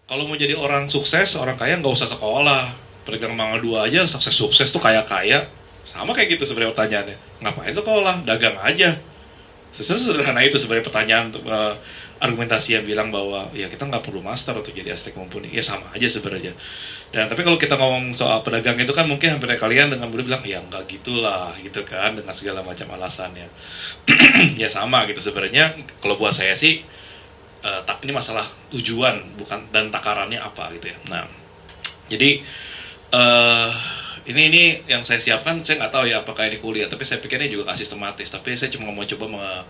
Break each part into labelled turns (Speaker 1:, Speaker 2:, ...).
Speaker 1: Kalau mau jadi orang sukses, orang kaya nggak usah sekolah. Pedagang mangga dua aja sukses-sukses tuh kaya-kaya. Sama kayak gitu sebenarnya pertanyaannya. Ngapain sekolah? Dagang aja. Sederhana itu sebenarnya pertanyaan argumentasi yang bilang bahwa ya kita nggak perlu master untuk jadi arsitek mumpuni. Ya sama aja sebenarnya. Dan tapi kalau kita ngomong soal pedagang itu kan mungkin hampir kalian dengan mudah bilang ya nggak gitulah gitu kan dengan segala macam alasannya. Ya sama gitu sebenarnya. Kalau buat saya sih ini masalah tujuan bukan dan takarannya apa gitu ya. Nah, jadi uh, ini yang saya siapkan, saya nggak tahu ya apakah ini kuliah, tapi saya pikir ini juga sistematis. Tapi saya cuma mau coba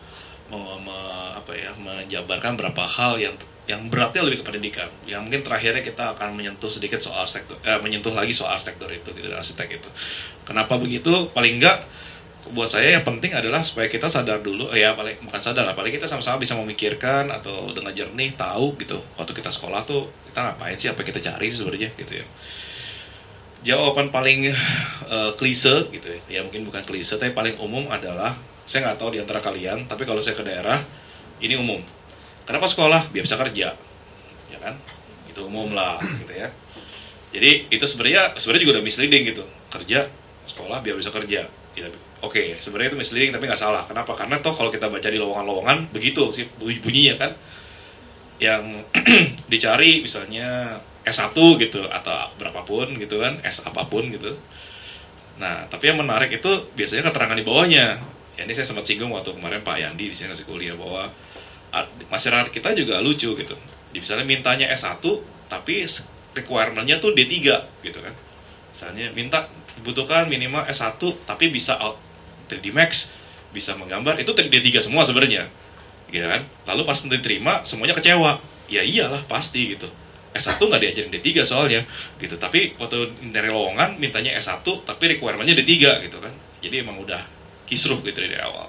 Speaker 1: menjabarkan beberapa hal yang beratnya lebih ke pendidikan. Yang mungkin terakhirnya kita akan menyentuh sedikit soal arsitektur, menyentuh lagi soal arsitektur itu, gitu, arsitek itu. Kenapa begitu? Paling enggak buat saya yang penting adalah supaya kita sadar dulu, ya paling bukan sadar, paling kita sama-sama bisa memikirkan atau dengan jernih tahu gitu waktu kita sekolah tuh kita ngapain sih, apa yang kita cari sebenarnya gitu ya. Jawaban paling klise gitu ya mungkin bukan klise tapi paling umum adalah saya nggak tahu di antara kalian, tapi kalau saya ke daerah ini umum. Kenapa sekolah? Biar bisa kerja, ya kan? Itu umum lah gitu ya. Jadi itu sebenarnya juga udah misleading gitu. Kerja, sekolah biar bisa kerja. Ya, oke, sebenarnya itu misleading tapi nggak salah. Kenapa? Karena toh kalau kita baca di lowongan-lowongan begitu sih bunyinya kan. Yang dicari misalnya S1 gitu atau berapapun gitu kan, S apapun gitu. Nah, tapi yang menarik itu biasanya keterangan di bawahnya. Ya, ini saya sempat singgung waktu kemarin Pak Yandi di sini ngasih kuliah bahwa masyarakat kita juga lucu gitu. Misalnya mintanya S1 tapi requirement-nya tuh D3 gitu kan. Misalnya minta dibutuhkan minimal S1 tapi bisa out 3D Max, bisa menggambar, itu D3 semua sebenarnya. Gitu kan. Lalu pas diterima semuanya kecewa. Ya iyalah pasti gitu. S1 nggak diajarin D3 soalnya gitu. Tapi waktu dari lowongan mintanya S1 tapi requirement-nya D3 gitu kan. Jadi emang udah kisruh gitu dari awal.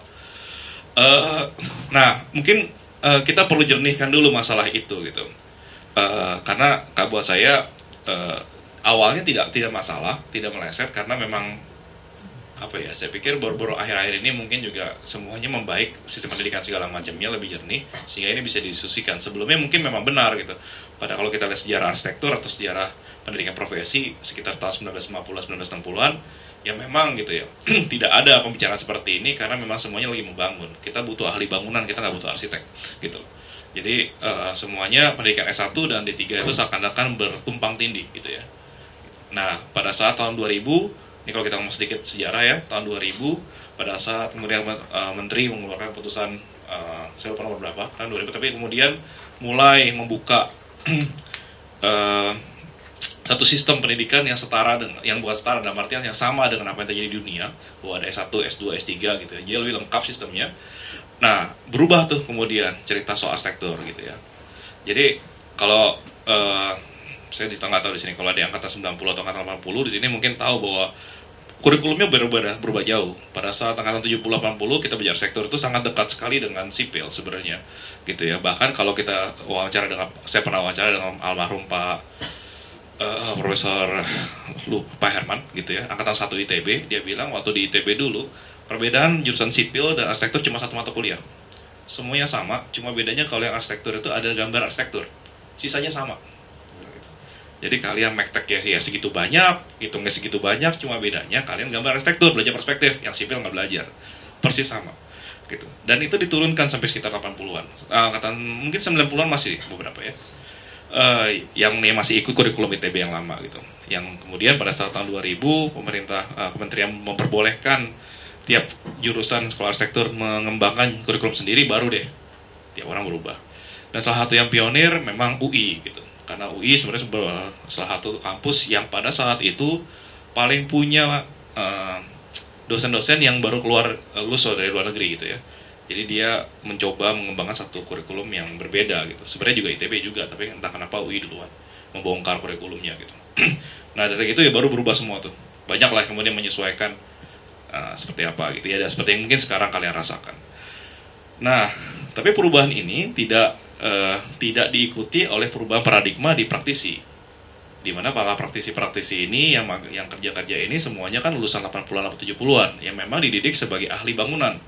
Speaker 1: Nah, mungkin kita perlu jernihkan dulu masalah itu gitu. Karena buat saya awalnya tidak masalah, tidak meleset karena memang apa ya, saya pikir baru-baru akhir-akhir ini mungkin juga semuanya membaik, sistem pendidikan segala macamnya lebih jernih sehingga ini bisa didiskusikan. Sebelumnya mungkin memang benar gitu. Pada kalau kita lihat sejarah arsitektur atau sejarah pendidikan profesi sekitar tahun 1950-1960-an ya memang gitu ya tidak ada pembicaraan seperti ini karena memang semuanya lagi membangun. Kita butuh ahli bangunan, kita nggak butuh arsitek gitu. Jadi semuanya pendidikan S1 dan D3 itu seakan-akan bertumpang tindih gitu ya. Nah, pada saat tahun 2000, ini kalau kita ngomong sedikit sejarah ya, tahun 2000 pada saat kemudian menteri mengeluarkan keputusan saya lupa nomor berapa, tahun 2000, tapi kemudian mulai membuka satu sistem pendidikan yang setara dengan, yang bukan setara dalam artian yang sama dengan apa yang terjadi di dunia, bahwa ada S1, S2, S3 gitu ya. Jadi lebih lengkap sistemnya. Nah, berubah tuh kemudian cerita soal arsitektur gitu ya. Jadi kalau saya di tengah tahu di sini kalau ada angkatan 90 atau angkatan 80 di sini mungkin tahu bahwa kurikulumnya berubah jauh. Pada saat angkatan 70-80 kita belajar sektor itu sangat dekat sekali dengan sipil sebenarnya gitu ya. Bahkan kalau kita wawancara dengan, saya pernah wawancara dengan almarhum Pak Profesor Pak Herman gitu ya, angkatan 1 ITB, dia bilang waktu di ITB dulu perbedaan jurusan sipil dan arsitektur cuma satu mata kuliah. Semuanya sama, cuma bedanya kalau yang arsitektur itu ada gambar arsitektur, sisanya sama. Jadi kalian mektek ya segitu banyak, hitungnya segitu banyak, cuma bedanya kalian gambar arsitektur, belajar perspektif, yang sipil nggak belajar. Persis sama. Gitu. Dan itu diturunkan sampai sekitar 80-an. Angkatan mungkin 90-an masih beberapa ya. Yang masih ikut kurikulum ITB yang lama gitu. Yang kemudian pada saat tahun 2000 pemerintah kementerian memperbolehkan tiap jurusan sekolah arsitektur mengembangkan kurikulum sendiri, baru deh tiap orang berubah. Dan salah satu yang pionir memang UI gitu. Karena UI sebenarnya salah satu kampus yang pada saat itu paling punya dosen-dosen yang baru keluar lulus dari luar negeri gitu ya. Jadi dia mencoba mengembangkan satu kurikulum yang berbeda gitu. Sebenarnya juga ITB juga, tapi entah kenapa UI duluan membongkar kurikulumnya gitu. Nah dari itu ya baru berubah semua tuh. Banyak lah kemudian menyesuaikan seperti apa gitu ya. Dan seperti yang mungkin sekarang kalian rasakan. Nah, tapi perubahan ini tidak diikuti oleh perubahan paradigma di praktisi. Di mana para praktisi-praktisi ini yang kerja-kerja ini semuanya kan lulusan 80-an atau 70-an yang memang dididik sebagai ahli bangunan.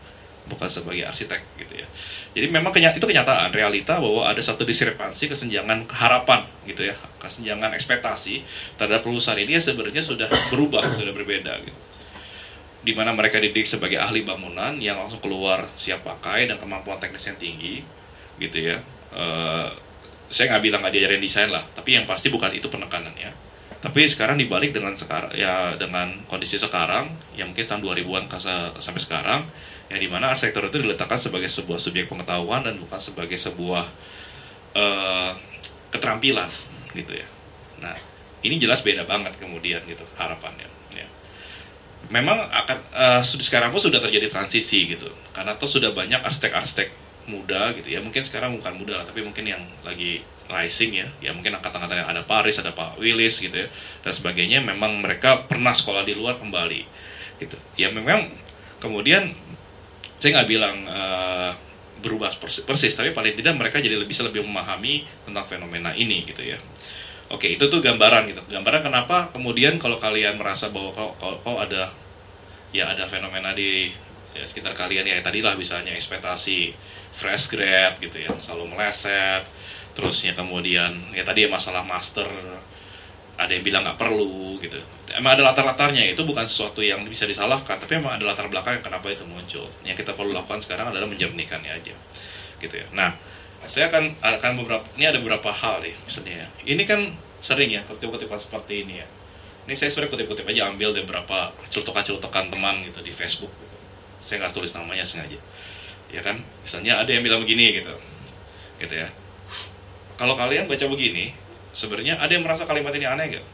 Speaker 1: bukan sebagai arsitek gitu ya. Jadi memang itu kenyataan realita bahwa ada satu diskrepansi kesenjangan harapan gitu ya, kesenjangan ekspektasi terhadap lulusan ini ya sebenarnya sudah berubah, sudah berbeda gitu. Di mana mereka didik sebagai ahli bangunan yang langsung keluar siap pakai dan kemampuan teknisnya tinggi gitu ya. Saya nggak bilang nggak diajarin desain lah, tapi yang pasti bukan itu penekanannya. Tapi sekarang dibalik dengan sekarang ya, dengan kondisi sekarang yang mungkin tahun 2000-an sampai sekarang, yang dimana arsitektur itu diletakkan sebagai sebuah subjek pengetahuan dan bukan sebagai sebuah keterampilan gitu ya. Nah ini jelas beda banget kemudian gitu harapannya ya. Memang akan sekarang pun sudah terjadi transisi gitu, karena tuh sudah banyak arsitek-arsitek muda gitu ya, mungkin sekarang bukan muda lah, tapi mungkin yang lagi rising ya mungkin angkatan-angkatan yang ada Paris, ada Pak Willis gitu ya, dan sebagainya, memang mereka pernah sekolah di luar kembali gitu. Ya memang kemudian saya nggak bilang berubah persis, tapi paling tidak mereka jadi bisa lebih memahami tentang fenomena ini gitu ya. Oke, itu tuh gambaran gitu. Gambaran kenapa kemudian kalau kalian merasa bahwa kok ada fenomena di sekitar kalian ya tadilah misalnya ekspektasi fresh grad gitu ya, selalu meleset, terusnya kemudian ya tadi masalah master ada yang bilang nggak perlu gitu. Emang ada latar-latarnya, itu bukan sesuatu yang bisa disalahkan, tapi emang ada latar belakang yang kenapa itu muncul. Yang kita perlu lakukan sekarang adalah menjernihkannya aja gitu ya. Nah, saya akan ada beberapa hal nih misalnya ya. Ini kan sering ya kutip-kutipan seperti ini ya. Ini saya sebenarnya kutip-kutip aja, ambil dari beberapa celutukan-celutukan teman gitu di Facebook gitu. Saya nggak tulis namanya sengaja ya kan. Misalnya ada yang bilang begini gitu ya. Kalau kalian baca begini, sebenarnya ada yang merasa kalimat ini aneh nggak?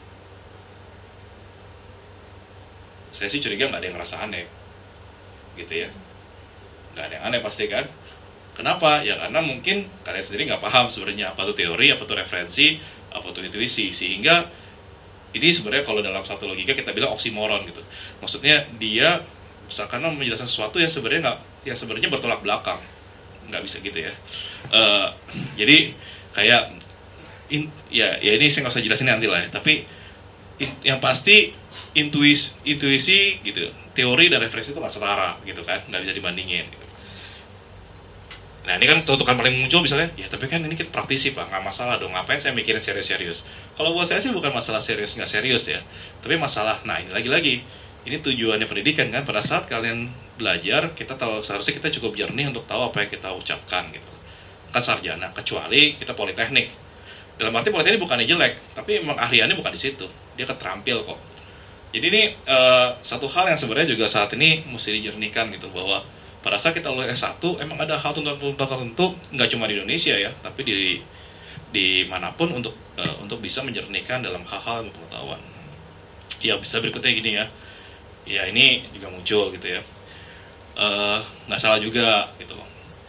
Speaker 1: Saya sih curiga nggak ada yang merasa aneh gitu ya. Nggak ada yang aneh pasti kan. Kenapa? Ya karena mungkin kalian sendiri nggak paham sebenarnya apa itu teori, apa itu referensi, apa itu intuisi, sehingga ini sebenarnya kalau dalam satu logika kita bilang oksimoron gitu. Maksudnya dia misalkan menjelaskan sesuatu yang sebenarnya bertolak belakang, nggak bisa gitu ya. Jadi kayak ya ini saya nggak usah jelasin nanti lah ya. Tapi yang pasti intuisi gitu, teori dan referensi itu nggak setara gitu kan, nggak bisa dibandingin. Gitu. Nah ini kan tutukan paling muncul misalnya, ya tapi kan ini kita praktisi pak, nggak masalah dong, ngapain saya mikirin serius-serius. Kalau buat saya sih bukan masalah serius nggak serius ya, tapi masalah, nah ini lagi-lagi, ini tujuannya pendidikan kan, pada saat kalian belajar, kita tahu seharusnya kita cukup jernih untuk tahu apa yang kita ucapkan gitu. Kan sarjana, kecuali kita politeknik. Dalam arti politeknik bukannya jelek, tapi emang ahliannya bukan di situ, dia keterampil kok. Jadi ini satu hal yang sebenarnya juga saat ini mesti dijernihkan gitu, bahwa pada saat kita lulus S1 emang ada hal tuntutan tertentu, nggak cuma di Indonesia ya, tapi di manapun untuk bisa menjernihkan dalam hal-hal pengetahuan. Ya bisa berikutnya gini ya, ya ini juga muncul gitu ya, nggak salah juga gitu loh.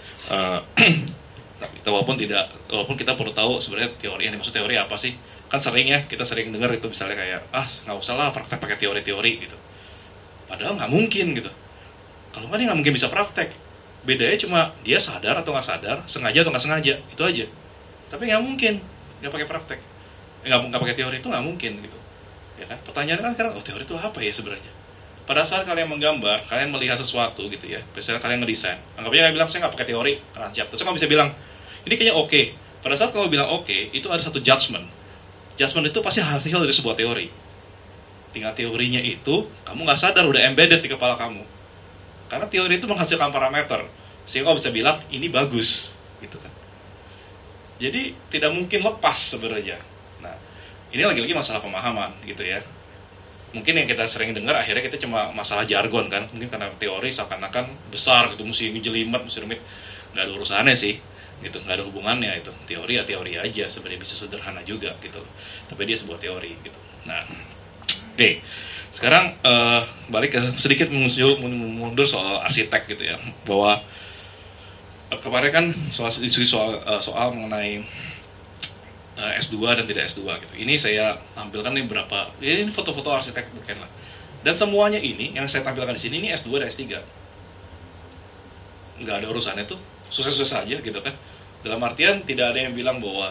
Speaker 1: Walaupun kita perlu tahu sebenarnya teori, yang dimaksud teori apa sih, kan sering ya kita sering dengar itu misalnya kayak nggak usah lah praktek pakai teori-teori gitu, padahal nggak mungkin gitu. Kalau nggak dia nggak mungkin bisa praktek. Bedanya cuma dia sadar atau nggak sadar, sengaja atau nggak sengaja, itu aja. Tapi nggak mungkin nggak pakai praktek, nggak pakai teori itu nggak mungkin gitu. Ya kan? Pertanyaannya kan sekarang, teori itu apa ya sebenarnya? Pada saat kalian menggambar, kalian melihat sesuatu gitu ya. Misalnya kalian ngedesain, anggap aja kalian bilang saya nggak pakai teori, rancak. Terus kamu bisa bilang ini kayaknya oke. Pada saat kamu bilang oke, itu ada satu judgement. Judgement itu pasti hasil dari sebuah teori. Tinggal teorinya itu kamu nggak sadar udah embedded di kepala kamu. Karena teori itu menghasilkan parameter, sehingga kamu bisa bilang ini bagus, gitu kan. Jadi tidak mungkin lepas sebenarnya. Nah, ini lagi-lagi masalah pemahaman, gitu ya. Mungkin yang kita sering dengar akhirnya kita cuma masalah jargon kan, mungkin karena teori seakan-akan besar, gitu, mesti jelimet, mesti rumit, nggak ada urusannya sih, gitu, nggak ada hubungannya itu. Teori ya teori aja, sebenarnya bisa sederhana juga, gitu. Tapi dia sebuah teori, gitu. Nah, oke. Sekarang balik ke sedikit mundur soal arsitek gitu ya, bahwa kemarin kan soal mengenai S2 dan tidak S2 gitu. Ini saya tampilkan nih beberapa, ini foto-foto arsitek bukan lah. Dan semuanya ini yang saya tampilkan di sini ini S2 dan S3. Nggak ada urusannya tuh, sukses-sukses aja gitu kan. Dalam artian tidak ada yang bilang bahwa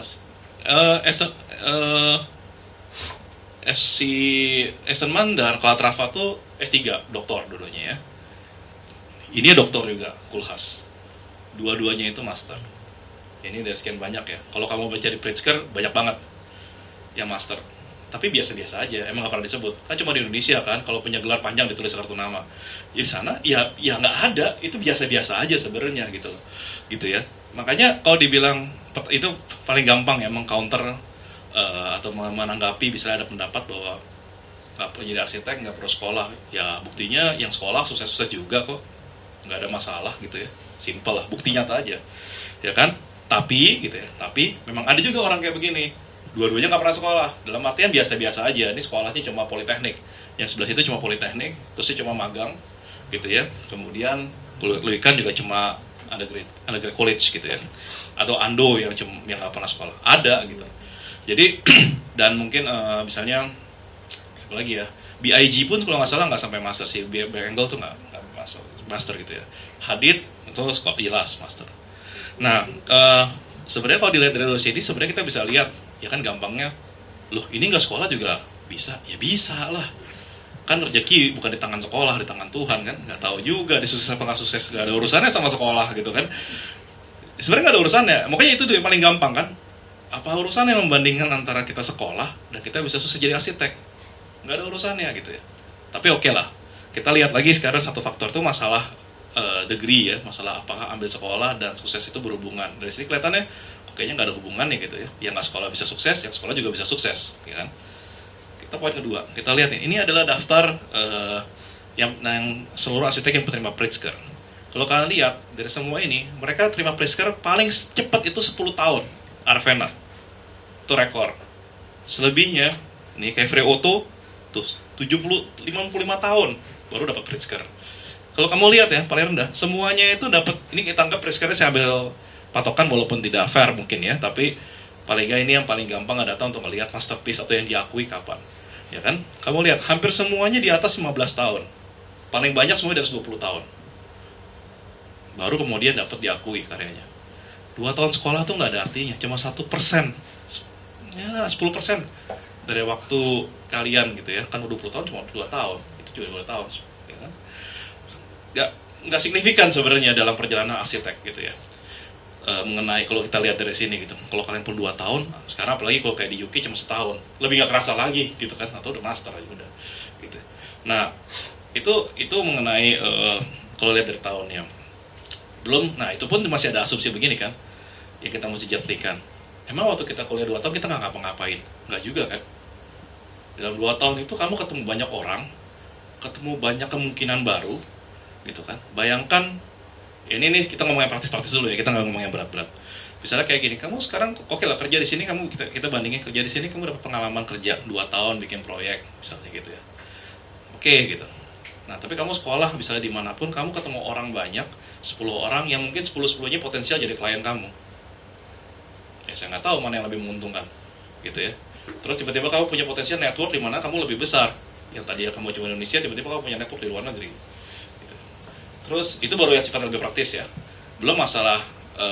Speaker 1: si Eisenman dan Calatrava tuh S3, doktor dulunya ya. Ini doktor juga, Kulhas. Dua-duanya itu master. Ini dari sekian banyak ya. Kalau kamu mencari Pritzker, banyak banget yang master. Tapi biasa-biasa aja, emang gak pernah disebut. Kan cuma di Indonesia kan, kalau punya gelar panjang ditulis kartu nama. Di sana, ya nggak ada. Itu biasa-biasa aja sebenarnya gitu loh. Gitu ya. Makanya kalau dibilang, itu paling gampang ya, meng-counter atau menanggapi, bisa ada pendapat bahwa nggak perlu jadi arsitek, nggak perlu sekolah. Ya buktinya yang sekolah sukses-sukses juga kok. Nggak ada masalah gitu ya. Simple lah, bukti nyata aja. Ya kan? Tapi gitu ya, tapi memang ada juga orang kayak begini. Dua-duanya nggak pernah sekolah, dalam artian biasa-biasa aja. Ini sekolahnya cuma politeknik, yang sebelah situ cuma politeknik, terus dia cuma magang gitu ya. Kemudian Luikan juga cuma undergrad college gitu ya, atau Ando yang nggak pernah sekolah, ada gitu. Jadi dan mungkin misalnya apa lagi ya, BIG pun kalau nggak salah nggak sampai master sih, Angle tuh nggak master gitu ya. Hadid itu sekolah jelas master. Nah sebenarnya kalau dilihat dari sini sebenarnya kita bisa lihat ya kan gampangnya, loh ini nggak sekolah juga bisa, ya bisa lah, kan rezeki bukan di tangan sekolah, di tangan Tuhan kan. Nggak tahu juga di sukses apa nggak sukses, nggak ada urusannya sama sekolah gitu kan, sebenarnya nggak ada urusannya. Makanya itu tuh yang paling gampang kan, apa urusannya membandingkan antara kita sekolah dan kita bisa sukses jadi arsitek, nggak ada urusannya gitu ya. Tapi oke lah, kita lihat lagi sekarang satu faktor tuh masalah degree ya, masalah apakah ambil sekolah dan sukses itu berhubungan. Dari sini kelihatannya kayaknya nggak ada hubungannya gitu ya. Yang nggak sekolah bisa sukses, yang sekolah juga bisa sukses, ya kan? Kita poin kedua, kita lihat nih, ini adalah daftar yang seluruh arsitek yang penerima Pritzker. Kalau kalian lihat dari semua ini, mereka terima Pritzker paling cepat itu 10 tahun. Arvena itu rekor. Selebihnya, nih kayak Frey Otto tuh 55 tahun baru dapat Pritzker. Kalau kamu lihat ya, paling rendah, semuanya itu dapat, ini kita anggap Pritzker-nya saya ambil patokan walaupun tidak fair mungkin ya, tapi paling nggak ini yang paling gampang ada data untuk melihat masterpiece atau yang diakui kapan. Ya kan? Kamu lihat, hampir semuanya di atas 15 tahun. Paling banyak semua di atas 20 tahun. Baru kemudian dapat diakui karyanya. 2 tahun sekolah tuh nggak ada artinya, cuma 1%. Ya, 10% dari waktu kalian gitu ya. Kan 20 tahun cuma 2 tahun. Itu juga 2 tahun. Ya kan? Nggak signifikan sebenarnya dalam perjalanan arsitek gitu ya. Mengenai kalau kita lihat dari sini gitu, kalau kalian pun 2 tahun, sekarang apalagi kalau kayak di UK cuma setahun, lebih nggak kerasa lagi gitu kan, atau udah master aja udah gitu. Nah itu mengenai kalau lihat dari tahunnya belum. Nah itu pun masih ada asumsi begini kan, yang kita mesti jadikan. Emang waktu kita kuliah 2 tahun kita nggak ngapa-ngapain? Nggak juga kan. Dalam 2 tahun itu kamu ketemu banyak orang, ketemu banyak kemungkinan baru gitu kan. Bayangkan, ini kita ngomong yang praktis-praktis dulu ya, kita nggak ngomong yang berat-berat. Misalnya kayak gini, kamu sekarang oke lah kerja di sini, kita bandingin kerja di sini, kamu dapat pengalaman kerja 2 tahun bikin proyek misalnya gitu ya. Oke gitu. Nah tapi kamu sekolah misalnya dimanapun, kamu ketemu orang banyak, 10 orang yang mungkin 10-10-nya potensial jadi klien kamu. Ya saya nggak tahu mana yang lebih menguntungkan gitu ya. Terus tiba-tiba kamu punya potensial network di mana kamu lebih besar. Yang tadi kamu cuma Indonesia, tiba-tiba kamu punya network di luar negeri. Terus itu baru yang sifatnya lebih praktis ya, belum masalah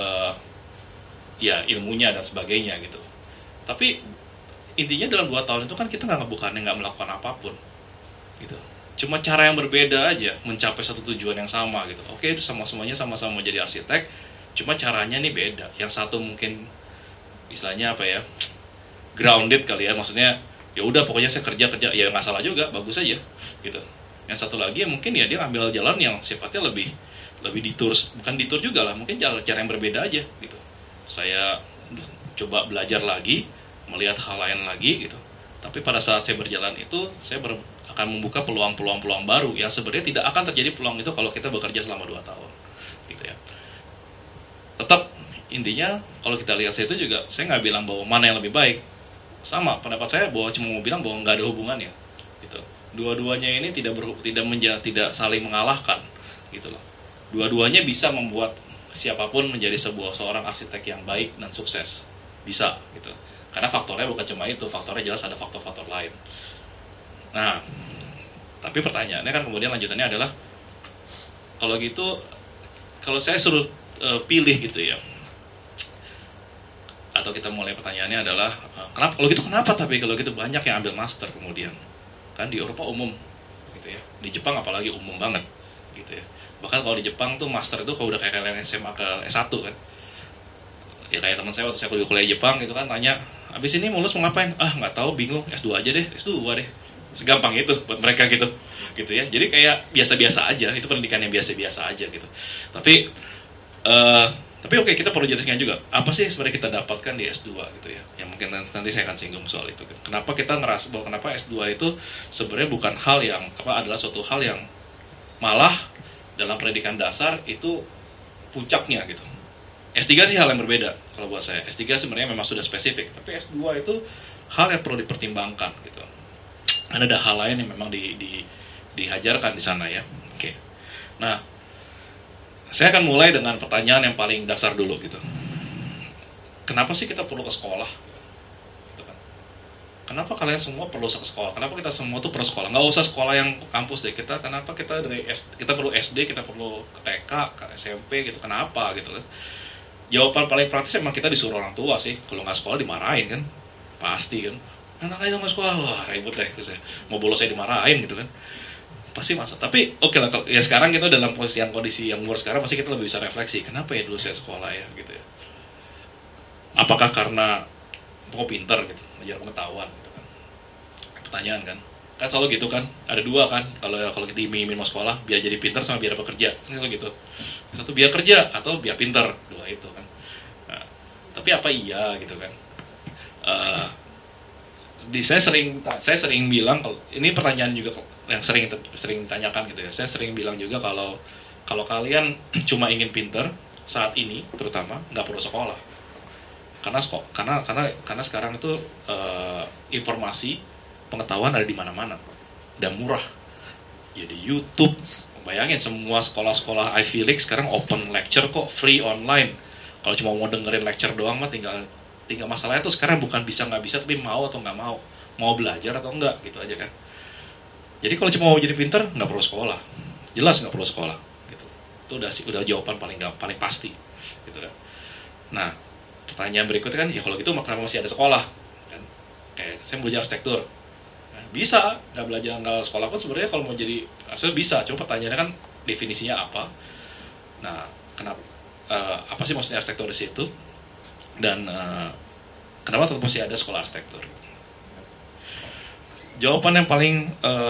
Speaker 1: ya ilmunya dan sebagainya gitu. Tapi intinya dalam 2 tahun itu kan kita bukannya nggak melakukan apapun gitu, cuma cara yang berbeda aja mencapai satu tujuan yang sama gitu. Oke, itu semuanya sama-sama jadi arsitek, cuma caranya nih beda. Yang satu mungkin istilahnya apa ya, grounded kali ya, maksudnya ya udah pokoknya saya kerja ya nggak salah juga, bagus aja gitu. Yang satu lagi mungkin ya dia ambil jalan yang sifatnya lebih ditur, bukan ditur juga lah, mungkin cara yang berbeda aja gitu. Saya coba belajar lagi, melihat hal lain lagi gitu. Tapi pada saat saya berjalan itu, saya akan membuka peluang-peluang baru yang sebenarnya tidak akan terjadi peluang itu kalau kita bekerja selama 2 tahun gitu ya. Tetap intinya kalau kita lihat saya itu juga, saya nggak bilang bahwa mana yang lebih baik. Sama pendapat saya bahwa cuma mau bilang bahwa nggak ada hubungannya gitu. Dua-duanya ini tidak saling mengalahkan gitu loh. Dua-duanya bisa membuat siapapun menjadi seorang arsitek yang baik dan sukses, bisa gitu. Karena faktornya bukan cuma itu, faktornya jelas ada faktor-faktor lain. Nah, tapi pertanyaannya kan kemudian lanjutannya adalah, kalau gitu, kalau saya suruh pilih gitu ya, atau kita mulai pertanyaannya adalah kenapa tapi kalau gitu banyak yang ambil master kemudian. Kan di Eropa umum gitu ya, di Jepang apalagi umum banget gitu ya. Bahkan kalau di Jepang tuh master itu kalau udah kayak kalian SMA ke S1 kan, ya kayak teman saya waktu saya kuliah Jepang gitu kan, tanya abis ini lulus mau ngapain, ah nggak tahu, bingung, S2 aja deh, S2 deh, segampang itu buat mereka gitu, gitu ya. Jadi kayak biasa-biasa aja, itu pendidikan yang biasa-biasa aja gitu. Tapi eh tapi oke, kita perlu jelaskan juga apa sih sebenarnya kita dapatkan di S2 gitu ya, yang mungkin nanti saya akan singgung soal itu. Kenapa kita ngerasa bahwa kenapa S2 itu sebenarnya bukan hal yang apa, adalah suatu hal yang malah dalam pendidikan dasar itu puncaknya gitu. S3 sih hal yang berbeda kalau buat saya. S3 sebenarnya memang sudah spesifik, tapi S2 itu hal yang perlu dipertimbangkan gitu. Ada hal lain yang memang dihajarkan di sana ya. Oke. Nah, saya akan mulai dengan pertanyaan yang paling dasar dulu gitu. Kenapa sih kita perlu ke sekolah? Gitu kan. Kenapa kalian semua perlu ke sekolah? Kenapa kita semua tuh perlu sekolah? Nggak usah sekolah yang kampus deh. Kenapa kita kita perlu SD, kita perlu ke TK, ke SMP gitu. Kenapa gitu kan? Jawaban paling praktis emang kita disuruh orang tua sih. Kalau nggak sekolah dimarahin kan, pasti kan. Anak aja nggak sekolah, wah ribut deh. Terus ya, mau bolos saya dimarahin gitu kan. Pasti masa. Tapi oke lah, ya sekarang kita dalam kondisi yang umur sekarang, pasti kita lebih bisa refleksi. Kenapa ya dulu saya sekolah ya gitu ya? Apakah karena mau pinter gitu, ngejar pengetahuan gitu kan? Pertanyaan kan? Kan selalu gitu kan? Ada dua kan? Kalau kita iming-iming mau sekolah, biar jadi pinter sama biar bekerja. Ini selalu gitu. Satu biar kerja atau biar pinter, dua itu kan. Nah, tapi apa iya gitu kan? Eh, saya sering bilang, kalau ini pertanyaan juga yang sering ditanyakan gitu ya. Saya sering bilang juga kalau kalian cuma ingin pinter saat ini, terutama nggak perlu sekolah. Karena sekarang itu informasi pengetahuan ada di mana-mana dan murah. Jadi YouTube, bayangin semua sekolah-sekolah Ivy League sekarang open lecture kok, free online. Kalau cuma mau dengerin lecture doang mah tinggal masalahnya tuh sekarang bukan bisa nggak bisa, tapi mau atau nggak mau belajar atau enggak gitu aja kan. Jadi kalau cuma mau jadi pinter nggak perlu sekolah, jelas nggak perlu sekolah gitu. Itu udah jawaban paling pasti gitu kan. Nah, pertanyaan berikutnya kan, ya kalau gitu kenapa masih ada sekolah kan? Kayak saya mau belajar arsitektur, nah, bisa nggak sekolah pun sebenarnya kalau mau jadi arsitektur bisa. Cuma pertanyaannya kan definisinya apa. Nah, kenapa apa sih maksudnya arsitektur di situ, dan kenapa tetap masih ada sekolah arsitektur? Jawaban yang paling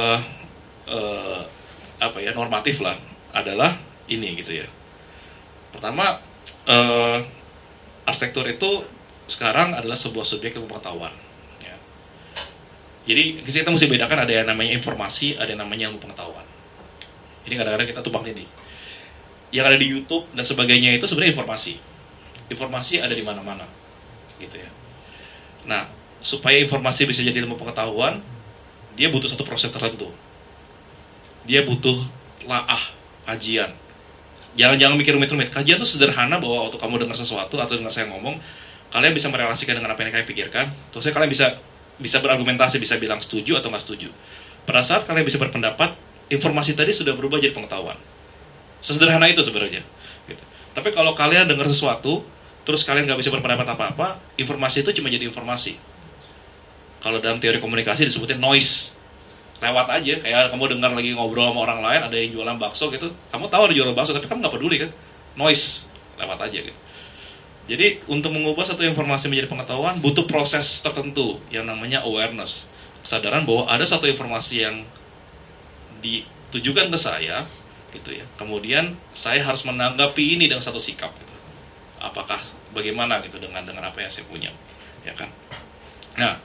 Speaker 1: normatif lah adalah ini gitu ya. Pertama, arsitektur itu sekarang adalah sebuah subjek ilmu pengetahuan. Ya. Jadi kita mesti bedakan, ada yang namanya informasi, ada yang namanya ilmu pengetahuan. Ini kadang-kadang kita tumpang tindih. Yang ada di YouTube dan sebagainya itu sebenarnya informasi. Informasi ada di mana-mana, gitu ya. Nah, supaya informasi bisa jadi ilmu pengetahuan, dia butuh satu proses tertentu. Dia butuh laah, kajian. Jangan mikir rumit-rumit. Kajian itu sederhana, bahwa waktu kamu dengar sesuatu atau dengar saya ngomong, kalian bisa merelasikan dengan apa yang kalian pikirkan. Terus kalian bisa berargumentasi, bisa bilang setuju atau nggak setuju. Pada saat kalian bisa berpendapat, informasi tadi sudah berubah jadi pengetahuan. Sesederhana itu sebenarnya. Gitu. Tapi kalau kalian dengar sesuatu, terus kalian nggak bisa berpendapat apa-apa, informasi itu cuma jadi informasi. Kalau dalam teori komunikasi disebutnya noise. Lewat aja, kayak kamu dengar lagi ngobrol sama orang lain, ada yang jualan bakso gitu, kamu tahu ada jualan bakso, tapi kamu nggak peduli kan, noise, lewat aja gitu. Jadi untuk mengubah satu informasi menjadi pengetahuan butuh proses tertentu yang namanya awareness, kesadaran bahwa ada satu informasi yang ditujukan ke saya, gitu ya. Kemudian saya harus menanggapi ini dengan satu sikap, gitu. Apakah bagaimana gitu dengan apa yang saya punya, ya kan? Nah,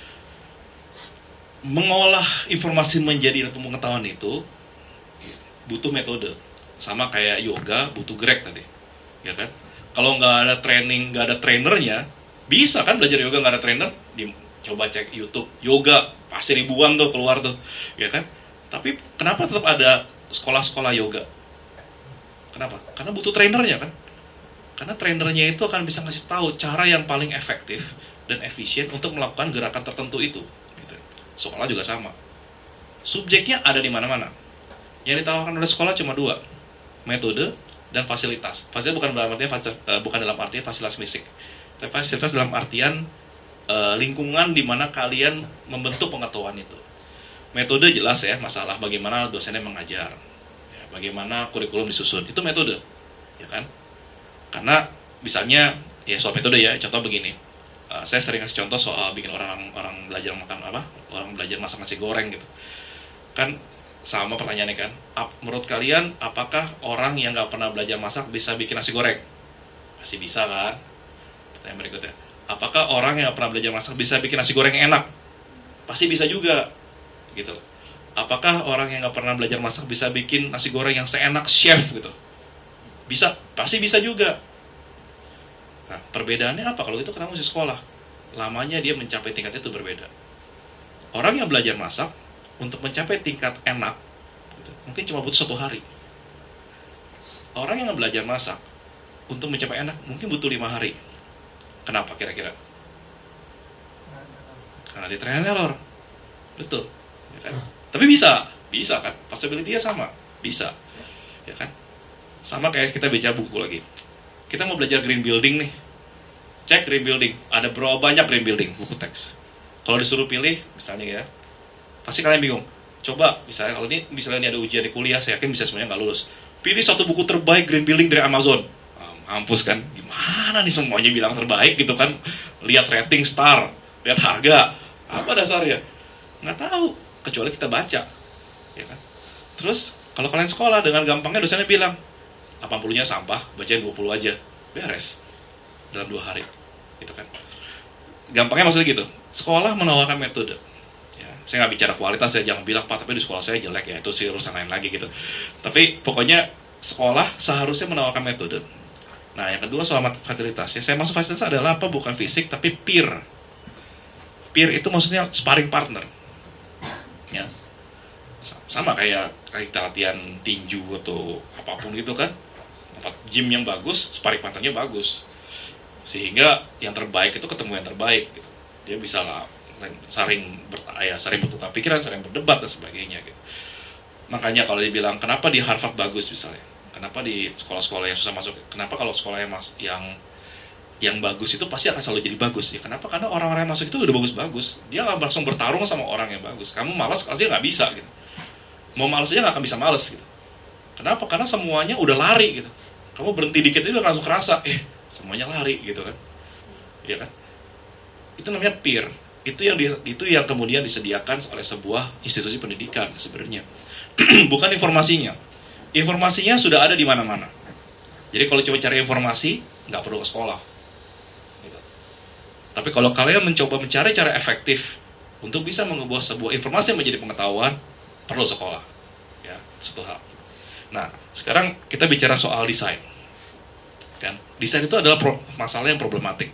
Speaker 1: mengolah informasi menjadi ilmu pengetahuan itu butuh metode, sama kayak yoga butuh grek tadi, ya kan? Kalau nggak ada training, nggak ada trainernya, bisa kan belajar yoga nggak ada trainer? Coba cek YouTube yoga, pasti ribuan tuh keluar tuh, ya kan? Tapi kenapa tetap ada sekolah-sekolah yoga? Kenapa? Karena butuh trainernya kan? Karena trainernya itu akan bisa ngasih tahu cara yang paling efektif dan efisien untuk melakukan gerakan tertentu itu. Sekolah juga sama. Subjeknya ada di mana-mana. Yang ditawarkan oleh sekolah cuma dua, metode dan fasilitas. Fasilitas bukan dalam artian fasilitas fisik, tapi fasilitas dalam artian lingkungan di mana kalian membentuk pengetahuan itu. Metode jelas ya, masalah bagaimana dosennya mengajar, ya, bagaimana kurikulum disusun. Itu metode, ya kan? Karena misalnya ya soal metode ya, contoh begini. Saya sering kasih contoh soal bikin orang belajar makan apa, orang belajar masak nasi goreng gitu. Kan sama pertanyaannya kan, menurut kalian apakah orang yang nggak pernah belajar masak bisa bikin nasi goreng? Pasti bisa kan? Pertanyaan berikutnya, apakah orang yang nggak pernah belajar masak bisa bikin nasi goreng yang enak? Pasti bisa juga, gitu. Apakah orang yang nggak pernah belajar masak bisa bikin nasi goreng yang seenak chef gitu? Bisa, pasti bisa juga. Nah, perbedaannya apa? Kalau itu karena mesti sekolah. Lamanya dia mencapai tingkat itu berbeda. Orang yang belajar masak, untuk mencapai tingkat enak, gitu, mungkin cuma butuh 1 hari. Orang yang belajar masak, untuk mencapai enak, mungkin butuh 5 hari. Kenapa kira-kira? Karena di trial and error. Betul. Ya kan? Tapi bisa kan? Possibility-nya sama. Bisa. Ya kan? Sama kayak kita baca buku lagi. Kita mau belajar green building nih, cek green building, ada berapa banyak green building, buku teks. Kalau disuruh pilih, misalnya ya, pasti kalian bingung. Coba, misalnya kalau ini misalnya ada ujian di kuliah, saya yakin bisa semuanya nggak lulus. Pilih 1 buku terbaik green building dari Amazon. Mampus kan? Gimana nih semuanya bilang terbaik gitu kan? Lihat rating star, lihat harga, apa dasarnya? Nggak tahu, kecuali kita baca, ya kan? Terus kalau kalian sekolah dengan gampangnya dosennya bilang 80-nya sampah, bacain 20 aja, beres dalam 2 hari, gitu kan? Gampangnya maksudnya gitu. Sekolah menawarkan metode. Ya, saya nggak bicara kualitas, saya jangan bilang Pak, tapi di sekolah saya jelek ya, itu sih urusan lain lagi gitu. Tapi pokoknya sekolah seharusnya menawarkan metode. Nah, yang kedua soal fasilitas. Ya, saya masuk fasilitas adalah apa? Bukan fisik, tapi peer. Peer itu maksudnya sparring partner. Ya, sama kayak kita latihan tinju atau apapun gitu kan. Gym yang bagus, sparring partnernya bagus, sehingga yang terbaik itu ketemu yang terbaik gitu. Dia bisa lah saling bertukar pikiran, saling berdebat dan sebagainya gitu. Makanya kalau dibilang kenapa di Harvard bagus misalnya, kenapa di sekolah-sekolah yang susah masuk, kenapa kalau sekolah yang bagus itu pasti akan selalu jadi bagus ya? Kenapa? Karena orang-orang yang masuk itu udah bagus-bagus, dia nggak langsung bertarung sama orang yang bagus. Kamu malas aja nggak bisa gitu, mau malas aja nggak akan bisa malas gitu. Kenapa? Karena semuanya udah lari gitu. Kamu berhenti dikit itu udah langsung kerasa, semuanya lari gitu kan, ya kan? Itu namanya peer. Itu yang kemudian disediakan oleh sebuah institusi pendidikan sebenarnya. Bukan informasinya. Informasinya sudah ada di mana-mana. Jadi kalau coba cari informasi, nggak perlu ke sekolah. Gitu. Tapi kalau kalian mencoba mencari cara efektif untuk bisa mengubah sebuah informasi menjadi pengetahuan, perlu sekolah. Ya, satu hal. Nah, sekarang kita bicara soal desain. Kan? Desain itu adalah masalah yang problematik.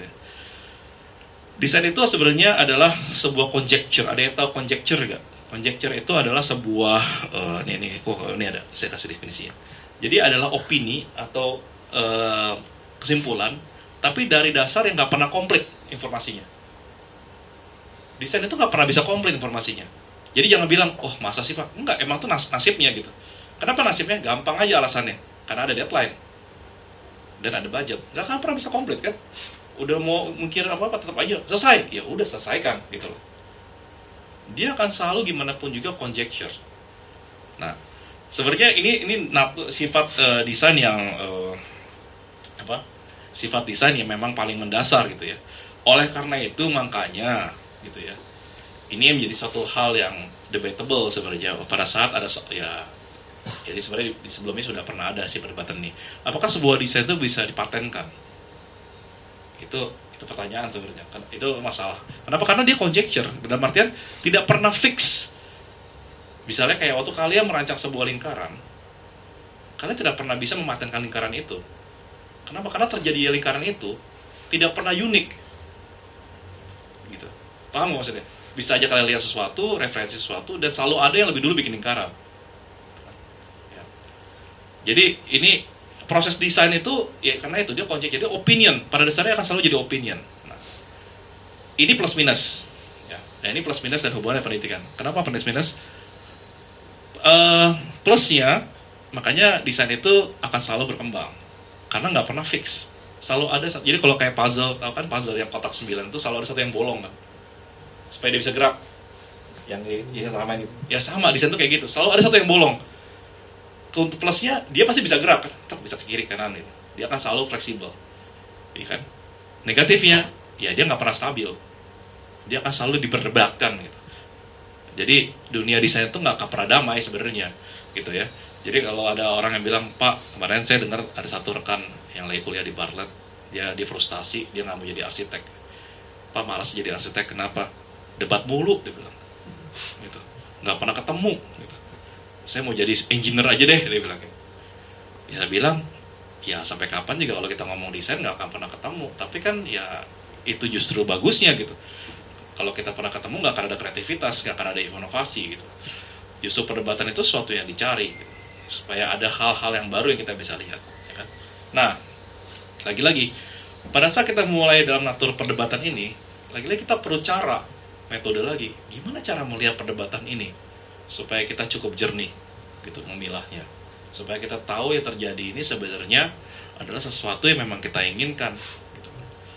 Speaker 1: Desain itu sebenarnya adalah sebuah conjecture. Ada yang tahu conjecture nggak? Conjecture itu adalah sebuah ini ada, saya kasih definisinya. Jadi adalah opini atau kesimpulan, tapi dari dasar yang nggak pernah komplit informasinya. Desain itu nggak pernah bisa komplit informasinya. Jadi jangan bilang, oh masa sih Pak? Enggak, emang tuh nasibnya gitu. Kenapa nasibnya? Gampang aja alasannya. Karena ada deadline dan ada budget. Nggak akan pernah bisa komplit kan? Udah mau mikir apa-apa tetap aja selesai. Ya udah selesaikan gitu loh. Dia akan selalu gimana pun juga conjecture. Nah, sebenarnya ini sifat desain yang sifat desain yang memang paling mendasar gitu ya. Oleh karena itu makanya gitu ya. Ini menjadi satu hal yang debatable sebenarnya pada saat ada jadi sebenarnya sebelumnya sudah pernah ada sih perdebatan ini. Apakah sebuah desain itu bisa dipatenkan? Itu pertanyaan sebenarnya. Itu masalah. Kenapa? Karena dia conjecture. Dalam artian tidak pernah fix. Misalnya kayak waktu kalian merancang sebuah lingkaran, kalian tidak pernah bisa mematenkan lingkaran itu. Kenapa? Karena terjadi lingkaran itu tidak pernah unik. Gitu. Paham nggak maksudnya? Bisa aja kalian lihat sesuatu, referensi sesuatu, dan selalu ada yang lebih dulu bikin lingkaran. Ya. Jadi ini proses desain itu ya karena itu dia konsep, jadi opinion pada dasarnya akan selalu jadi opinion. Nah, ini plus minus ya. Nah, ini plus minus dan hubungannya pendidikan. Kenapa plus minus? Plusnya makanya desain itu akan selalu berkembang karena nggak pernah fix, selalu ada. Jadi kalau kayak puzzle, tahu kan puzzle yang kotak 9 itu selalu ada satu yang bolong kan supaya dia bisa gerak, yang sama ini ya, sama desain itu kayak gitu, selalu ada satu yang bolong. untuk plusnya dia pasti bisa gerak kan, tetap bisa ke kiri kanan gitu. Dia akan selalu fleksibel, ya kan. Negatifnya ya dia nggak pernah stabil, dia akan selalu diperdebatkan gitu. Jadi dunia desain itu nggak akan pernah damai sebenarnya gitu ya. Jadi kalau ada orang yang bilang, Pak, kemarin saya dengar ada satu rekan yang lagi kuliah di Bartlett, dia frustasi, dia nggak mau jadi arsitek. Pak, malas jadi arsitek, kenapa? Debat mulu, dia bilang gitu, nggak pernah ketemu gitu. Saya mau jadi engineer aja deh, dia bilang. Ya saya bilang, ya sampai kapan juga kalau kita ngomong desain nggak akan pernah ketemu. Tapi kan ya itu justru bagusnya gitu. Kalau kita pernah ketemu nggak akan ada kreativitas, nggak akan ada inovasi gitu. Justru perdebatan itu sesuatu yang dicari gitu, supaya ada hal-hal yang baru yang kita bisa lihat ya kan? Nah, lagi-lagi pada saat kita mulai dalam natur perdebatan ini, lagi-lagi kita perlu cara, metode lagi, gimana cara melihat perdebatan ini supaya kita cukup jernih gitu memilahnya, supaya kita tahu yang terjadi ini sebenarnya adalah sesuatu yang memang kita inginkan gitu.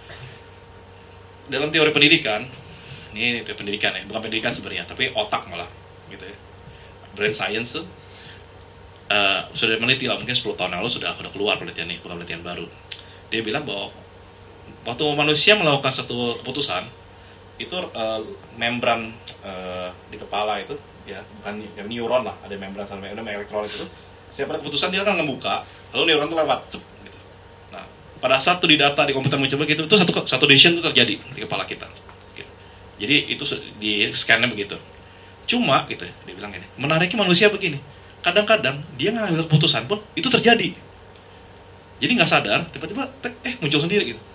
Speaker 1: Dalam teori pendidikan, ini teori pendidikan ya, bukan pendidikan sebenarnya, tapi otak malah gitu ya, brain science tuh sudah meneliti lah, mungkin 10 tahun lalu sudah keluar penelitian ini, bukan penelitian baru. Dia bilang bahwa waktu manusia melakukan satu keputusan itu membran di kepala itu ya, bukan ya, neuron lah, ada membran sama elektron itu, setiap ada keputusan dia akan ngebuka, lalu neuron itu lewat gitu. Nah, pada saat itu di data di komputer mencoba gitu, itu satu decision itu terjadi di kepala kita gitu. Jadi itu di scan-nya begitu. Cuma gitu ya, dia bilang ini menariknya manusia begini, kadang-kadang dia ngambil keputusan pun itu terjadi, jadi nggak sadar tiba-tiba muncul sendiri gitu.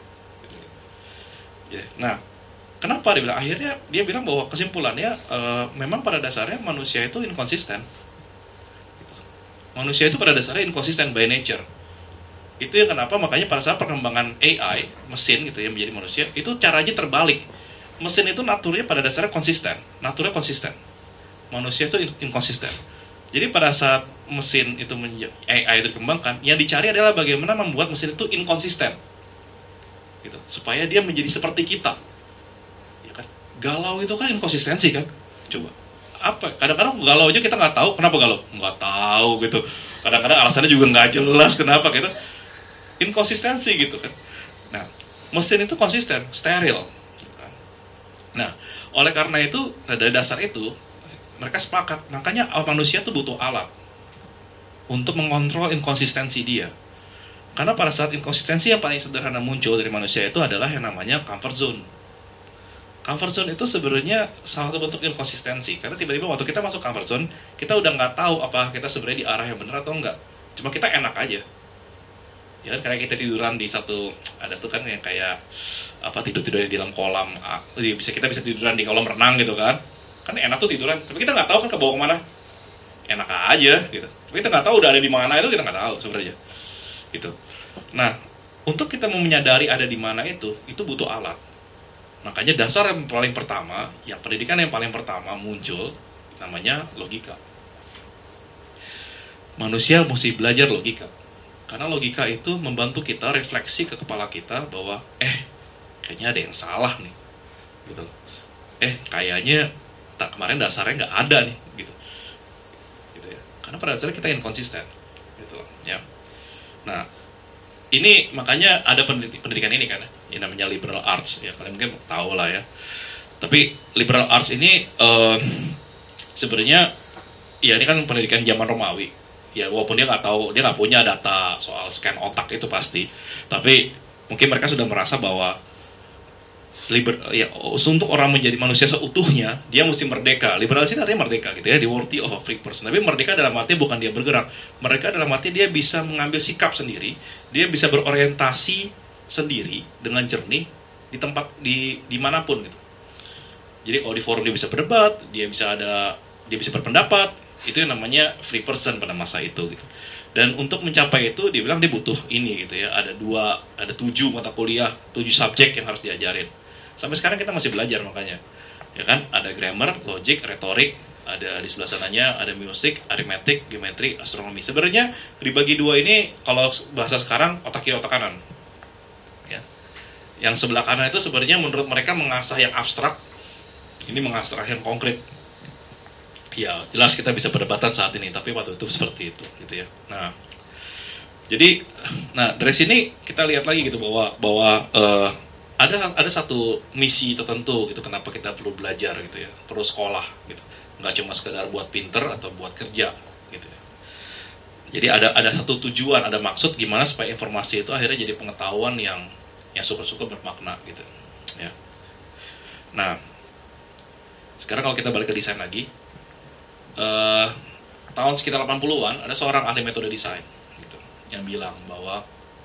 Speaker 1: Nah, kenapa dia bilang, akhirnya dia bilang bahwa kesimpulannya memang pada dasarnya manusia itu inkonsisten. Manusia itu pada dasarnya inkonsisten by nature. Itu yang kenapa makanya pada saat perkembangan AI mesin gitu ya menjadi manusia, itu caranya terbalik. Mesin itu naturnya pada dasarnya konsisten, naturnya konsisten. Manusia itu inkonsisten. Jadi pada saat mesin itu AI itu dikembangkan, yang dicari adalah bagaimana membuat mesin itu inkonsisten, gitu, supaya dia menjadi seperti kita. Ya kan? Galau itu kan inkonsistensi kan? Coba. Apa? Kadang-kadang galau aja kita nggak tahu kenapa galau, nggak tahu gitu. Kadang-kadang alasannya juga nggak jelas kenapa gitu. Inkonsistensi gitu kan. Nah, mesin itu konsisten, steril. Gitu kan? Nah, oleh karena itu dari dasar itu mereka sepakat, makanya manusia tuh butuh alat untuk mengontrol inkonsistensi dia. Karena pada saat inkonsistensi yang paling sederhana muncul dari manusia itu adalah yang namanya comfort zone. Comfort zone itu sebenarnya salah satu bentuk inkonsistensi. Karena tiba-tiba waktu kita masuk comfort zone, kita udah nggak tahu apa kita sebenarnya di arah yang benar atau enggak. Cuma kita enak aja. Ya kan, kayak kita tiduran di satu, ada tuh kan yang kayak apa, tidur-tidur di dalam kolam, kita bisa tiduran di kolam renang gitu kan. Kan enak tuh tiduran, tapi kita nggak tahu kan ke bawah kemana. Enak aja gitu, tapi kita nggak tahu udah ada di mana, itu kita nggak tahu sebenarnya gitu. Nah, untuk kita menyadari ada di mana itu butuh alat. Makanya dasar yang paling pertama, yang pendidikan yang paling pertama muncul namanya logika. Manusia mesti belajar logika, karena logika itu membantu kita refleksi ke kepala kita bahwa kayaknya ada yang salah nih gitu. Kayaknya kemarin dasarnya nggak ada nih gitu ya. Karena pada dasarnya kita inkonsisten gitu ya. Nah, ini makanya ada pendidikan ini kan yang namanya liberal arts ya, kalian mungkin tahu lah ya. Tapi liberal arts ini sebenarnya ya ini kan pendidikan zaman Romawi ya, walaupun dia nggak tahu, dia nggak punya data soal scan otak itu pasti, tapi mungkin mereka sudah merasa bahwa untuk orang menjadi manusia seutuhnya dia mesti merdeka. Liberal ini artinya merdeka gitu ya, the worthy of a free person. Tapi merdeka dalam arti bukan dia bergerak, merdeka dalam arti dia bisa mengambil sikap sendiri, dia bisa berorientasi sendiri dengan jernih di tempat di manapun gitu. Jadi kalau di forum dia bisa berdebat, dia bisa berpendapat, itu yang namanya free person pada masa itu gitu. Dan untuk mencapai itu dia bilang dia butuh ini gitu ya, ada 7 mata kuliah, 7 subjek yang harus diajarin. Sampai sekarang kita masih belajar makanya. Ya kan, ada grammar, logic, retorik, ada di sebelah sananya ada musik, aritmetik, geometri, astronomi. Sebenarnya dibagi 2 ini kalau bahasa sekarang otak kiri otak kanan. Ya. Yang sebelah kanan itu sebenarnya menurut mereka mengasah yang abstrak, ini mengasah yang konkret. Ya, jelas kita bisa perdebatan saat ini, tapi waktu itu seperti itu, gitu ya. Nah, jadi, dari sini kita lihat lagi gitu bahwa ada satu misi tertentu gitu kenapa kita perlu belajar gitu ya, perlu sekolah gitu. Nggak cuma sekedar buat pinter atau buat kerja gitu ya. Jadi ada satu tujuan, ada maksud gimana supaya informasi itu akhirnya jadi pengetahuan yang super bermakna gitu ya. Nah, sekarang kalau kita balik ke desain lagi, tahun sekitar 80-an ada seorang ahli metode desain gitu, yang bilang bahwa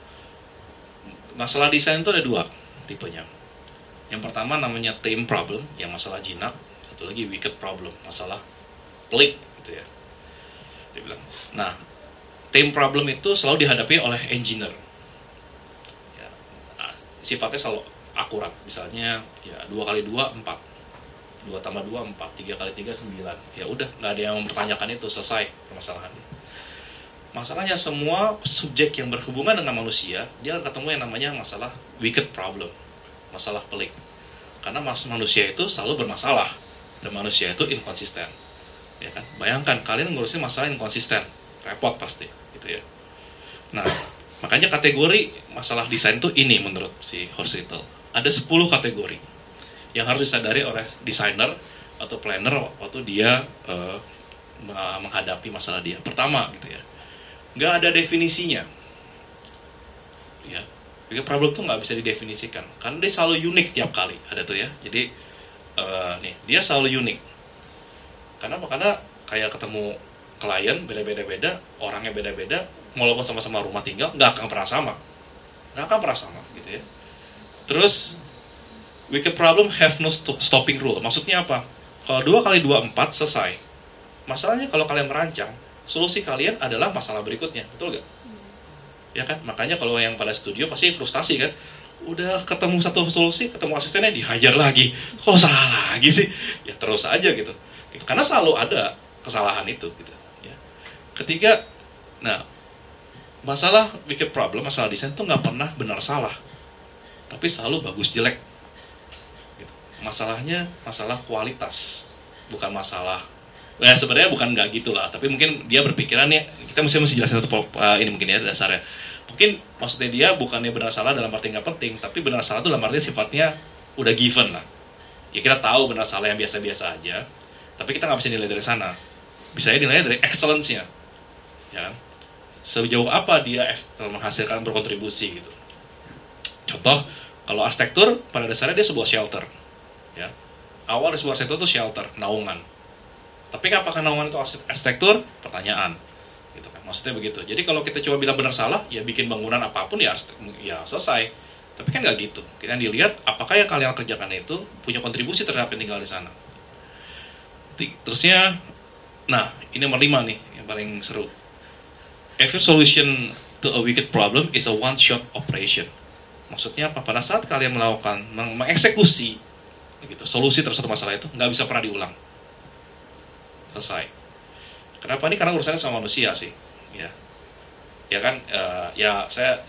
Speaker 1: masalah desain itu ada dua tipenya. Yang pertama namanya tame problem, yang masalah jinak. Satu lagi wicked problem, masalah pelik gitu ya. Dia bilang, nah, tame problem itu selalu dihadapi oleh engineer ya, sifatnya selalu akurat. Misalnya ya 2 kali 2 4, 2 tambah 2 4, 3 kali 3 9. Ya udah, nggak ada yang mempertanyakan itu, selesai permasalahannya. Masalahnya semua subjek yang berhubungan dengan manusia, dia akan ketemu yang namanya masalah wicked problem, masalah pelik. Karena manusia itu selalu bermasalah, dan manusia itu inkonsisten. Ya kan? Bayangkan kalian ngurusin masalah inkonsisten, repot pasti, gitu ya. Nah, makanya kategori masalah desain itu ini menurut si Horst Rittel. Ada 10 kategori yang harus disadari oleh desainer atau planner waktu dia menghadapi masalah dia. Pertama, gitu ya, nggak ada definisinya. Ya, problem tuh nggak bisa didefinisikan, karena dia selalu unik tiap kali. Ada tuh ya. Jadi nih, dia selalu unik. Kenapa? Karena kayak ketemu klien beda-beda, orangnya beda-beda, walaupun sama-sama rumah tinggal, nggak akan pernah sama, gitu ya. Terus wicked problem have no stopping rule. Maksudnya apa? Kalau 2 kali 2 4 selesai. Masalahnya kalau kalian merancang, solusi kalian adalah masalah berikutnya, betul nggak? Ya kan, makanya kalau yang pada studio pasti frustasi kan, udah ketemu satu solusi, ketemu asistennya dihajar lagi, kok salah lagi sih? Ya terus aja gitu, karena selalu ada kesalahan itu gitu ya. Ketiga, nah, masalah wicked problem, masalah desain itu nggak pernah benar salah, tapi selalu bagus jelek gitu. Masalahnya masalah kualitas, bukan masalah. Ya sebenarnya bukan nggak gitulah, tapi mungkin dia berpikiran nih, kita mesti jelasin satu ini mungkin ya dasarnya. Mungkin maksudnya dia bukannya benar salah dalam arti nggak penting, tapi benar salah itu dalam arti sifatnya udah given lah. Ya kita tahu benar salah yang biasa-biasa aja, tapi kita nggak bisa nilai dari sana. Bisa nilai dari excellence-nya, ya. Sejauh apa dia menghasilkan berkontribusi gitu. Contoh, kalau arsitektur pada dasarnya dia sebuah shelter, ya. Awal sebuah arsitektur itu shelter, naungan. Tapi apakah naungan itu arsitektur? Pertanyaan. Gitu kan. Maksudnya begitu. Jadi kalau kita coba bilang benar salah, ya bikin bangunan apapun ya selesai. Tapi kan nggak gitu. Kita dilihat apakah yang kalian kerjakan itu punya kontribusi terhadap yang tinggal di sana. Terusnya, nah ini nomor 5 nih, yang paling seru. Every solution to a wicked problem is a one-shot operation. Maksudnya apa? Pada saat kalian melakukan, mengeksekusi gitu, solusi terhadap satu masalah itu, nggak bisa pernah diulang. Selesai. Kenapa? Ini karena urusannya sama manusia sih, ya. Ya kan, saya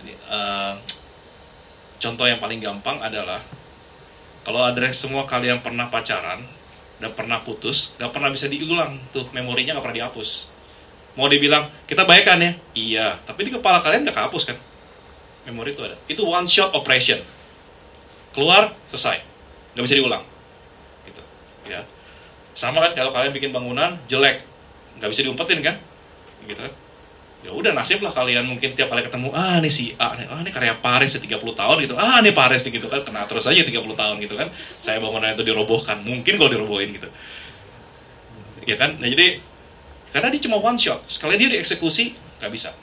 Speaker 1: contoh yang paling gampang adalah kalau ada semua kalian pernah pacaran dan pernah putus, nggak pernah bisa diulang tuh, memorinya nggak pernah dihapus. Mau dibilang kita baikan ya, iya, tapi di kepala kalian nggak kehapus kan, memori itu ada. Itu one shot operation, keluar selesai, nggak bisa diulang, gitu, ya. Sama kan kalau kalian bikin bangunan jelek, nggak bisa diumpetin kan, gitu kan. Ya udah, nasib lah kalian mungkin tiap kali ketemu, nih si A, ini karya Paris 30 tahun gitu, nih Paris gitu kan, kena terus aja 30 tahun gitu kan. Saya bangunan itu dirobohkan, mungkin kalau dirobohin gitu, ya kan. Nah jadi karena dia cuma one shot, sekali dia dieksekusi nggak bisa.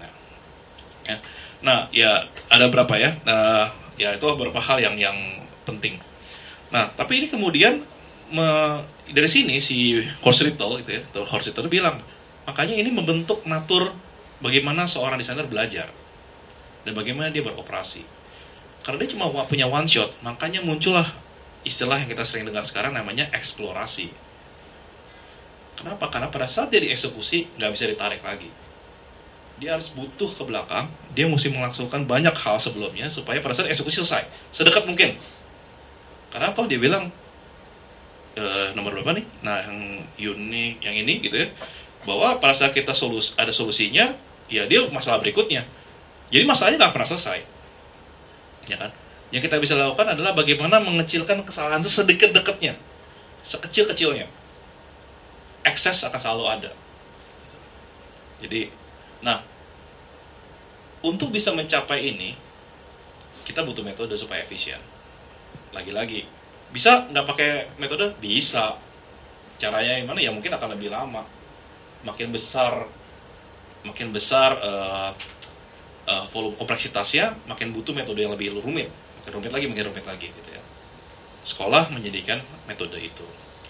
Speaker 1: Nah ya ada berapa ya, ya itu beberapa hal yang penting. Nah tapi ini kemudian dari sini si Horst Rittel gitu ya, Horst Rittel bilang, makanya ini membentuk natur bagaimana seorang desainer belajar dan bagaimana dia beroperasi. Karena dia cuma punya one shot, makanya muncullah istilah yang kita sering dengar sekarang namanya eksplorasi. Kenapa? Karena pada saat dia dieksekusi nggak bisa ditarik lagi. Dia harus butuh ke belakang, dia mesti melakukan banyak hal sebelumnya supaya pada saat eksekusi selesai sedekat mungkin. Karena toh dia bilang nomor berapa nih? Nah, yang unik, yang ini gitu ya. Bahwa pada saat kita ada solusinya, ya dia masalah berikutnya. Jadi masalahnya nggak pernah selesai, ya kan? Yang kita bisa lakukan adalah bagaimana mengecilkan kesalahan itu sedikit-dekatnya, sekecil-kecilnya. Ekses akan selalu ada. Jadi, nah, untuk bisa mencapai ini, kita butuh metode supaya efisien. Lagi-lagi, bisa nggak pakai metode? Bisa. Caranya gimana? Ya mungkin akan lebih lama. Makin besar volume kompleksitasnya, makin butuh metode yang lebih rumit. Makin rumit lagi gitu ya. Sekolah menjadikan metode itu.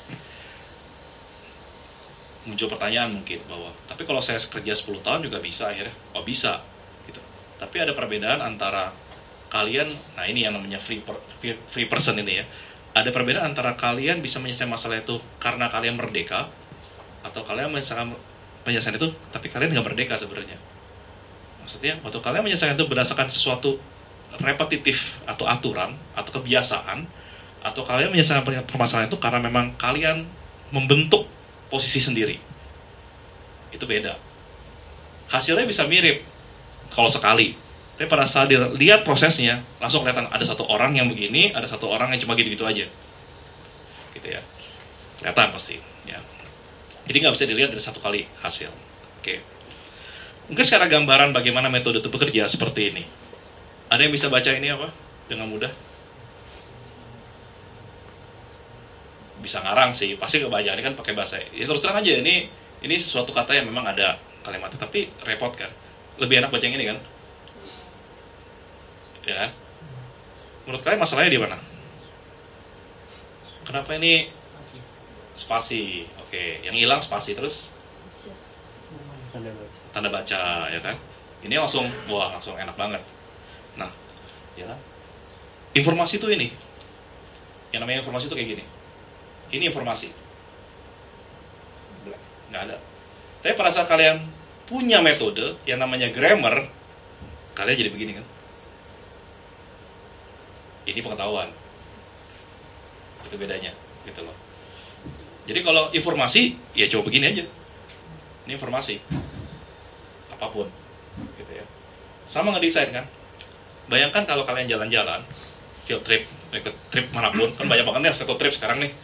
Speaker 1: Muncul pertanyaan mungkin bahwa, tapi kalau saya kerja 10 tahun juga bisa akhirnya? Oh bisa, gitu. Tapi ada perbedaan antara kalian, nah ini yang namanya free person ini ya. Ada perbedaan antara kalian bisa menyelesaikan masalah itu karena kalian merdeka, atau kalian menyelesaikan itu tapi kalian nggak merdeka sebenarnya. Maksudnya, waktu kalian menyelesaikan itu berdasarkan sesuatu repetitif atau aturan atau kebiasaan, atau kalian menyelesaikan permasalahan itu karena memang kalian membentuk posisi sendiri, itu beda. Hasilnya bisa mirip kalau sekali, tapi pada saat dilihat prosesnya langsung kelihatan ada satu orang yang begini, ada satu orang yang cuma gitu-gitu aja, gitu ya, kelihatan pasti ya. Jadi nggak bisa dilihat dari satu kali hasil. Oke. Mungkin secara gambaran bagaimana metode itu bekerja seperti ini. Ada yang bisa baca ini apa dengan mudah? Bisa ngarang sih, pasti kebaca. Ini kan pakai bahasa. Ya terus terang aja, ini sesuatu kata yang memang ada kalimatnya, tapi repot kan. Lebih enak baca yang ini kan? Ya kan? Menurut kalian masalahnya di mana? Kenapa ini spasi? Oke, yang hilang spasi terus tanda baca, ya kan? Ini langsung, wah langsung enak banget. Nah, ya kan? Informasi itu ini. Yang namanya informasi itu kayak gini. Ini informasi. Nggak ada. Tapi pada saat kalian punya metode yang namanya grammar, kalian jadi begini kan? Ini pengetahuan. Itu bedanya, gitu loh. Jadi kalau informasi, ya coba begini aja. Ini informasi. Apapun. Gitu ya. Sama ngedesain kan? Bayangkan kalau kalian jalan-jalan, field trip, ikut trip manapun, kan banyak banget nih satu trip sekarang nih.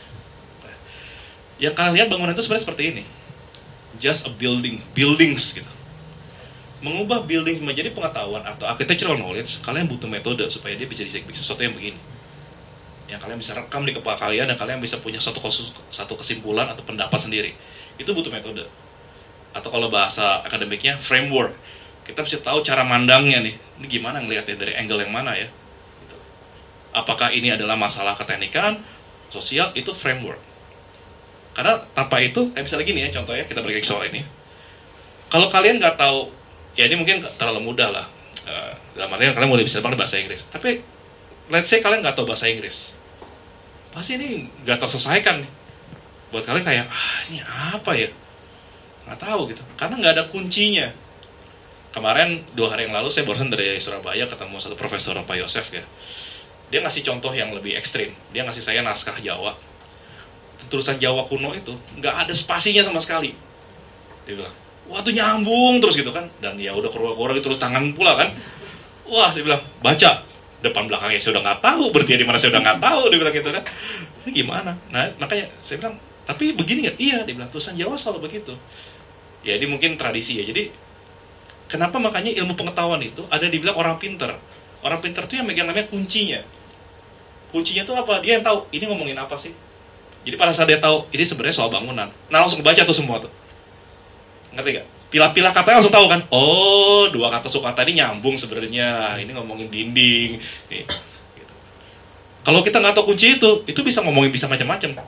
Speaker 1: Yang kalian lihat bangunan itu sebenarnya seperti ini. Just a buildings gitu. Mengubah building menjadi pengetahuan atau architectural knowledge, kalian butuh metode supaya dia bisa sesuatu yang begini. Yang kalian bisa rekam di kepala kalian dan kalian bisa punya satu kesimpulan atau pendapat sendiri. Itu butuh metode. Atau kalau bahasa akademiknya framework. Kita bisa tahu cara mandangnya nih. Ini gimana ngelihatnya dari angle yang mana ya? Gitu. Apakah ini adalah masalah keteknikan, sosial, itu framework. Karena tanpa itu, kayak misalnya gini ya, contohnya kita beri soal ini. Kalau kalian nggak tahu, ya ini mungkin terlalu mudah lah. Dalam artian kalian mulai bisa banget bahasa Inggris. Tapi, let's say kalian nggak tahu bahasa Inggris. Pasti ini nggak terselesaikan nih. Buat kalian kayak, ini apa ya? Nggak tahu gitu. Karena nggak ada kuncinya. Kemarin, 2 hari yang lalu, saya barusan dari Surabaya ketemu satu profesor, Pak Yosef ya. Dia ngasih contoh yang lebih ekstrim. Dia ngasih saya naskah Jawa. Tulisan Jawa kuno itu nggak ada spasinya sama sekali. Dia bilang, wah tuh nyambung terus gitu kan, dan ya udah keluar terus tangan pula kan. Wah, dia bilang, baca depan belakangnya saya udah nggak tahu, berarti di mana saya udah nggak tahu, dia bilang gitu kan. Ini gimana? Nah makanya saya bilang, tapi begini nggak? Iya, dia bilang tulisan Jawa selalu begitu. Ya ini mungkin tradisi ya. Jadi kenapa makanya ilmu pengetahuan itu ada dibilang orang pinter. Orang pinter tuh yang megang namanya kuncinya. Kuncinya tuh apa? Dia yang tahu ini ngomongin apa sih. Jadi pada saat dia tahu ini sebenarnya soal bangunan, nah langsung baca tuh semua tuh, ngerti gak? Pilah-pilah katanya langsung tahu kan? Oh, 2 kata suku tadi nyambung sebenarnya. Ini ngomongin dinding. Nih, gitu. Kalau kita nggak tahu kunci itu bisa ngomongin bisa macam-macam.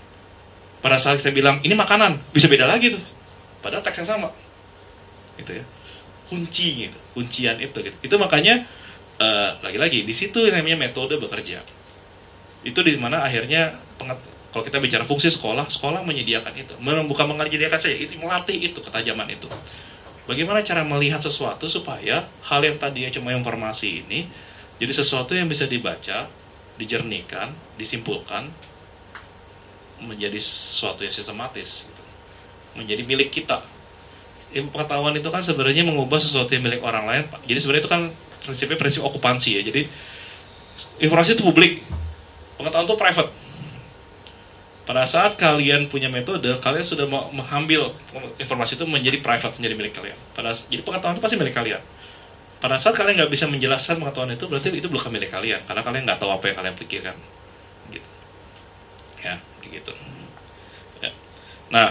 Speaker 1: Pada saat saya bilang ini makanan, bisa beda lagi tuh. Padahal teks yang sama, gitu ya. Kunci gitu, kuncian itu. Gitu. Itu makanya lagi-lagi di situ yang namanya metode bekerja. Itu di mana akhirnya kalau kita bicara fungsi sekolah menyediakan itu. Bukan menyediakan saja, itu melatih itu, ketajaman itu. Bagaimana cara melihat sesuatu supaya hal yang tadinya cuma informasi ini jadi sesuatu yang bisa dibaca, dijernihkan, disimpulkan, menjadi sesuatu yang sistematis, gitu. Menjadi milik kita. Ilmu pengetahuan itu kan sebenarnya mengubah sesuatu yang milik orang lain. Jadi sebenarnya itu kan prinsipnya prinsip okupansi ya. Jadi informasi itu publik, pengetahuan itu private. Pada saat kalian punya metode, kalian sudah mengambil informasi itu menjadi private, menjadi milik kalian. Jadi pengetahuan itu pasti milik kalian. Pada saat kalian nggak bisa menjelaskan pengetahuan itu, berarti itu bukan milik kalian, karena kalian nggak tahu apa yang kalian pikirkan, gitu. Ya, gitu. Ya. Nah,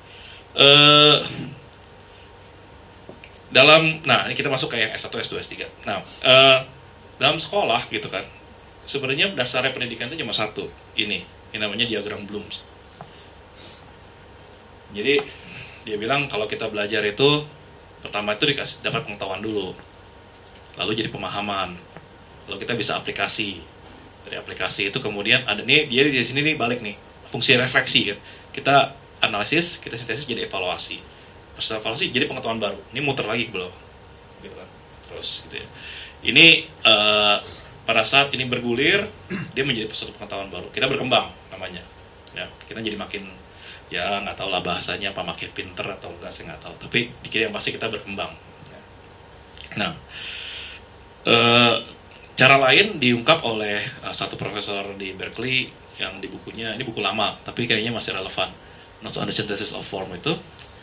Speaker 1: ini kita masuk ke yang S1, S2, S3. Nah, dalam sekolah gitu kan, sebenarnya dasarnya pendidikan itu cuma satu, ini namanya diagram Bloom. Jadi dia bilang kalau kita belajar itu pertama itu dapat pengetahuan dulu, lalu jadi pemahaman, lalu kita bisa aplikasi. Dari aplikasi itu kemudian ada nih, dia di sini nih balik nih fungsi refleksi kan. Kita analisis, kita sintesis jadi evaluasi. Pas evaluasi jadi pengetahuan baru. Ini muter lagi belum, gitu kan. Terus gitu ya. Ini pada saat ini bergulir, dia menjadi suatu pengetahuan baru. Kita berkembang namanya. Ya, kita jadi makin, ya nggak tahu lah bahasanya apa, makin pinter atau enggak, saya nggak tahu. Tapi dikira yang pasti kita berkembang. Ya. Nah, cara lain diungkap oleh satu profesor di Berkeley yang di bukunya, ini buku lama, tapi kayaknya masih relevan. Notes on the Synthesis of Form itu.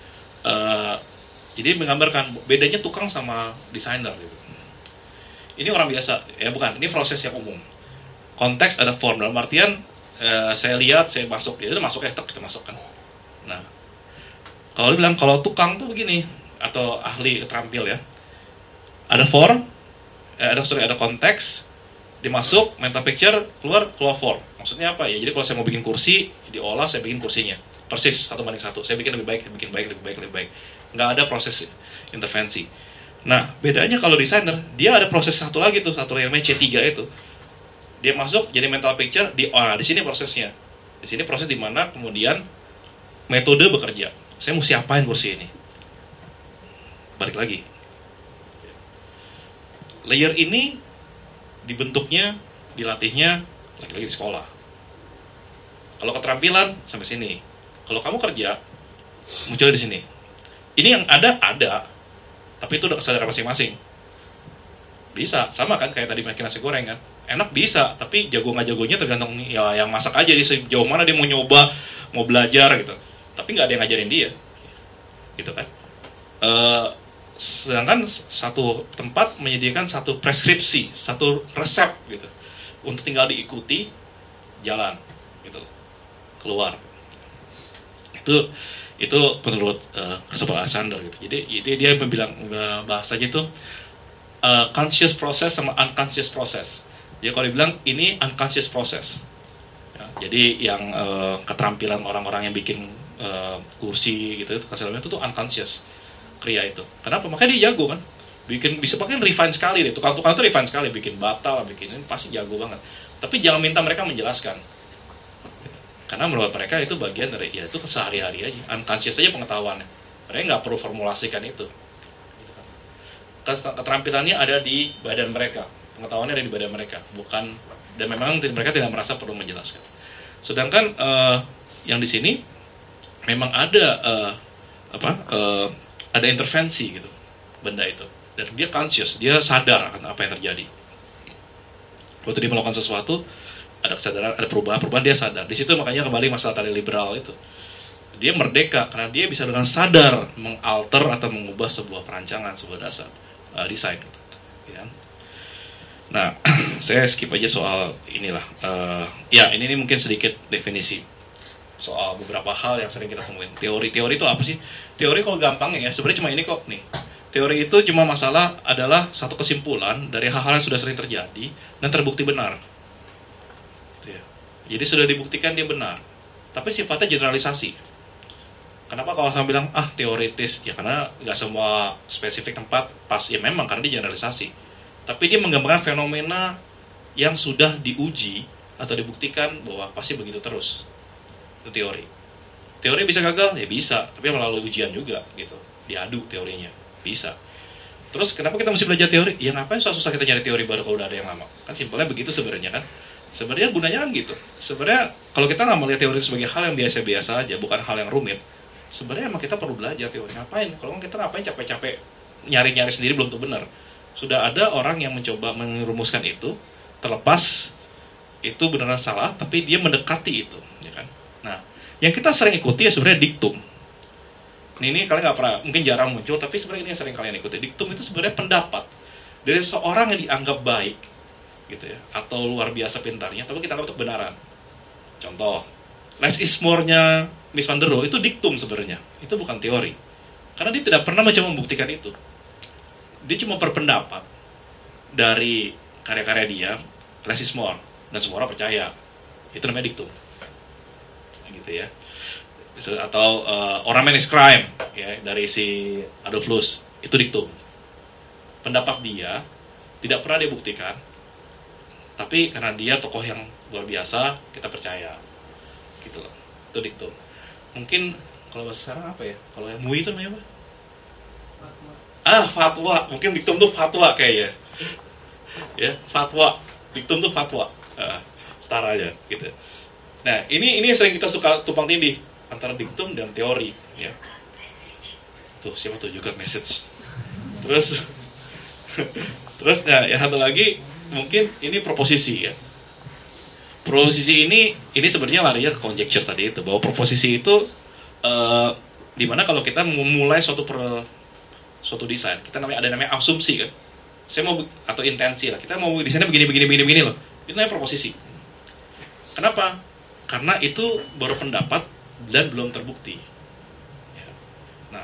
Speaker 1: Jadi menggambarkan bedanya tukang sama desainer gitu. Ini orang biasa, ya bukan, ini proses yang umum. Konteks ada form, dalam artian saya lihat, saya masuk, ya itu masuk, kita masukkan. Nah, kalau dibilang, kalau tukang tuh begini, atau ahli terampil ya, ada form, ada konteks, dimasuk, mental picture, keluar form. Maksudnya apa ya? Jadi kalau saya mau bikin kursi, diolah, saya bikin kursinya. Persis, 1:1. Saya bikin lebih baik. Nggak ada proses intervensi. Nah, bedanya kalau desainer, dia ada proses satu lagi tuh, satu yang namanya C3 itu. Dia masuk jadi mental picture, di sini prosesnya. Di sini proses di mana kemudian metode bekerja. Saya mesti apain kursi ini? Balik lagi. Layer ini dibentuknya, dilatihnya lagi-lagi di sekolah. Kalau keterampilan sampai sini. Kalau kamu kerja, munculnya di sini. Ini yang ada, tapi itu udah kesadaran masing-masing. Bisa, sama kan kayak tadi makin nasi goreng kan. Enak bisa, tapi jago nggak jagonya tergantung ya yang masak aja di sejauh mana dia mau nyoba, mau belajar gitu. Tapi nggak ada yang ngajarin dia, gitu kan. Sedangkan satu tempat menyediakan satu preskripsi, satu resep gitu, untuk tinggal diikuti, jalan, gitu, keluar. Itu menurut Christopher Alexander gitu. Jadi dia bilang bahasanya itu conscious process sama unconscious process. Dia kalau dibilang ini unconscious process. Ya, jadi yang keterampilan orang-orang yang bikin kursi gitu, hasilnya itu tuh unconscious kriya itu. Kenapa? Makanya dia jago kan. Bisa pakai refine sekali deh. Tukang-tukang itu refine sekali, bikin batal, bikin ini pasti jago banget. Tapi jangan minta mereka menjelaskan. Karena menurut mereka itu bagian dari, ya itu sehari-hari aja, unconscious aja pengetahuannya. Mereka nggak perlu formulasikan itu. Keterampilannya ada di badan mereka, pengetahuannya ada di badan mereka, bukan, dan memang mereka tidak merasa perlu menjelaskan. Sedangkan yang di sini memang ada ada intervensi gitu, benda itu, dan dia conscious, dia sadar akan apa yang terjadi. Waktu dia melakukan sesuatu, ada kesadaran, ada perubahan dia sadar. Di situ makanya kembali masalah tadi liberal itu. Dia merdeka karena dia bisa dengan sadar mengalter atau mengubah sebuah perancangan, sebuah dasar desain. Ya. Nah, saya skip aja soal inilah. Ya, ini mungkin sedikit definisi soal beberapa hal yang sering kita temuin. Teori itu apa sih? Teori kalau gampang ya, sebenarnya cuma ini kok nih. Teori itu cuma masalah adalah satu kesimpulan dari hal-hal yang sudah sering terjadi dan terbukti benar. Jadi sudah dibuktikan dia benar, tapi sifatnya generalisasi. Kenapa kalau saya bilang teoritis? Ya karena nggak semua spesifik tempat pas. Ya memang karena dia generalisasi. Tapi dia menggambarkan fenomena yang sudah diuji atau dibuktikan bahwa pasti begitu terus. Itu teori. Teori bisa gagal? Ya bisa, tapi melalui ujian juga gitu. Diadu teorinya, bisa. Terus kenapa kita mesti belajar teori? Ya ngapain susah-susah kita nyari teori baru kalau udah ada yang lama? Kan simpelnya begitu sebenarnya kan. Sebenarnya gunanya kan gitu. Sebenarnya kalau kita nggak melihat teori sebagai hal yang biasa-biasa aja, bukan hal yang rumit, sebenarnya emang kita perlu belajar teori. Ngapain? Kalau kita ngapain capek-capek nyari-nyari sendiri belum tentu benar. Sudah ada orang yang mencoba merumuskan itu, terlepas itu beneran salah, tapi dia mendekati itu, ya kan? Nah, yang kita sering ikuti ya sebenarnya diktum. Ini kalian nggak pernah, mungkin jarang muncul, tapi sebenarnya ini yang sering kalian ikuti. Diktum itu sebenarnya pendapat dari seorang yang dianggap baik, gitu ya, atau luar biasa pintarnya, tapi kita anggap itu kebenaran. Contoh, less is more-nya Miss Van der Rohe itu diktum sebenarnya, itu bukan teori, karena dia tidak pernah mencoba membuktikan itu. Dia cuma berpendapat dari karya-karya dia, less is more, dan semua orang percaya, itu namanya diktum, gitu ya. Atau Ornament is Crime, ya, dari si Adolf Loos, itu diktum. Pendapat dia tidak pernah dibuktikan, tapi karena dia tokoh yang luar biasa, kita percaya, gitu loh. Itu diktum. Mungkin kalau bahasa sekarang apa ya? Kalau yang MUI itu namanya apa? Fatwa. Mungkin diktum tuh fatwa kayaknya. Ya, fatwa. Diktum tuh fatwa. Setara aja, gitu. Nah, ini sering kita suka tumpang tindih antara diktum dan teori, ya. Tuh, siapa tuh juga message. Terus nah, yang satu lagi mungkin ini proposisi, ya. Proposisi ini sebenarnya larinya ke conjecture tadi itu, bahwa proposisi itu dimana kalau kita memulai suatu desain, kita ada namanya asumsi, kan. Saya mau, atau intensi lah, kita mau desainnya begini loh. Itu namanya proposisi. Kenapa? Karena itu baru pendapat dan belum terbukti. Ya. Nah,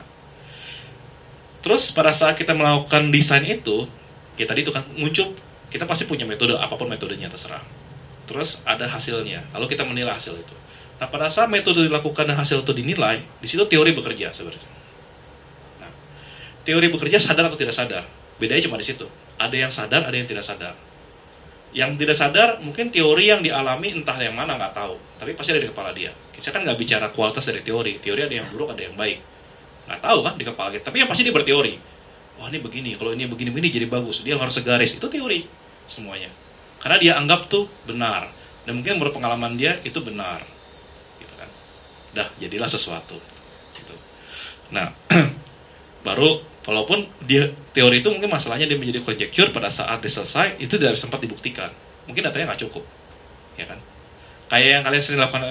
Speaker 1: terus pada saat kita melakukan desain itu, ya tadi itu kan muncul, kita pasti punya metode, apapun metodenya terserah. Terus ada hasilnya, lalu kita menilai hasil itu. Nah, pada saat metode dilakukan dan hasil itu dinilai, di situ teori bekerja sebenarnya. Nah, teori bekerja sadar atau tidak sadar, bedanya cuma di situ. Ada yang sadar, ada yang tidak sadar. Yang tidak sadar mungkin teori yang dialami entah yang mana nggak tahu, tapi pasti ada di kepala dia. Kita kan nggak bicara kualitas dari teori ada yang buruk, ada yang baik, nggak tahu kan di kepala kita, tapi yang pasti dia berteori, wah ini begini, kalau ini begini jadi bagus, dia harus segaris, itu teori semuanya, karena dia anggap tuh benar, dan mungkin menurut pengalaman dia itu benar, gitu kan. Jadilah sesuatu gitu. Nah, baru walaupun dia teori itu mungkin masalahnya dia menjadi conjecture, pada saat dia selesai itu tidak sempat dibuktikan, mungkin datanya nggak cukup, ya kan. Kayak yang kalian sering lakukan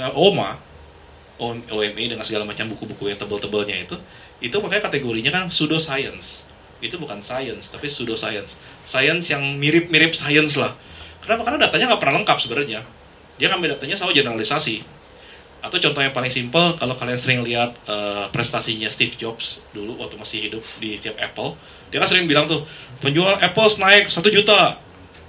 Speaker 1: OMI dengan segala macam buku-buku yang tebal-tebalnya itu makanya kategorinya kan pseudoscience. Itu bukan science, tapi pseudoscience. Science yang mirip-mirip science lah. Kenapa? Karena datanya nggak pernah lengkap sebenarnya. Dia ngambil datanya selalu generalisasi. Atau contoh yang paling simpel, kalau kalian sering lihat prestasinya Steve Jobs dulu waktu masih hidup di setiap Apple, dia kan sering bilang tuh, penjualan Apple naik 1 juta.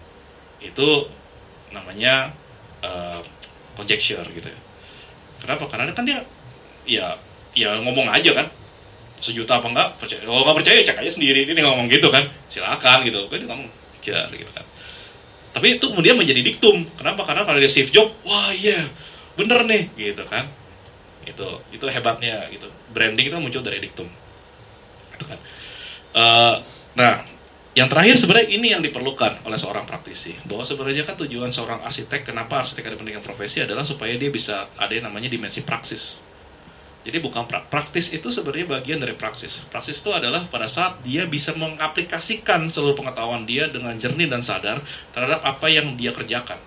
Speaker 1: Itu namanya conjecture gitu ya. Kenapa? Karena kan dia ya ngomong aja kan, 1 juta apa enggak, percaya. Kalau nggak percaya cek aja sendiri, ini ngomong gitu kan, silakan gitu, kan dia ngomong aja gitu kan. Tapi itu kemudian menjadi diktum. Kenapa? Karena kalau dia Steve Jobs, wah iya bener nih gitu kan. Itu hebatnya gitu. Branding itu muncul dari diktum, gitu kan. Nah, yang terakhir sebenarnya ini yang diperlukan oleh seorang praktisi, bahwa sebenarnya kan tujuan seorang arsitek, kenapa arsitek ada pendidikan profesi adalah supaya dia bisa ada yang namanya dimensi praksis. Jadi bukan praktis itu sebenarnya bagian dari praksis. Praksis itu adalah pada saat dia bisa mengaplikasikan seluruh pengetahuan dia dengan jernih dan sadar terhadap apa yang dia kerjakan.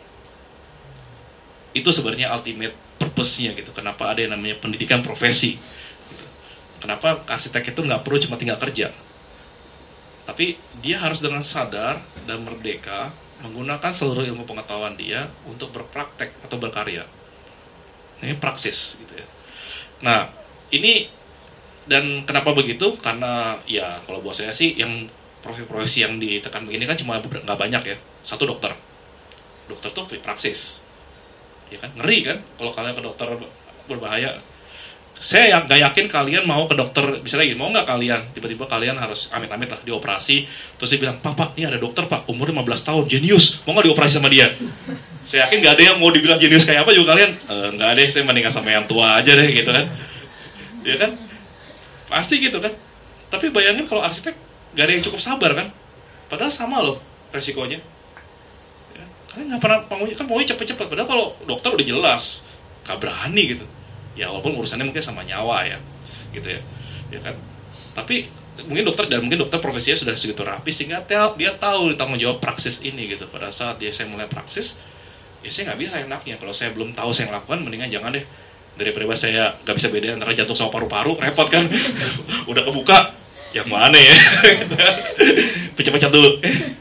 Speaker 1: Itu sebenarnya ultimate purpose-nya gitu. Kenapa ada yang namanya pendidikan profesi. Gitu. Kenapa arsitek itu nggak perlu cuma tinggal kerja, tapi dia harus dengan sadar dan merdeka menggunakan seluruh ilmu pengetahuan dia untuk berpraktek atau berkarya. Ini praksis gitu ya. Nah, ini dan kenapa begitu? Karena ya kalau buat saya sih yang profesi-profesi yang ditekan begini kan cuma nggak banyak ya. Satu dokter tuh praksis, ya kan, ngeri kan kalau kalian ke dokter berbahaya. Saya nggak yakin kalian mau ke dokter, misalnya mau nggak kalian tiba-tiba kalian harus amit-amit lah dioperasi, terus dia bilang, pak ini ada dokter pak umur 15 tahun jenius, mau nggak dioperasi sama dia? Saya yakin nggak ada yang mau dibilang jenius kayak apa juga kalian, nggak deh, saya mendingan sama yang tua aja deh gitu kan, ya kan, pasti gitu kan. Tapi bayangin kalau arsitek nggak ada yang cukup sabar kan, padahal sama loh resikonya. Karena nggak pernah maunya cepet-cepet. Padahal kalau dokter udah jelas, nggak berani gitu. Ya walaupun urusannya mungkin sama nyawa ya, gitu ya, ya kan. Tapi mungkin dokter profesinya sudah segitu rapi sehingga dia tahu tanggung jawab praksis ini gitu. Pada saat saya mulai praksis, ya saya nggak bisa enaknya. Kalau saya belum tahu saya lakukan, mendingan jangan deh. Daripada saya nggak bisa bedain antara jantung sama paru-paru, repot kan. Udah kebuka, yang mana ya? Pecah-pecah dulu.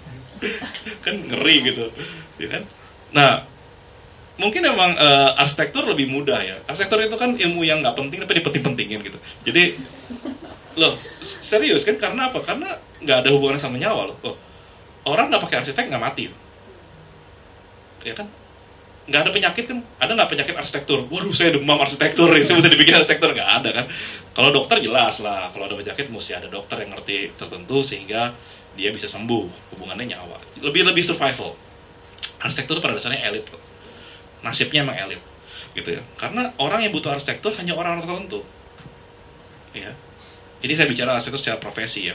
Speaker 1: Kan ngeri gitu, ya kan. Nah, mungkin emang arsitektur lebih mudah ya. Arsitektur itu kan ilmu yang nggak penting tapi dipenting-pentingin gitu. Jadi loh, serius kan, karena apa? Karena nggak ada hubungannya sama nyawa loh. Orang nggak pakai arsitek nggak mati, ya kan? Nggak ada penyakit kan? Ada nggak penyakit arsitektur? Waduh, saya demam arsitektur, saya bisa dibikin arsitektur, nggak ada kan? Kalau dokter jelas lah, kalau ada penyakit mesti ada dokter yang ngerti tertentu sehingga dia bisa sembuh. Hubungannya nyawa, lebih survival. Arsitektur pada dasarnya elit, nasibnya emang elit, gitu ya. Karena orang yang butuh arsitektur hanya orang-orang tertentu, ya. Ini saya bicara arsitektur secara profesi ya.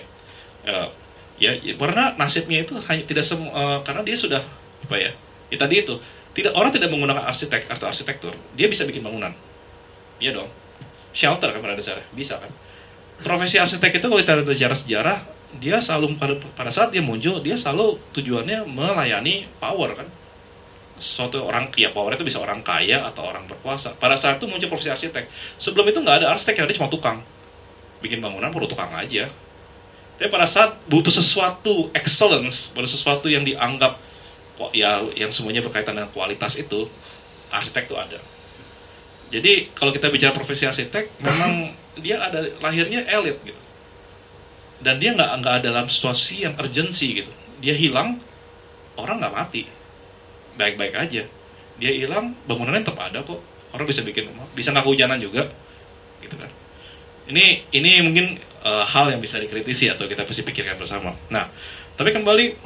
Speaker 1: Karena nasibnya itu hanya tidak semua, karena dia sudah apa ya? Ya tadi itu, orang tidak menggunakan arsitek atau arsitektur, dia bisa bikin bangunan. Iya dong. Shelter kan pada dasarnya, bisa kan. Profesi arsitek itu kalau kita bicara sejarah, dia selalu pada saat dia muncul, dia selalu tujuannya melayani power kan. Suatu orang, ya power itu bisa orang kaya atau orang berkuasa. Pada saat itu muncul profesi arsitek. Sebelum itu nggak ada arsitek, ada cuma tukang. Bikin bangunan perlu tukang aja. Tapi pada saat butuh sesuatu excellence, butuh sesuatu yang dianggap ya yang semuanya berkaitan dengan kualitas itu, arsitek itu ada. Jadi kalau kita bicara profesi arsitek, memang dia ada lahirnya elit gitu. Dan dia nggak dalam situasi yang urgency gitu. Dia hilang, orang nggak mati, baik-baik aja. Dia hilang, bangunannya tetap ada kok. Orang bisa bikin rumah, bisa nggak kehujanan juga, gitu kan. Ini mungkin hal yang bisa dikritisi atau kita mesti pikirkan bersama. Nah, tapi kembali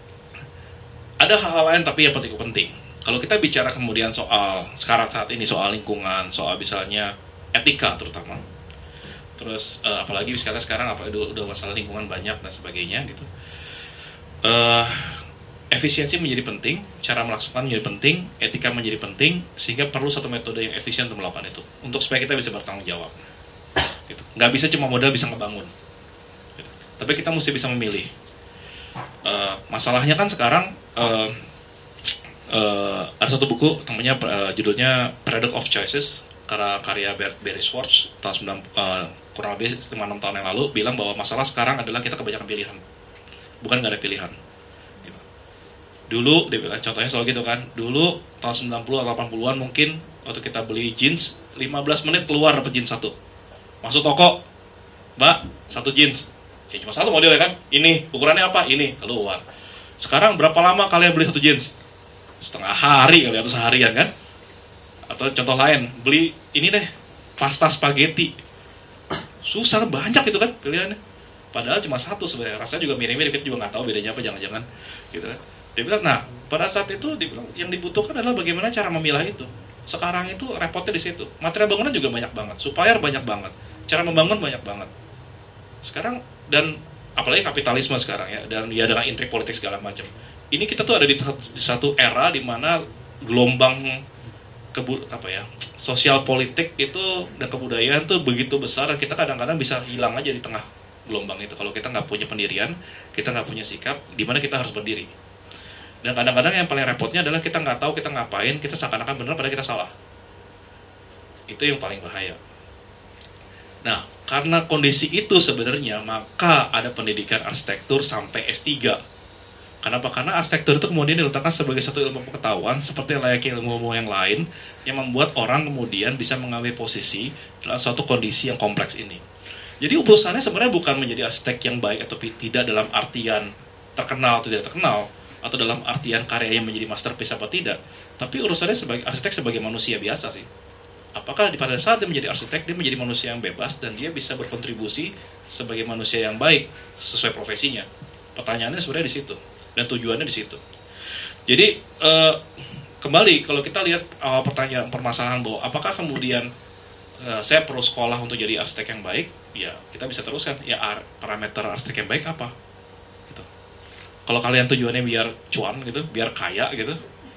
Speaker 1: ada hal-hal lain tapi yang penting. Kalau kita bicara kemudian soal sekarang saat ini soal lingkungan, soal misalnya etika terutama. Terus apalagi sekarang udah masalah lingkungan banyak dan sebagainya gitu. Efisiensi menjadi penting, cara melaksanakan menjadi penting, etika menjadi penting, sehingga perlu satu metode yang efisien untuk melakukan itu, untuk supaya kita bisa bertanggung jawab. Gitu. Nggak bisa cuma modal bisa ngebangun. Gitu. Tapi kita mesti bisa memilih. Masalahnya kan sekarang ada satu buku namanya judulnya Paradox of Choices, karya Barry Schwartz tahun kurang lebih 5-6 tahun yang lalu, bilang bahwa masalah sekarang adalah kita kebanyakan pilihan, bukan nggak ada pilihan. Gitu. Dulu dia bilang, contohnya soal gitu kan, dulu tahun 90 atau 80-an mungkin waktu kita beli jeans 15 menit keluar dapat jeans satu. Masuk toko, Mbak, satu jeans. Ya cuma satu model ya kan, ini ukurannya apa, ini keluar. Sekarang berapa lama kalian beli satu jeans? Setengah hari kali atau seharian kan. Atau contoh lain, beli ini deh, pasta spaghetti, susah banyak itu kan pilihannya, padahal cuma satu sebenarnya, rasanya juga mirip-mirip, kita juga nggak tahu bedanya apa, jangan-jangan gitu kan. Dia bilang, nah pada saat itu dibilang, yang dibutuhkan adalah bagaimana cara memilah itu. Sekarang itu repotnya di situ, material bangunan juga banyak banget, supplier banyak banget, cara membangun banyak banget sekarang, dan apalagi kapitalisme sekarang ya, dan ya dengan intrik politik segala macam. Ini kita tuh ada di satu era di mana gelombang sosial politik itu dan kebudayaan tuh begitu besar, dan kita kadang-kadang bisa hilang aja di tengah gelombang itu kalau kita nggak punya pendirian, kita nggak punya sikap di mana kita harus berdiri. Dan kadang-kadang yang paling repotnya adalah kita nggak tahu kita ngapain, kita seakan-akan benar padahal kita salah. Itu yang paling bahaya. Nah, karena kondisi itu sebenarnya, maka ada pendidikan arsitektur sampai S3. Kenapa? Karena arsitektur itu kemudian diletakkan sebagai satu ilmu pengetahuan seperti layaknya ilmu-ilmu yang lain, yang membuat orang kemudian bisa mengambil posisi dalam suatu kondisi yang kompleks ini. Jadi urusannya sebenarnya bukan menjadi arsitek yang baik atau tidak dalam artian terkenal atau tidak terkenal, atau dalam artian karya yang menjadi masterpiece apa tidak, tapi urusannya sebagai arsitek sebagai manusia biasa sih. Apakah pada saat dia menjadi arsitek, dia menjadi manusia yang bebas dan dia bisa berkontribusi sebagai manusia yang baik sesuai profesinya? Pertanyaannya sebenarnya di situ, dan tujuannya di situ. Jadi kembali kalau kita lihat pertanyaan permasalahan bahwa apakah kemudian saya perlu sekolah untuk jadi arsitek yang baik, ya kita bisa teruskan ya parameter arsitek yang baik apa gitu. Kalau kalian tujuannya biar cuan gitu, biar kaya gitu,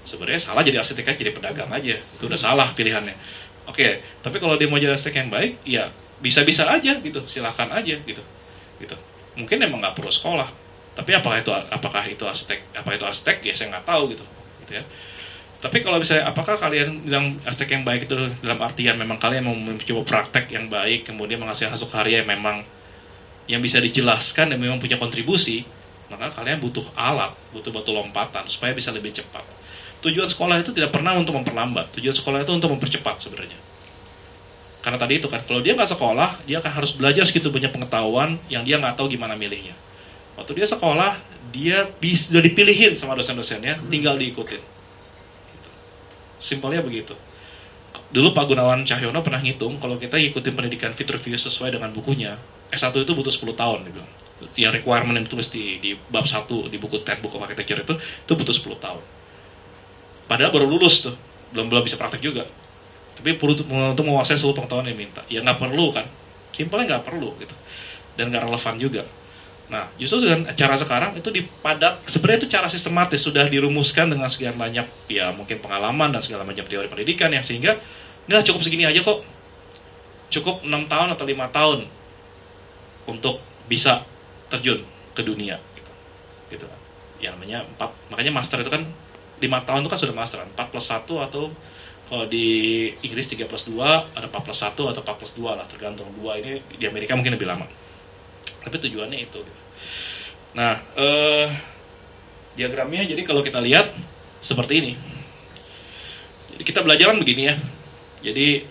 Speaker 1: sebenarnya salah jadi arsitek aja, jadi pedagang aja, itu udah salah pilihannya. Oke, tapi kalau dia mau jadi arsitek yang baik, ya bisa-bisa aja gitu, silahkan aja gitu, gitu. Mungkin emang nggak perlu sekolah, tapi apakah itu arsitek ya saya nggak tahu gitu, gitu ya. Tapi kalau misalnya apakah kalian bilang arsitek yang baik itu dalam artian memang kalian mau mencoba praktek yang baik, kemudian menghasilkan hasil karya yang memang yang bisa dijelaskan dan memang punya kontribusi, maka kalian butuh alat, butuh batu lompatan supaya bisa lebih cepat. Tujuan sekolah itu tidak pernah untuk memperlambat, tujuan sekolah itu untuk mempercepat sebenarnya. Karena tadi itu kan, kalau dia nggak sekolah, dia akan harus belajar segitu banyak pengetahuan yang dia nggak tahu gimana milihnya. Waktu dia sekolah, dia sudah dipilihin sama dosen-dosennya, tinggal diikutin. Simpelnya begitu. Dulu Pak Gunawan Cahyono pernah ngitung, kalau kita ikutin pendidikan fit review sesuai dengan bukunya, S1 itu butuh 10 tahun. Gitu. Yang requirement yang ditulis di bab 1, di buku TED, buku architecture itu butuh 10 tahun. Padahal baru lulus tuh, belum bisa praktek juga. Tapi untuk menguasai seluruh pengetahuan yang minta. Ya nggak perlu kan, simpelnya nggak perlu gitu. Dan nggak relevan juga. Nah, justru dengan cara sekarang itu sebenarnya itu cara sistematis sudah dirumuskan dengan sekian banyak ya mungkin pengalaman dan segala macam teori pendidikan yang sehingga nggak cukup segini aja kok. Cukup 6 tahun atau 5 tahun untuk bisa terjun ke dunia gitu. Gitu kan. Ya namanya makanya master itu kan 5 tahun itu kan sudah master, 4+1 atau kalau di Inggris 3+2, ada 4+1 atau 4+2 lah, tergantung. 2 ini di Amerika mungkin lebih lama. Tapi tujuannya itu. Nah, diagramnya jadi kalau kita lihat seperti ini. Jadi kita belajar kan begini ya. Jadi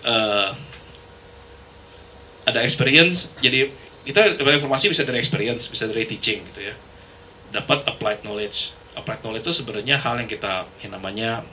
Speaker 1: ada experience. Jadi kita dapat informasi bisa dari experience, bisa dari teaching gitu ya. Dapat applied knowledge. Applied knowledge itu sebenarnya hal yang kita yang namanya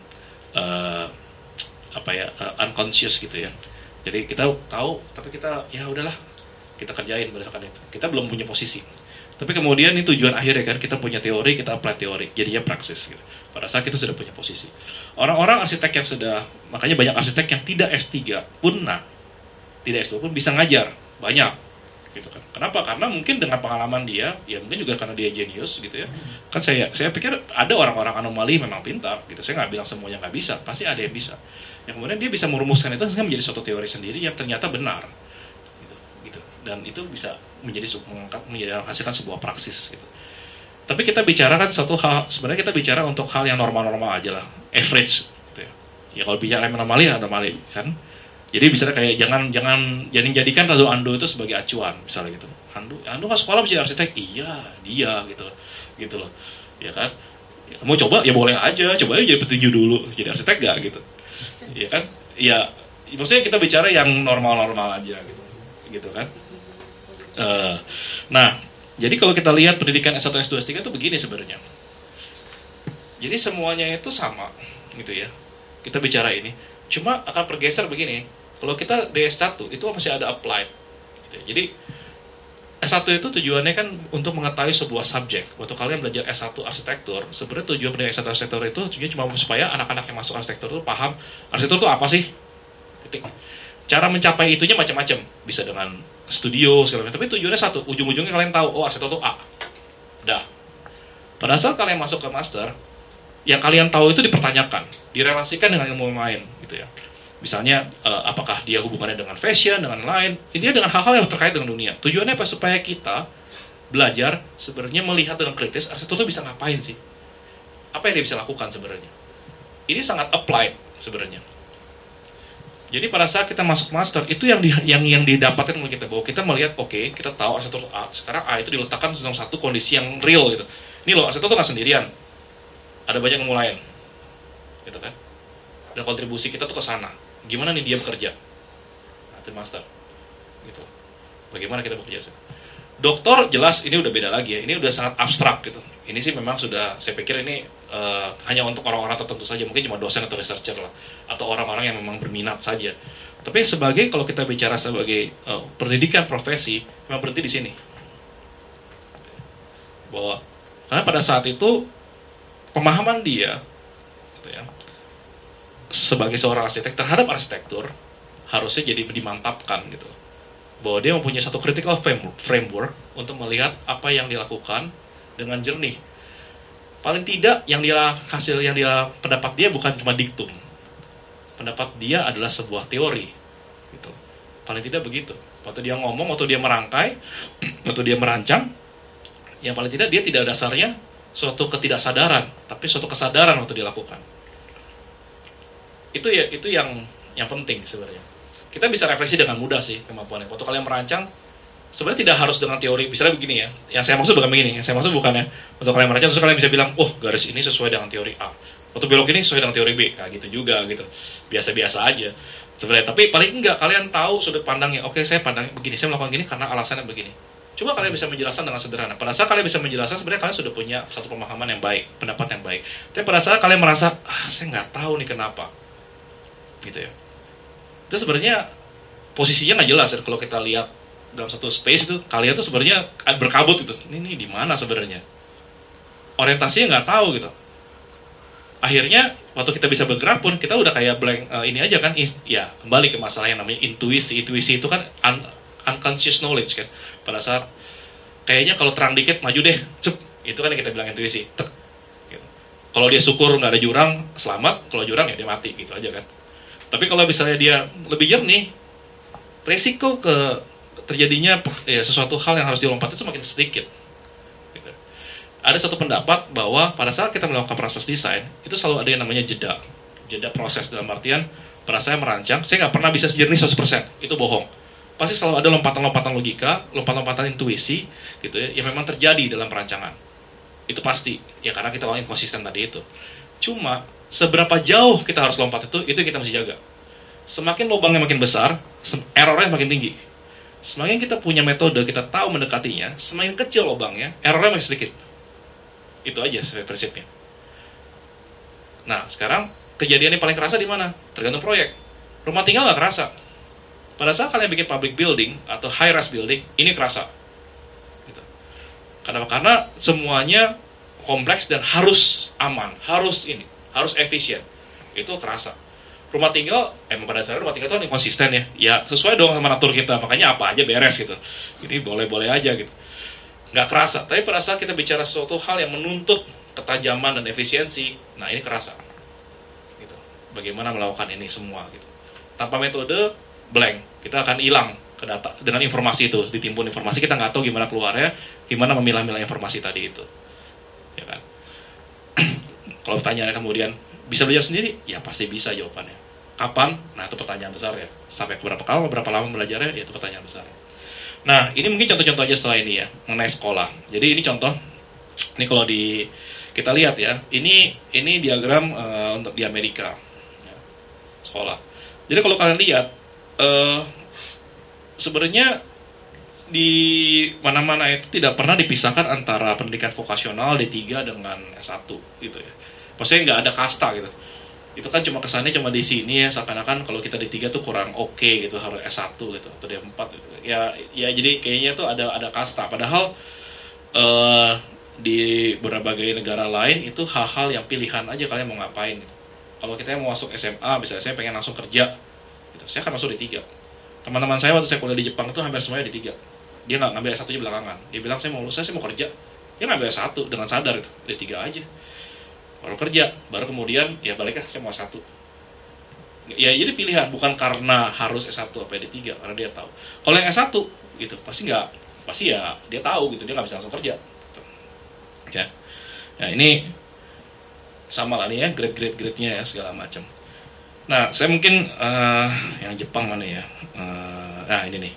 Speaker 1: unconscious gitu ya. Jadi kita tahu, tapi kita ya udahlah kita kerjain berdasarkan itu. Kita belum punya posisi. Tapi kemudian ini tujuan akhirnya kan kita punya teori, kita apply teori, jadinya praksis. Gitu. Pada saat kita sudah punya posisi. Orang-orang arsitek yang makanya banyak arsitek yang tidak S3 pun, tidak S2 pun bisa ngajar, banyak. Gitu kan. Kenapa? Karena mungkin dengan pengalaman dia, ya mungkin juga karena dia genius gitu ya. Kan saya pikir ada orang-orang anomali memang pintar gitu. Saya nggak bilang semuanya nggak bisa, pasti ada yang bisa. Yang kemudian dia bisa merumuskan itu sehingga menjadi suatu teori sendiri yang ternyata benar. Gitu. Dan itu bisa menghasilkan sebuah praksis gitu. Tapi kita bicara kan satu hal, sebenarnya kita bicara untuk hal yang normal-normal aja lah, average gitu ya. Ya kalau bicara anomali ya anomali kan. Jadi misalnya kayak jangan jadikan Tado Ando itu sebagai acuan misalnya gitu. Ando nggak sekolah menjadi arsitek, iya dia gitu loh, ya kan. Ya, mau coba ya boleh aja, coba aja jadi petinju dulu, jadi arsitek gak gitu, ya kan. Ya maksudnya kita bicara yang normal-normal aja gitu kan. Nah, jadi kalau kita lihat pendidikan S1, S2, S3 itu begini sebenarnya. Jadi semuanya itu sama gitu ya. Kita bicara ini, cuma akan bergeser begini. Kalau kita di S1 itu masih ada applied. Gitu. Jadi S1 itu tujuannya kan untuk mengetahui sebuah subjek. Waktu kalian belajar S1 arsitektur, sebenarnya tujuan dari S1 arsitektur itu tujuannya cuma supaya anak-anak yang masuk arsitektur itu paham arsitektur itu apa sih? Titik. Cara mencapai itunya macam-macam. Bisa dengan studio segala macam. Tapi tujuannya satu. Ujung-ujungnya kalian tahu, oh arsitektur itu A. Dah. Pada saat kalian masuk ke master, yang kalian tahu itu dipertanyakan, direlasikan dengan ilmu lain, gitu ya. Misalnya, apakah dia hubungannya dengan fashion, dengan lain, intinya dengan hal-hal yang terkait dengan dunia. Tujuannya apa? Supaya kita belajar sebenarnya melihat dengan kritis, arsitektur itu bisa ngapain sih? Apa yang dia bisa lakukan sebenarnya? Ini sangat applied sebenarnya. Jadi pada saat kita masuk master, itu yang didapatkan oleh kita, bahwa kita melihat, oke, kita tahu arsitektur A, sekarang A itu diletakkan dalam satu kondisi yang real gitu. Ini loh, arsitektur itu nggak sendirian. Ada banyak ilmu lain, gitu kan? Dan kontribusi kita tuh ke sana. Gimana nih dia bekerja? Nanti master, gitu. Bagaimana kita bekerja? Doktor jelas ini udah beda lagi ya. Ini udah sangat abstrak gitu. Ini sih memang sudah, saya pikir ini hanya untuk orang-orang tertentu saja. Mungkin cuma dosen atau researcher lah, atau orang-orang yang memang berminat saja. Tapi kalau kita bicara sebagai pendidikan profesi, memang berhenti di sini. Karena pada saat itu pemahaman dia gitu ya, sebagai seorang arsitek terhadap arsitektur harusnya jadi dimantapkan gitu, bahwa dia mempunyai satu critical framework untuk melihat apa yang dilakukan dengan jernih. paling tidak yang dia pendapat dia bukan cuma diktum, pendapat dia adalah sebuah teori gitu. Paling tidak begitu. Waktu dia ngomong, waktu dia merangkai, waktu dia merancang, yang paling tidak dia tidak dasarnya suatu ketidaksadaran, tapi suatu kesadaran waktu dia lakukan. Itu yang penting sebenarnya. Kita bisa refleksi dengan mudah sih kemampuannya. Waktu kalian merancang, sebenarnya tidak harus dengan teori. Misalnya begini ya, yang saya maksud bukan begini. Yang saya maksud bukan ya, waktu kalian merancang, terus kalian bisa bilang, oh garis ini sesuai dengan teori A. Waktu belok ini sesuai dengan teori B. Nah gitu juga gitu. Biasa-biasa aja sebenarnya. Tapi paling enggak kalian tahu sudut pandangnya. Oke, saya pandangnya begini, saya melakukan gini karena alasannya begini. Coba kalian bisa menjelaskan dengan sederhana. Pada saat kalian bisa menjelaskan, sebenarnya kalian sudah punya satu pemahaman yang baik, pendapat yang baik. Tapi pada saat kalian merasa, saya nggak tahu nih kenapa, gitu ya. Itu sebenarnya posisinya nggak jelas ya. Kalau kita lihat dalam satu space itu, kalian tuh sebenarnya berkabut gitu. Ini di mana sebenarnya? Orientasinya nggak tahu gitu. Akhirnya waktu kita bisa bergerak pun kita udah kayak blank ini aja kan. Ya kembali ke masalah yang namanya intuisi. Intuisi itu kan unconscious knowledge kan. Pada saat kayaknya kalau terang dikit maju deh, cep, itu kan yang kita bilang intuisi. Gitu. Kalau dia syukur nggak ada jurang, selamat. Kalau jurang ya dia mati gitu aja kan. Tapi kalau misalnya dia lebih jernih, resiko ke terjadinya sesuatu hal yang harus dilompat itu semakin sedikit. Gitu. Ada satu pendapat bahwa pada saat kita melakukan proses desain, itu selalu ada yang namanya jeda proses, dalam artian pada saya merancang, saya nggak pernah bisa jernih 100%, itu bohong. Pasti selalu ada lompatan-lompatan logika, lompatan-lompatan intuisi, gitu ya, yang memang terjadi dalam perancangan. Itu pasti, ya karena kita orang inkonsisten tadi itu. Cuma, seberapa jauh kita harus lompat itu kita mesti jaga. Semakin lubangnya makin besar, errornya makin tinggi. Semakin kita punya metode, kita tahu mendekatinya, semakin kecil lubangnya, errornya makin sedikit. Itu aja prinsipnya. Nah, sekarang kejadian yang paling kerasa di mana? Tergantung proyek. Rumah tinggal nggak kerasa. Pada saat kalian bikin public building atau high-rise building, ini kerasa. Gitu. Kenapa? Karena semuanya kompleks dan harus aman, harus efisien. Itu kerasa. Rumah tinggal, pada dasarnya rumah tinggal itu kan inkonsisten ya. Ya sesuai dong sama natur kita, makanya apa aja beres gitu. Ini boleh-boleh aja gitu. Nggak kerasa. Tapi pada saat kita bicara sesuatu hal yang menuntut ketajaman dan efisiensi, nah ini kerasa. Gitu. Bagaimana melakukan ini semua gitu. Tanpa metode, blank, kita akan hilang ke data dengan informasi itu, ditimbun informasi, kita nggak tahu gimana keluarnya, gimana memilah-milah informasi tadi itu, ya kan? Kalau pertanyaan kemudian bisa belajar sendiri, ya pasti bisa jawabannya. Kapan? Nah itu pertanyaan besar ya. Sampai berapa lama belajarnya, ya itu pertanyaan besar. Nah ini mungkin contoh-contoh aja setelah ini ya mengenai sekolah. Jadi ini contoh, ini kalau kita lihat ya, ini diagram untuk di Amerika, ya, sekolah. Jadi kalau kalian lihat. Sebenarnya di mana-mana itu tidak pernah dipisahkan antara pendidikan vokasional D3 dengan S1 gitu ya. Maksudnya nggak ada kasta gitu. Itu kan cuma kesannya cuma di sini ya, seakan-akan kalau kita D3 tuh kurang oke gitu, harus S1 gitu atau D4 gitu. Ya jadi kayaknya tuh ada kasta. Padahal di berbagai negara lain itu hal-hal yang pilihan aja kalian mau ngapain gitu. Kalau kita mau masuk SMA, misalnya saya pengen langsung kerja, saya akan masuk D3. Teman-teman saya waktu saya kuliah di Jepang itu hampir semuanya D3. Dia nggak ngambil S1 aja belakangan. Dia bilang saya mau kerja. Dia ngambil S1 dengan sadar itu, D3 aja. Baru kerja, baru kemudian ya baliknya saya mau S1. Ya jadi pilihan, bukan karena harus S1 apa D3, karena dia tahu. Kalau yang S1 gitu pasti ya dia tahu gitu, dia nggak bisa langsung kerja. Gitu. Ya. Ya ini sama lah nih ya, grade-nya ya segala macam. Nah, saya mungkin yang Jepang mana ya? Nah, ini nih.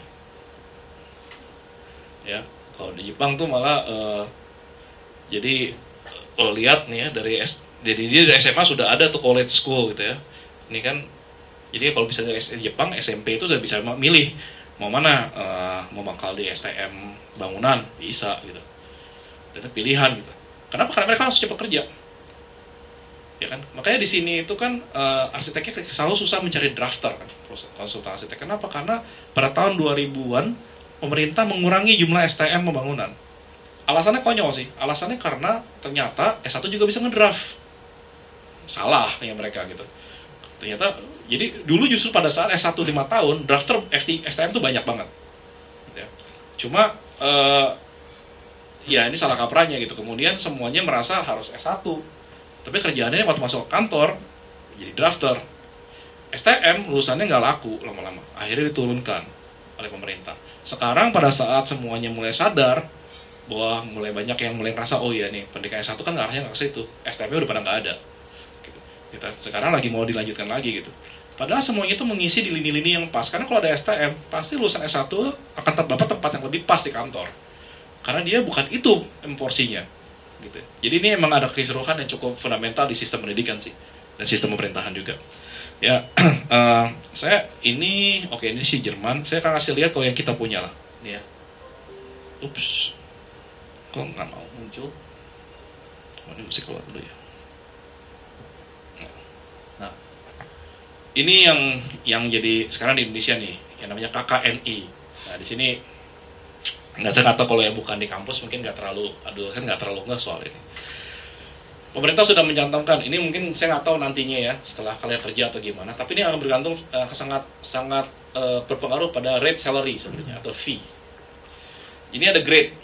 Speaker 1: Ya, kalau di Jepang tuh malah jadi kalau lihat nih ya dari SMA sudah ada tuh college school gitu ya. Ini kan jadi kalau bisa dari Jepang SMP itu sudah bisa milih mau mana, mau bakal di STM bangunan bisa gitu. Dan pilihan gitu. Kenapa? Karena mereka harus cepat kerja. Ya kan? Makanya di sini itu kan arsiteknya selalu susah mencari drafter kan, konsultan arsitek. Kenapa? Karena pada tahun 2000-an pemerintah mengurangi jumlah STM pembangunan. Alasannya konyol sih. Alasannya karena ternyata S1 juga bisa ngedraft. Salah nih mereka gitu. Ternyata jadi dulu justru pada saat S1 5 tahun drafter STM tuh banyak banget. Gitu ya. Cuma ya ini salah kaprahnya gitu. Kemudian semuanya merasa harus S1. Tapi kerjaannya waktu masuk kantor jadi drafter. STM lulusannya nggak laku lama-lama. Akhirnya diturunkan oleh pemerintah. Sekarang pada saat semuanya mulai sadar bahwa mulai banyak yang mulai ngerasa, oh iya nih pendidikan S1 kan arahnya nggak ke situ, STM udah pada nggak ada gitu. Sekarang lagi mau dilanjutkan lagi gitu, padahal semuanya itu mengisi di lini-lini yang pas. Karena kalau ada STM pasti lulusan S1 akan terdapat tempat yang lebih pas di kantor, karena dia bukan itu porsinya gitu. Jadi ini emang ada keseruan yang cukup fundamental di sistem pendidikan sih, dan sistem pemerintahan juga ya. Saya ini oke, ini si Jerman, saya akan kasih lihat kalau yang kita punya lah nih ya. Ups, kok nggak mau muncul? Ini mesti keluar dulu ya. Nah, ini yang jadi sekarang di Indonesia nih, yang namanya KKNI. Nah, di sini saya nggak tahu kalau yang bukan di kampus mungkin nggak terlalu, saya nggak terlalu nggak soal ini. Pemerintah sudah mencantumkan, ini mungkin saya nggak tahu nantinya ya setelah kalian kerja atau gimana, tapi ini akan bergantung sangat berpengaruh pada rate salary sebenarnya atau fee. Ini ada grade.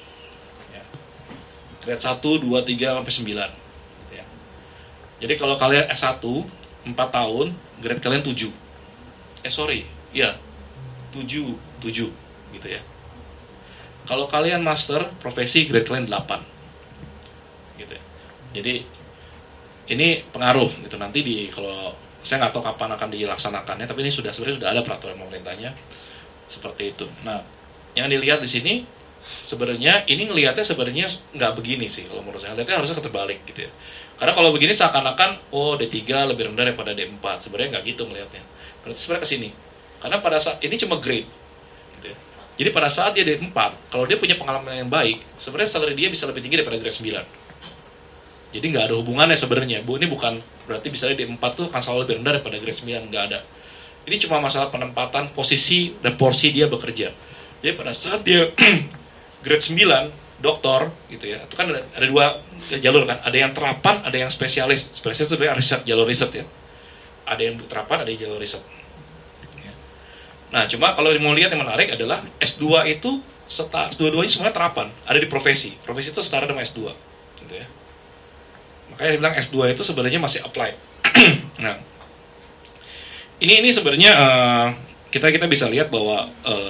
Speaker 1: Grade 1, 2, 3, sampai 9 gitu ya. Jadi kalau kalian S1 4 tahun, grade kalian 7. Iya 7 gitu ya. Kalau kalian master profesi, grade kalian 8 gitu ya. Jadi ini pengaruh gitu nanti kalau saya nggak tahu kapan akan dilaksanakannya, tapi ini sebenarnya sudah ada peraturan pemerintahnya seperti itu. Nah, yang dilihat di sini sebenarnya ini ngelihatnya sebenarnya nggak begini sih kalau menurut saya. Lihatnya harusnya terbalik gitu ya. Karena kalau begini seakan-akan D3 lebih rendah daripada D4. Sebenarnya nggak gitu ngelihatnya. Berarti sebenarnya ke sini. Karena pada saat ini cuma grade gitu ya. Jadi pada saat dia D4, kalau dia punya pengalaman yang baik, sebenarnya salary dia bisa lebih tinggi daripada grade 9. Jadi nggak ada hubungannya sebenarnya. Ini bukan berarti misalnya D4 tuh akan selalu lebih rendah daripada grade 9, nggak ada. Ini cuma masalah penempatan posisi dan porsi dia bekerja. Jadi pada saat dia grade 9 doktor gitu ya, itu kan ada dua jalur kan, ada yang terapan, ada yang spesialis. Spesialis itu sebenarnya riset, jalur riset ya. Ada yang terapan, ada yang jalur riset. Nah, cuma kalau mau lihat yang menarik adalah S2 itu dua-duanya semuanya terapan, ada di profesi. Profesi itu setara dengan S2 gitu ya. Makanya dia bilang S2 itu sebenarnya masih apply. Nah, ini sebenarnya kita bisa lihat bahwa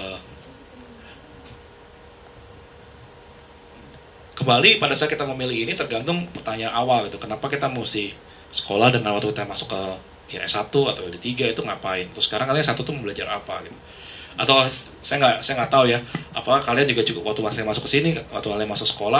Speaker 1: kembali pada saat kita memilih ini tergantung pertanyaan awal gitu. Kenapa kita mesti sekolah dan waktu kita masuk ke ya S1 atau D3 itu ngapain? Terus sekarang kalian S1 tuh mau belajar apa gitu. Atau saya nggak tahu ya, apakah kalian juga cukup waktu saya masuk ke sini, waktu kalian masuk sekolah.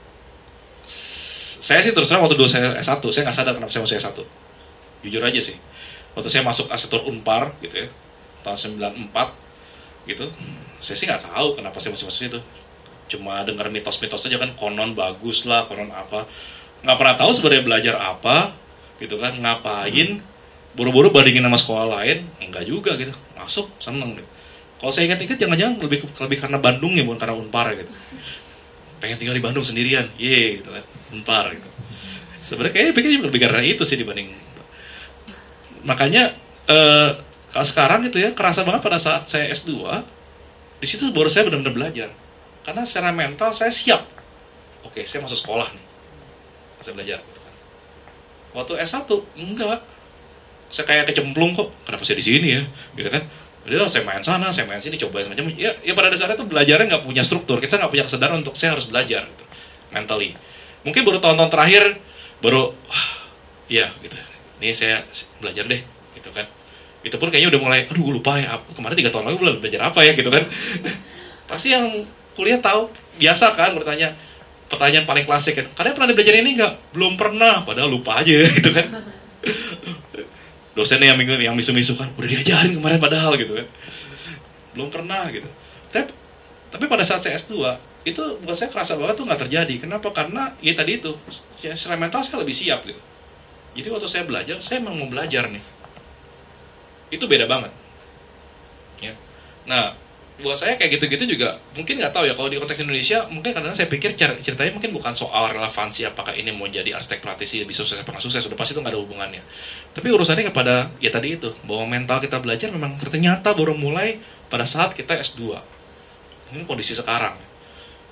Speaker 1: Saya sih terus terang waktu dulu saya S1, saya nggak sadar kenapa saya masuk S1. Jujur aja sih. Waktu saya masuk Arsitektur Unpar gitu ya, tahun 94 gitu, saya sih nggak tahu kenapa saya masuk situ. Cuma dengar mitos-mitos aja kan, konon bagus lah, konon apa. Nggak pernah tahu sebenarnya belajar apa, gitu kan, ngapain, buru-buru bandingin sama sekolah lain, enggak juga gitu. Masuk, seneng gitu. Kalau saya ingat-ingat jangan-jangan lebih karena Bandung ya, bukan karena Unpar gitu. Pengen tinggal di Bandung sendirian, gitu kan, Unpar gitu. Sebenarnya kayaknya pikir lebih karena itu sih dibanding. Makanya, kalau sekarang gitu ya, kerasa banget pada saat saya S2, di situ baru saya benar-benar belajar. Karena secara mental saya siap. Oke, saya masuk sekolah nih. Saya belajar. Waktu S1 enggak. Saya kayak kecemplung kok. Kenapa saya di sini ya? Gitu kan. Jadi saya main sana, saya main sini, cobain macam. Ya pada dasarnya tuh belajarnya nggak punya struktur. Kita nggak punya kesadaran untuk saya harus belajar gitu. Mentally. Mungkin baru tahun-tahun terakhir baru iya gitu. Ini saya belajar deh gitu kan. Itu pun kayaknya udah mulai aduh gue lupa ya. Kemarin 3 tahun lalu belajar apa ya gitu kan. Pasti yang kuliah tahu, biasa kan bertanya pertanyaan paling klasik kan, kalian pernah belajar ini nggak? Belum pernah, padahal lupa aja gitu kan. Dosennya yang misu-misu kan, udah diajarin kemarin padahal gitu kan, belum pernah gitu. Tapi pada saat saya S2 itu buat saya kerasa banget tuh nggak terjadi. Kenapa? Karena ya tadi itu secara mental saya lebih siap gitu. Jadi waktu saya belajar, saya emang mau belajar nih. Itu beda banget ya. Nah, buat saya kayak gitu-gitu juga mungkin nggak tahu ya, kalau di konteks Indonesia mungkin kadang saya pikir ceritanya mungkin bukan soal relevansi apakah ini mau jadi arsitek praktisi lebih sukses apa nggak sukses, sudah pasti itu nggak ada hubungannya. Tapi urusannya kepada ya tadi itu, bahwa mental kita belajar memang ternyata baru mulai pada saat kita S2. Ini kondisi sekarang.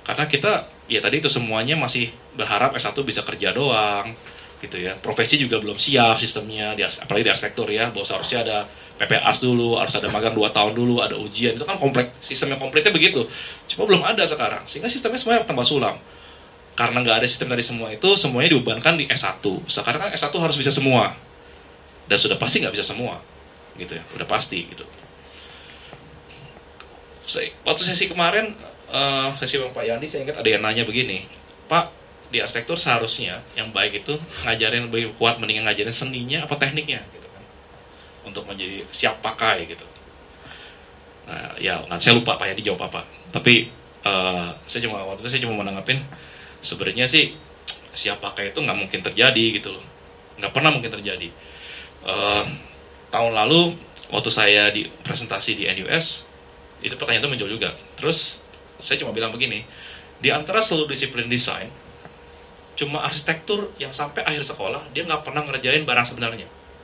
Speaker 1: Karena kita, ya tadi itu semuanya masih berharap S1 bisa kerja doang, gitu ya. Profesi juga belum siap sistemnya, apalagi di arsitektur ya, bahwa seharusnya ada PPAS dulu, harus ada magang 2 tahun dulu, ada ujian, itu kan kompleks, sistem yang komplitnya begitu. Cuma belum ada sekarang, sehingga sistemnya semuanya tambah sulam. Karena nggak ada sistem dari semua itu, semuanya dibebankan di S1. Sekarang kan S1 harus bisa semua, dan sudah pasti nggak bisa semua, gitu ya, udah pasti gitu. Waktu sesi kemarin, sesi Bang Pak Yandi, saya ingat ada yang nanya begini, Pak, di arsitektur seharusnya yang baik itu ngajarin lebih kuat mendingan ngajarin seninya apa tekniknya, gitu kan, untuk menjadi siap pakai gitu. Nah, ya nggak, saya lupa Pak Yandi jawab apa, tapi waktu itu saya cuma menanggapin sebenarnya sih siap pakai itu nggak mungkin terjadi gitu loh, nggak pernah mungkin terjadi. Tahun lalu waktu saya di presentasi di NUS, itu pertanyaan itu muncul juga. Terus saya cuma bilang begini, di antara seluruh disiplin desain, cuma arsitektur yang sampai akhir sekolah dia nggak pernah ngerjain barang sebenarnya.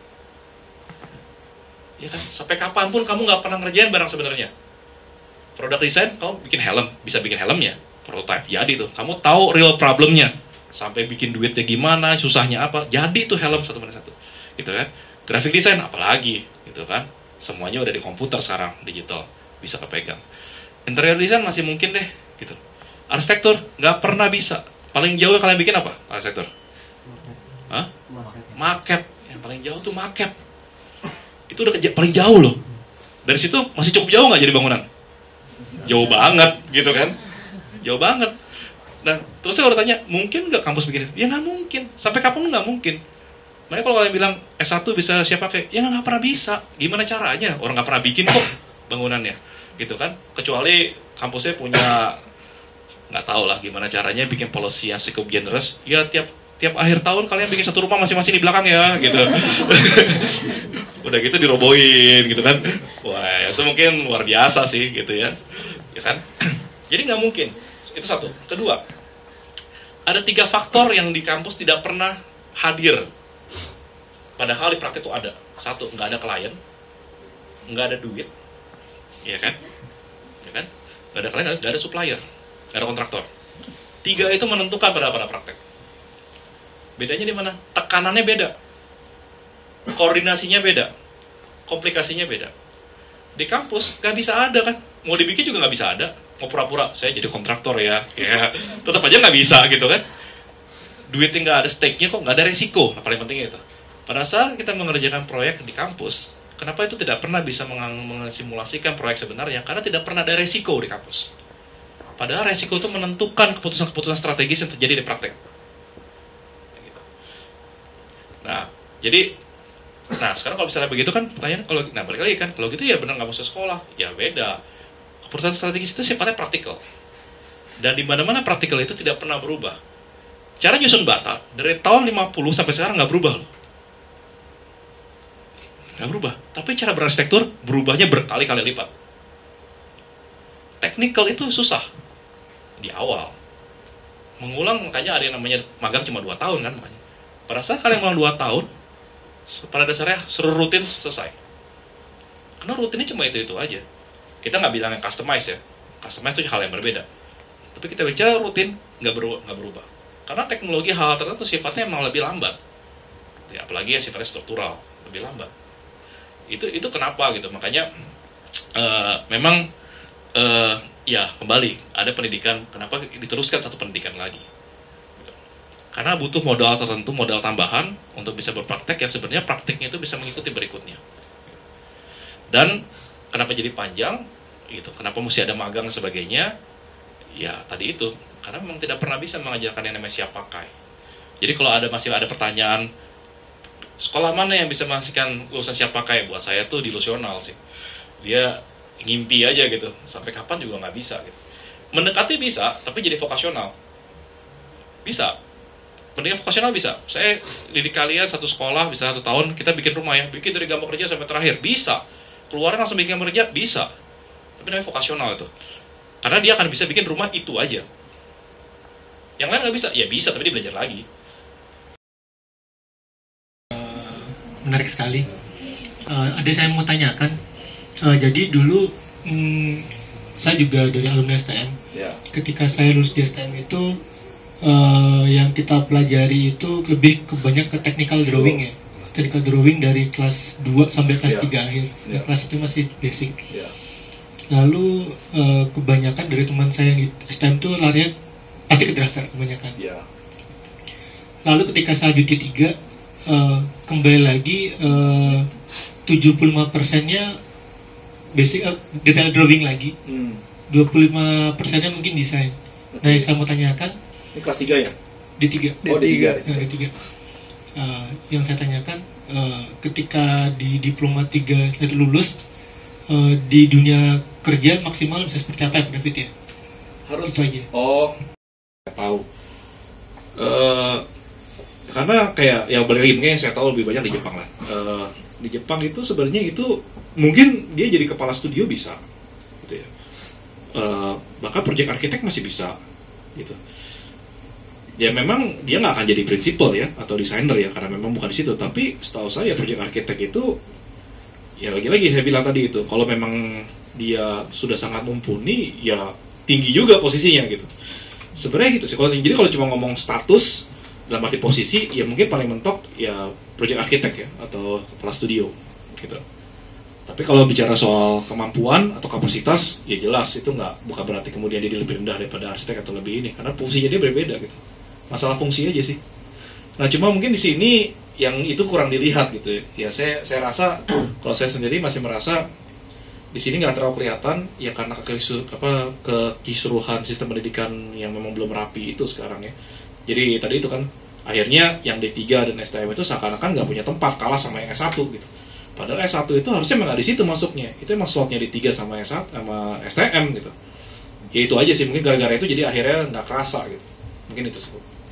Speaker 1: Ya kan? Sampai kapanpun kamu nggak pernah ngerjain barang sebenarnya. Produk desain, kamu bikin helm, bisa bikin helmnya, prototype, jadi tuh. Kamu tahu real problemnya, sampai bikin duitnya gimana, susahnya apa, jadi tuh helm satu persatu, gitu kan? Graphic design apalagi, gitu kan? Semuanya udah di komputer sekarang, digital, bisa kepegang. Interior design masih mungkin deh, gitu. Arsitektur nggak pernah bisa. Paling jauh kalian bikin apa? Arsitektur? Hah? Maket. Yang paling jauh tuh maket. Itu udah paling jauh loh. Dari situ masih cukup jauh nggak jadi bangunan? Jauh banget, gitu kan? Jauh banget. Nah, terus saya udah tanya, mungkin nggak kampus bikin? Ya nggak mungkin. Sampai kapan nggak mungkin? Makanya kalau kalian bilang S1 bisa siap pakai, ya nggak pernah bisa. Gimana caranya? Orang nggak pernah bikin kok bangunannya, gitu kan? Kecuali kampusnya punya, nggak tahu lah gimana caranya bikin policy yang cukup generous. Ya tiap akhir tahun kalian bikin satu rumah masing-masing di belakang ya, gitu. Udah gitu dirobohin, gitu kan? Wah, itu mungkin luar biasa sih, gitu ya, ya kan? Jadi nggak mungkin. Itu satu. Kedua, ada 3 faktor yang di kampus tidak pernah hadir. Padahal di praktek itu ada. Satu, nggak ada klien, nggak ada duit, ya kan? Ya kan? Nggak ada klien, nggak ada supplier, nggak ada kontraktor. 3 itu menentukan pada praktek. Bedanya di mana? Tekanannya beda, koordinasinya beda, komplikasinya beda. Di kampus nggak bisa ada kan? Mau dibikin juga nggak bisa ada. Mau pura-pura saya jadi kontraktor ya, tetap aja nggak bisa gitu kan? Duitnya nggak ada, stake-nya kok nggak ada resiko. Nah, paling penting itu. Pada saat kita mengerjakan proyek di kampus, kenapa itu tidak pernah bisa mensimulasikan proyek sebenarnya? Karena tidak pernah ada resiko di kampus. Padahal resiko itu menentukan keputusan-keputusan strategis yang terjadi di praktek. Nah, jadi, sekarang kalau misalnya begitu kan pertanyaan, balik lagi kan, kalau gitu ya benar nggak usah sekolah, ya beda. Keputusan strategis itu sifatnya praktikal. Dan di mana-mana praktikal itu tidak pernah berubah. Cara nyusun bata dari tahun 50 sampai sekarang nggak berubah loh. Nggak berubah. Tapi cara berarsitektur berubahnya berkali-kali lipat. Technical itu susah di awal. Mengulang makanya ada yang namanya magang cuma 2 tahun kan makanya. Pada saat kalian magang 2 tahun, pada dasarnya seluruh rutin selesai. Karena rutinnya cuma itu aja. Kita nggak bilang yang customize ya. Customize itu hal yang berbeda. Tapi kita bicara rutin nggak berubah. Karena teknologi hal tertentu sifatnya memang lebih lambat. Ya, apalagi yang sifatnya struktural, lebih lambat. Itu kenapa gitu. Makanya memang ya kembali ada pendidikan, kenapa diteruskan satu pendidikan lagi gitu. Karena butuh modal tertentu, modal tambahan untuk bisa berpraktek yang sebenarnya prakteknya itu bisa mengikuti berikutnya. Dan kenapa jadi panjang gitu, kenapa mesti ada magang dan sebagainya, ya tadi itu karena memang tidak pernah bisa mengajarkan yang namanya siap pakai. Jadi kalau masih ada pertanyaan sekolah mana yang bisa menghasilkan lulusan siap pakai, buat saya tuh delusional sih. Dia ngimpi aja gitu, sampai kapan juga nggak bisa gitu. Mendekati bisa, tapi jadi vokasional bisa. Pendidikan vokasional bisa. Saya didik kalian satu sekolah bisa 1 tahun, kita bikin rumah ya, bikin dari gambar kerja sampai terakhir, bisa. Keluarin langsung bikin gambar kerja, bisa. Tapi namanya vokasional itu. Karena dia akan bisa bikin rumah itu aja. Yang lain nggak bisa, ya bisa, tapi dia belajar lagi.
Speaker 2: Menarik sekali. Ada saya mau tanyakan. Jadi dulu saya juga dari alumni STM.
Speaker 3: Ya.
Speaker 2: Ketika saya lulus di STM itu yang kita pelajari itu lebih banyak ke technical drawing ya. Technical drawing dari kelas 2 sampai kelas 3 akhir. Kelas itu masih basic. Lalu kebanyakan dari teman saya yang di STM itu larinya pasti ke drafter kebanyakan. Lalu ketika saya lanjut di 3, kembali lagi 75%-nya basic detail drawing lagi. 25%-nya mungkin desain. Nah, yang saya mau tanyakan,
Speaker 3: ini kelas 3 ya?
Speaker 2: di 3.
Speaker 3: Oh, di 3.
Speaker 2: Nah, di 3. Yang saya tanyakan, ketika di diploma 3 saya lulus, di dunia kerja maksimal bisa seperti apa ya, David ya?
Speaker 3: Harus.
Speaker 2: Itu aja.
Speaker 3: Oh,
Speaker 1: Tahu. Karena kayak yang yang saya tahu lebih banyak di Jepang lah. Di Jepang itu sebenarnya itu mungkin dia jadi kepala studio bisa, gitu ya. Bahkan project arsitek masih bisa, gitu. Ya memang dia nggak akan jadi prinsipal ya atau desainer ya karena memang bukan di situ. Tapi setahu saya project arsitek itu ya lagi-lagi saya bilang tadi itu kalau memang dia sudah sangat mumpuni ya tinggi juga posisinya gitu. Sebenarnya gitu sih. Jadi kalau cuma ngomong status dalam arti posisi ya mungkin paling mentok ya project arsitek ya atau kepala studio gitu. Tapi kalau bicara soal kemampuan atau kapasitas ya jelas itu bukan berarti kemudian dia lebih rendah daripada arsitek atau lebih ini karena fungsinya dia berbeda gitu. Masalah fungsi aja sih. Nah cuma mungkin di sini yang itu kurang dilihat gitu ya. Saya rasa kalau saya sendiri masih merasa di sini nggak terlalu kelihatan ya karena kekisruhan sistem pendidikan yang memang belum rapi itu sekarang ya. Jadi tadi itu kan akhirnya yang D3 dan STM itu seakan-akan nggak punya tempat kalah sama yang S1 gitu. Padahal S1 itu harusnya memang di situ masuknya. Itu emang slotnya D3 sama S1 sama STM gitu. Ya itu aja sih mungkin gara-gara itu jadi akhirnya nggak kerasa gitu. Mungkin itu sih.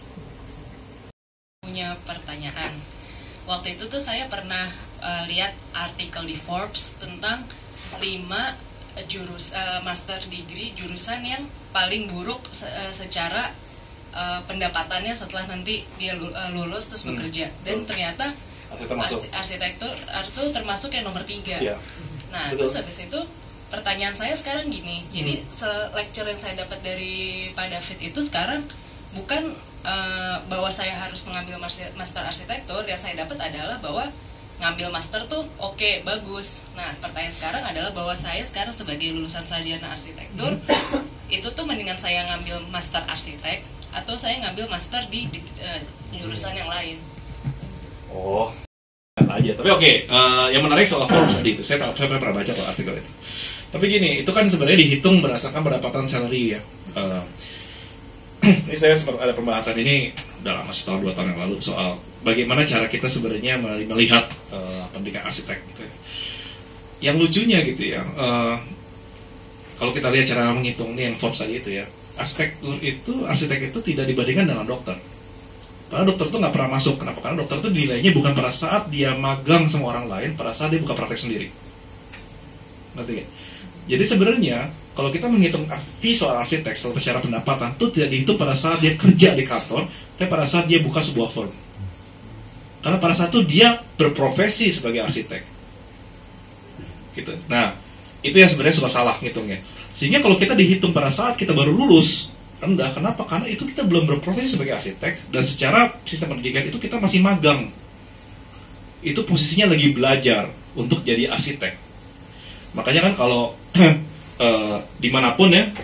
Speaker 4: Punya pertanyaan. Waktu itu tuh saya pernah lihat artikel di Forbes tentang 5 master degree jurusan yang paling buruk secara pendapatannya setelah nanti dia lulus terus bekerja. Dan ternyata arsitektur itu termasuk yang nomor 3.
Speaker 3: Ya.
Speaker 4: Nah, terus habis itu pertanyaan saya sekarang gini. Jadi lecture yang saya dapat dari Pak David itu sekarang bukan bahwa saya harus mengambil master arsitektur. Yang saya dapat adalah bahwa ngambil master tuh oke, bagus. Nah, pertanyaan sekarang adalah bahwa saya sekarang sebagai lulusan sarjana arsitektur itu tuh mendingan saya ngambil master arsitek atau saya ngambil master di jurusan yang lain.
Speaker 1: Oh, aja. Tapi oke, yang menarik soal Forbes tadi itu, saya pernah baca tuh artikel itu. Tapi gini, itu kan sebenarnya dihitung berdasarkan pendapatan salary ya. Ini saya sempat ada pembahasan ini udah lama, setahun 2 tahun yang lalu soal bagaimana cara kita sebenarnya melihat pendidikan arsitek gitu ya. Yang lucunya gitu ya, kalau kita lihat cara menghitung nih yang Forbes tadi itu ya, arsitek itu tidak dibandingkan dengan dokter. Karena dokter itu nggak pernah masuk. Kenapa? Karena dokter itu nilainya bukan pada saat dia magang sama orang lain, pada saat dia buka praktek sendiri. Ngerti gak? Jadi sebenarnya kalau kita menghitung fee soal arsitek secara pendapatan itu tidak dihitung pada saat dia kerja di kantor, tapi pada saat dia buka sebuah firm. Karena pada saat itu dia berprofesi sebagai arsitek. Gitu. Nah, itu yang sebenarnya suka salah ngitungnya. Sehingga kalau kita dihitung pada saat kita baru lulus rendah, kenapa? Karena itu kita belum berprofesi sebagai arsitek dan secara sistem pendidikan itu kita masih magang. Itu posisinya lagi belajar untuk jadi arsitek. Makanya kan kalau dimanapun ya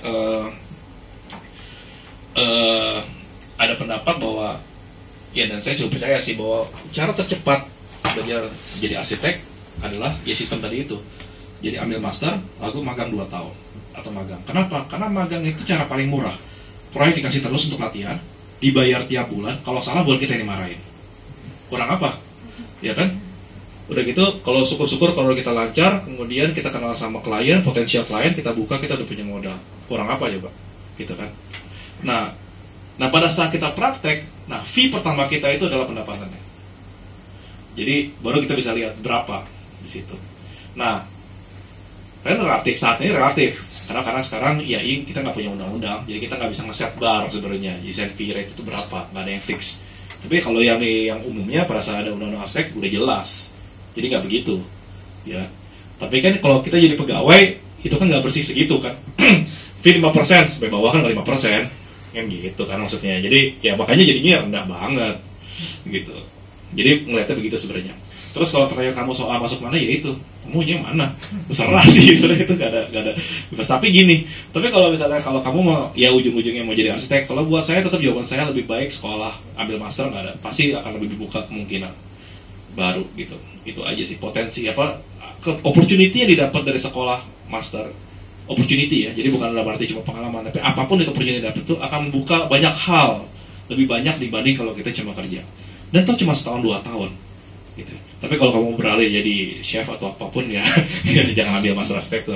Speaker 1: ada pendapat bahwa ya, dan saya juga percaya sih bahwa cara tercepat belajar jadi arsitek adalah ya sistem tadi itu. Jadi ambil master, lalu magang 2 tahun atau magang. Kenapa? Karena magang itu cara paling murah. Proyek dikasih terus untuk latihan, dibayar tiap bulan. Kalau salah buat kita yang dimarahin. Kurang apa? Ya kan? Udah gitu, kalau syukur-syukur kalau kita lancar, kemudian kita kenal sama klien, potensial klien, kita buka, kita udah punya modal. Kurang apa coba? Gitu kan? Nah pada saat kita praktek, fee pertama kita itu adalah pendapatannya. Jadi baru kita bisa lihat berapa di situ. Nah, kan relatif, saat ini relatif. Karena sekarang ya kita nggak punya undang-undang, jadi kita nggak bisa nge-set bar sebenarnya. Design fee rate itu berapa, nggak ada yang fix. Tapi kalau yang umumnya pada saat ada undang-undang arsitek udah jelas. Jadi nggak begitu, ya. Tapi kan kalau kita jadi pegawai, itu kan nggak bersih segitu kan. Fee 5%, sampai bawah kan nggak 5%, kan gitu kan maksudnya. Jadi ya makanya jadinya rendah banget gitu. Jadi ngeliatnya begitu sebenarnya. Terus kalau pertanyaan kamu soal masuk mana, ya itu maunya mana, terserah sih sebenarnya, itu gak ada bebas. Tapi gini, tapi kalau misalnya kalau kamu mau ya ujung-ujungnya mau jadi arsitek, kalau buat saya tetap jawaban saya lebih baik sekolah ambil master, nggak ada, pasti akan lebih dibuka kemungkinan baru gitu. Itu aja sih potensi apa opportunity yang didapat dari sekolah master, opportunity ya. Jadi bukan dalam arti cuma pengalaman, tapi apapun itu opportunity dapat itu akan membuka banyak hal, lebih banyak dibanding kalau kita cuma kerja. Dan toh cuma setahun 2 tahun gitu. Tapi kalau kamu beralih jadi chef atau apapun ya, ya jangan ambil master arsitektur.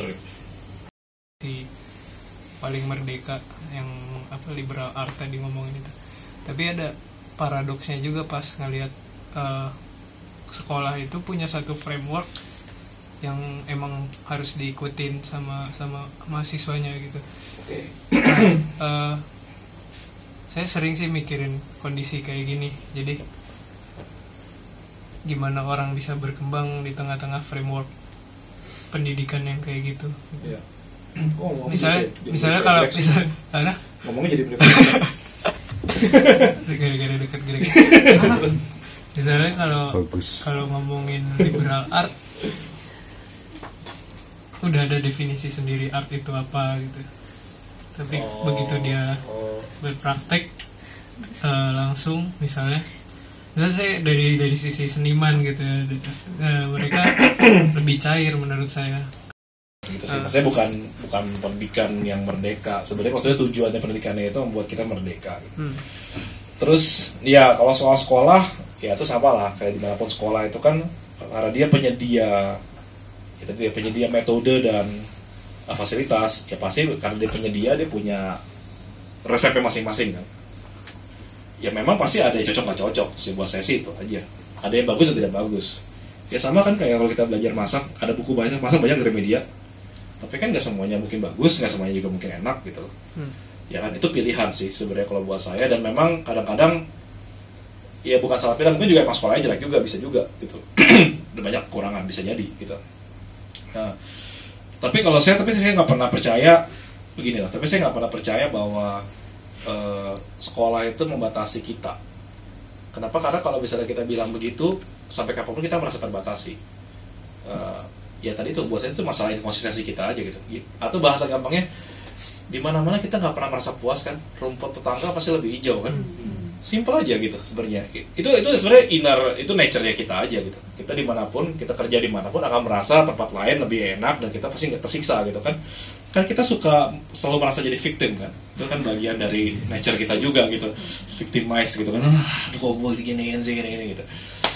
Speaker 3: Paling merdeka yang apa liberal art tadi ngomongin itu. Tapi ada paradoksnya juga pas ngelihat sekolah itu punya satu framework yang emang harus diikutin sama mahasiswanya gitu. Nah, saya sering sih mikirin kondisi kayak gini. Jadi gimana orang bisa berkembang di tengah-tengah framework pendidikan yang kayak gitu.
Speaker 5: Ya.
Speaker 3: Misalnya kalau misalnya
Speaker 5: ngomongnya jadi pribadi.
Speaker 3: gara-gara dekat gereja. Misalnya kalau ngomongin liberal art, udah ada definisi sendiri art itu apa gitu. Tapi begitu dia berpraktek langsung, misalnya saya dari sisi seniman gitu ya, mereka lebih cair menurut saya.
Speaker 5: Gitu sih, maksudnya bukan pendidikan yang merdeka. Sebenarnya maksudnya tujuannya pendidikannya itu membuat kita merdeka gitu. Terus ya kalau soal sekolah ya itu sama lah kayak dimanapun sekolah itu kan, karena dia penyedia metode dan fasilitas, ya pasti karena dia penyedia, dia punya resepnya masing-masing kan. Ya memang pasti ada yang cocok nggak cocok sih, buat saya sih itu aja. Ada yang bagus dan tidak bagus. Ya sama kan kayak kalau kita belajar masak, ada buku banyak masak banyak dari media. Tapi kan nggak semuanya mungkin bagus, nggak semuanya juga mungkin enak gitu. Ya kan itu pilihan sih sebenarnya kalau buat saya. Dan memang kadang-kadang ya bukan salah pilih, mungkin juga emang sekolahnya jelek juga, bisa juga gitu. Ada banyak kekurangan, bisa jadi gitu. Nah, tapi saya nggak pernah percaya beginilah. Tapi saya nggak pernah percaya bahwa sekolah itu membatasi kita. Kenapa? Karena kalau misalnya kita bilang begitu, sampai kapanpun kita merasa terbatasi. Ya tadi itu buat saya itu masalah konsistensi kita aja gitu. Atau bahasa gampangnya, di mana-mana kita nggak pernah merasa puas kan. Rumput tetangga pasti lebih hijau kan. Simple aja gitu sebenarnya. Itu sebenarnya itu nature-nya kita aja gitu. Kita dimanapun, kita kerja dimanapun akan merasa tempat lain lebih enak dan kita pasti nggak tersiksa gitu kan. Kan kita suka selalu merasa jadi victim kan. Itu kan bagian dari nature kita juga gitu. Victimize gitu kan. Kok gue diginiin sih gini gitu.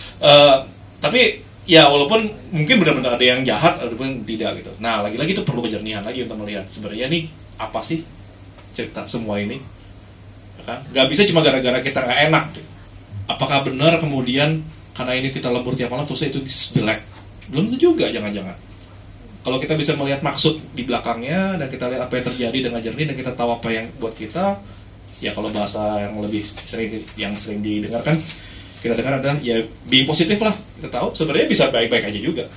Speaker 5: Tapi ya walaupun mungkin benar-benar ada yang jahat ataupun tidak gitu. Nah, lagi-lagi itu perlu kejernihan lagi untuk melihat sebenarnya nih apa sih cerita semua ini. Kan? Gak bisa cuma gara-gara kita nggak enak gitu. Apakah benar kemudian karena ini kita lembur tiap malam terus itu jelek? Belum tentu juga, jangan-jangan. Kalau kita bisa melihat maksud di belakangnya dan kita lihat apa yang terjadi dengan jernih dan kita tahu apa yang buat kita, ya kalau bahasa yang lebih sering didengarkan, kita dengar adalah ya being positif lah. Kita tahu sebenarnya bisa baik-baik aja juga.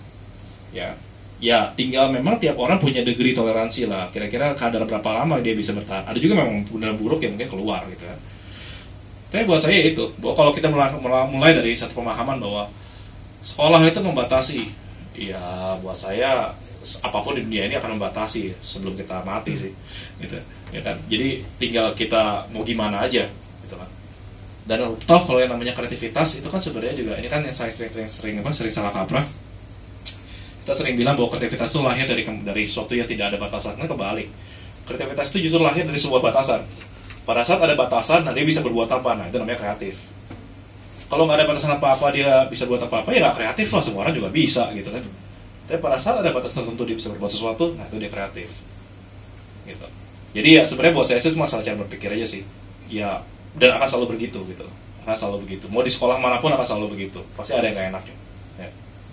Speaker 5: Ya tinggal memang tiap orang punya degree toleransi lah. Kira-kira kadar berapa lama dia bisa bertahan. Ada juga memang benar buruk yang mungkin keluar gitu kan. Tapi buat saya itu, bahwa kalau kita mulai dari satu pemahaman bahwa sekolah itu membatasi, ya buat saya apapun di dunia ini akan membatasi sebelum kita mati sih, gitu, ya kan. Jadi tinggal kita mau gimana aja, gitu kan. Dan toh kalau yang namanya kreativitas itu kan sebenarnya juga ini kan yang saya sering salah kaprah. Kita sering bilang bahwa kreativitas itu lahir dari sesuatu yang tidak ada batasan. Nah, kebalik. Kreativitas itu justru lahir dari sebuah batasan. Pada saat ada batasan, nah dia bisa berbuat apa? Nah, itu namanya kreatif. Kalau nggak ada batasan apa-apa, dia bisa buat apa-apa, ya nggak kreatif lah. Semua orang juga bisa, gitu kan. Tapi pada saat ada batas tertentu dia bisa berbuat sesuatu, nah itu dia kreatif. Gitu. Jadi ya sebenarnya buat saya itu masalah cara berpikir aja sih. Ya, dan akan selalu begitu, gitu. Akan selalu begitu. Mau di sekolah manapun akan selalu begitu. Pasti ada yang nggak enaknya. Ya.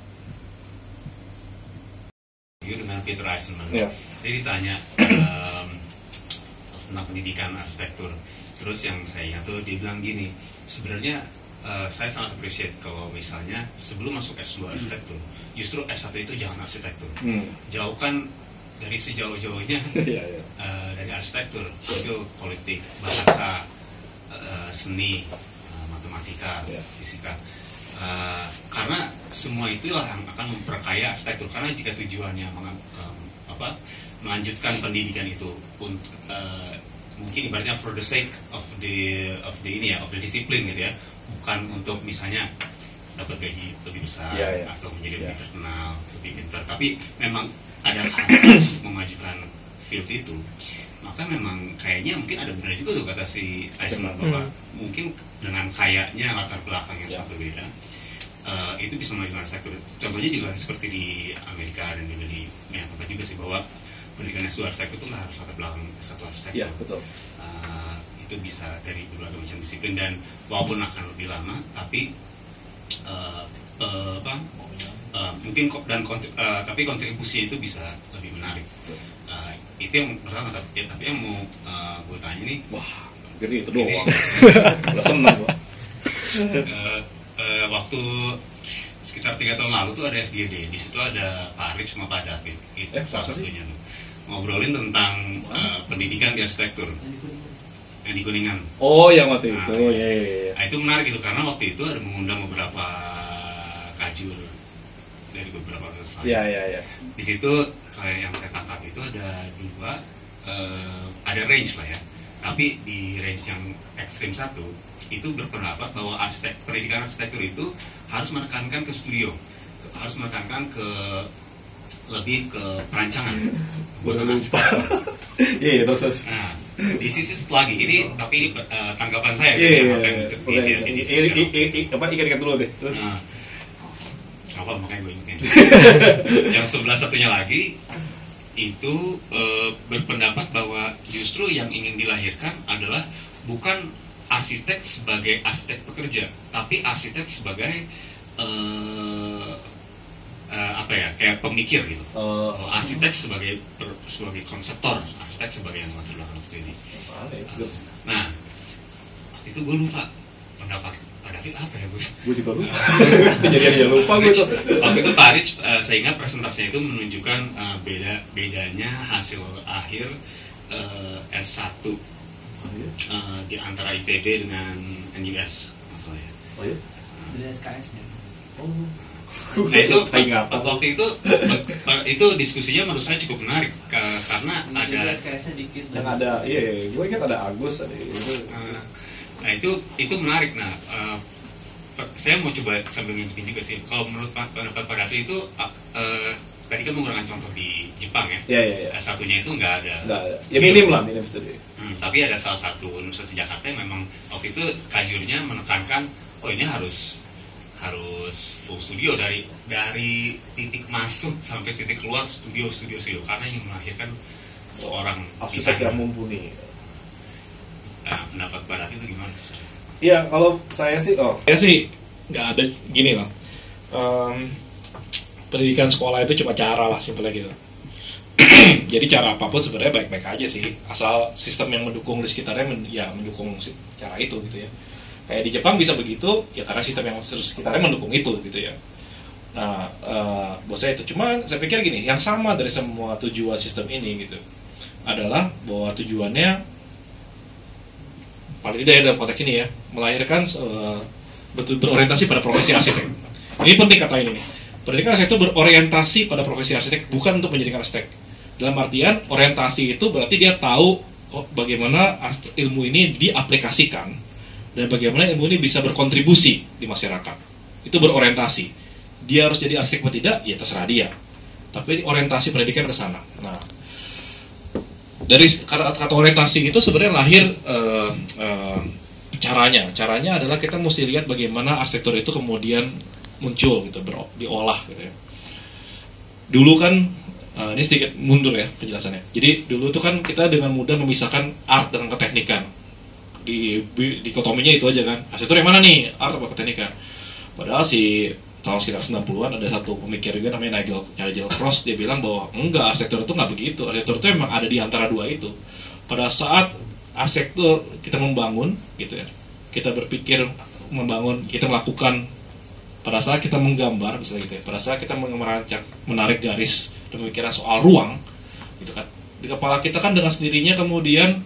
Speaker 6: Dengan Peter Eisenman,
Speaker 5: Ya.
Speaker 6: Saya ditanya tentang pendidikan arsitektur. Terus yang saya ingat tuh dia bilang gini, sebenarnya saya sangat appreciate kalau misalnya sebelum masuk S2 arsitektur, justru S1 itu jangan arsitektur. Jauhkan dari sejauh-jauhnya
Speaker 5: Iya, iya.
Speaker 6: dari arsitektur itu politik, bahasa, seni, matematika,
Speaker 5: Ya.
Speaker 6: fisika. Karena semua itulah yang akan memperkaya arsitektur. Karena jika tujuannya melanjutkan pendidikan itu untuk mungkin ibaratnya for the sake of the disiplin gitu ya, bukan untuk misalnya dapat gaji lebih besar atau menjadi lebih terkenal, lebih pintar, tapi memang ada harapan untuk memajukan field itu, maka memang kayaknya mungkin ada benar juga tuh kata si Aisyah bahwa mungkin dengan kayaknya latar belakang yang sangat berbeda, itu bisa memajukan arsitektur. Contohnya juga seperti di Amerika dan juga di Amerika juga sih, bahwa pendidikan S2 arsitektur itu nggak harus latar belakang S1 arsitektur.
Speaker 5: Iya, betul.
Speaker 6: Itu bisa dari berbagai macam disiplin, dan walaupun akan lebih lama, tapi mungkin tapi kontribusinya itu bisa lebih menarik. Itu yang pertama. Tapi yang mau gue tanya nih,
Speaker 5: Wah, gede itu doang. Gak senang gua.
Speaker 6: Waktu sekitar 3 tahun lalu tuh ada FGD, di situ ada Pak Aris sama Pak David, itu salah satunya tuh ngobrolin tentang pendidikan di arsitektur yang di Kuningan.
Speaker 5: Oh, yang waktu
Speaker 6: Nah,
Speaker 5: itu. Ya.
Speaker 6: Nah, itu menarik itu karena waktu itu ada mengundang beberapa kajur dari beberapa universitas.
Speaker 5: Iya.
Speaker 6: Di situ kayak yang saya tangkap itu ada dua, ada range lah ya. Tapi di range yang ekstrim satu itu berpendapat bahwa pendidikan arsitektur itu harus menekankan ke studio, harus menekankan ke lebih ke perancangan.
Speaker 5: Boleh lupa. Iya, terus.
Speaker 6: Nah, di sisi satu lagi ini, tapi tanggapan saya.
Speaker 5: Iya. Ikat dulu deh. Terus.
Speaker 6: Nah, apa makanya gue ingetin. Yang sebelah satunya lagi itu berpendapat bahwa justru yang ingin dilahirkan adalah bukan arsitek sebagai arsitek pekerja, tapi arsitek sebagai kayak pemikir gitu. Arsitek sebagai konseptor, arsitek sebagai yang latar belakang seperti ini. Nah, itu gue lupa pendapat David apa ya gue?
Speaker 5: Gue juga lupa. Kejadian aja lupa gue tuh.
Speaker 6: Waktu itu Pak Aris, saya ingat presentasinya itu menunjukkan bedanya hasil akhir S1 di antara ITB dengan NUS masalahnya.
Speaker 5: Oh iya?
Speaker 3: Beda SKS-nya.
Speaker 6: Nah itu waktu itu diskusinya menurut saya cukup menarik karena ada
Speaker 3: SKS-nya dikit.
Speaker 5: Yang ada, gue ingat ada Agus ada itu.
Speaker 6: Nah itu menarik. Nah saya mau coba sambil ngingetin juga sih, kalau menurut pendapat Pak David itu tadi kan menggunakan contoh di Jepang ya.
Speaker 5: Iya.
Speaker 6: Satunya itu nggak ada.
Speaker 5: Ya minim studi.
Speaker 6: Tapi ada salah satu universitas di Jakarta yang memang waktu itu kajurnya menekankan, oh ini harus full studio dari titik masuk sampai titik keluar studio karena yang melahirkan seorang
Speaker 5: arsitek yang mumpuni.
Speaker 6: Nah, pendapat Barat itu gimana?
Speaker 5: Iya, kalau saya sih nggak ada gini lah. Pendidikan sekolah itu cuma cara lah, simpelnya gitu. Jadi cara apapun sebenarnya baik-baik aja sih, asal sistem yang mendukung di sekitarnya mendukung cara itu gitu ya. Kayak di Jepang bisa begitu ya karena sistem yang sekitarnya mendukung itu gitu ya. Nah, buat saya itu cuma saya pikir gini, yang sama dari semua tujuan sistem ini gitu adalah bahwa tujuannya paling tidak ya dalam konteks ini ya, melahirkan berorientasi pada profesi arsitek. Ini penting kata ini. Pendidikan arsitek itu berorientasi pada profesi arsitek, bukan untuk menjadikan arsitek. Dalam artian orientasi itu berarti dia tahu bagaimana ilmu ini diaplikasikan dan bagaimana ilmu ini bisa berkontribusi di masyarakat. Itu berorientasi. Dia harus jadi arsitek atau tidak, ya terserah dia. Tapi orientasi pendidikan ke sana. Nah, dari kata orientasi itu sebenarnya lahir caranya adalah kita mesti lihat bagaimana arsitektur itu kemudian muncul gitu, diolah gitu ya. Dulu kan ini sedikit mundur ya penjelasannya. Jadi dulu itu kan kita dengan mudah memisahkan art dengan keteknikan. Di dikotominya itu aja kan. Arsitektur yang mana nih? Art atau keteknikan? Padahal tahun sekitar 90-an ada satu pemikir juga namanya Nigel Cross, dia bilang bahwa enggak, arsitektur itu enggak begitu. Arsitektur itu memang ada di antara dua itu. Pada saat arsitektur kita membangun gitu ya, kita berpikir membangun, kita melakukan, pada saat kita menggambar misalnya gitu ya, pada saat kita menarik garis dan pemikiran soal ruang, gitu kan. Di kepala kita kan dengan sendirinya kemudian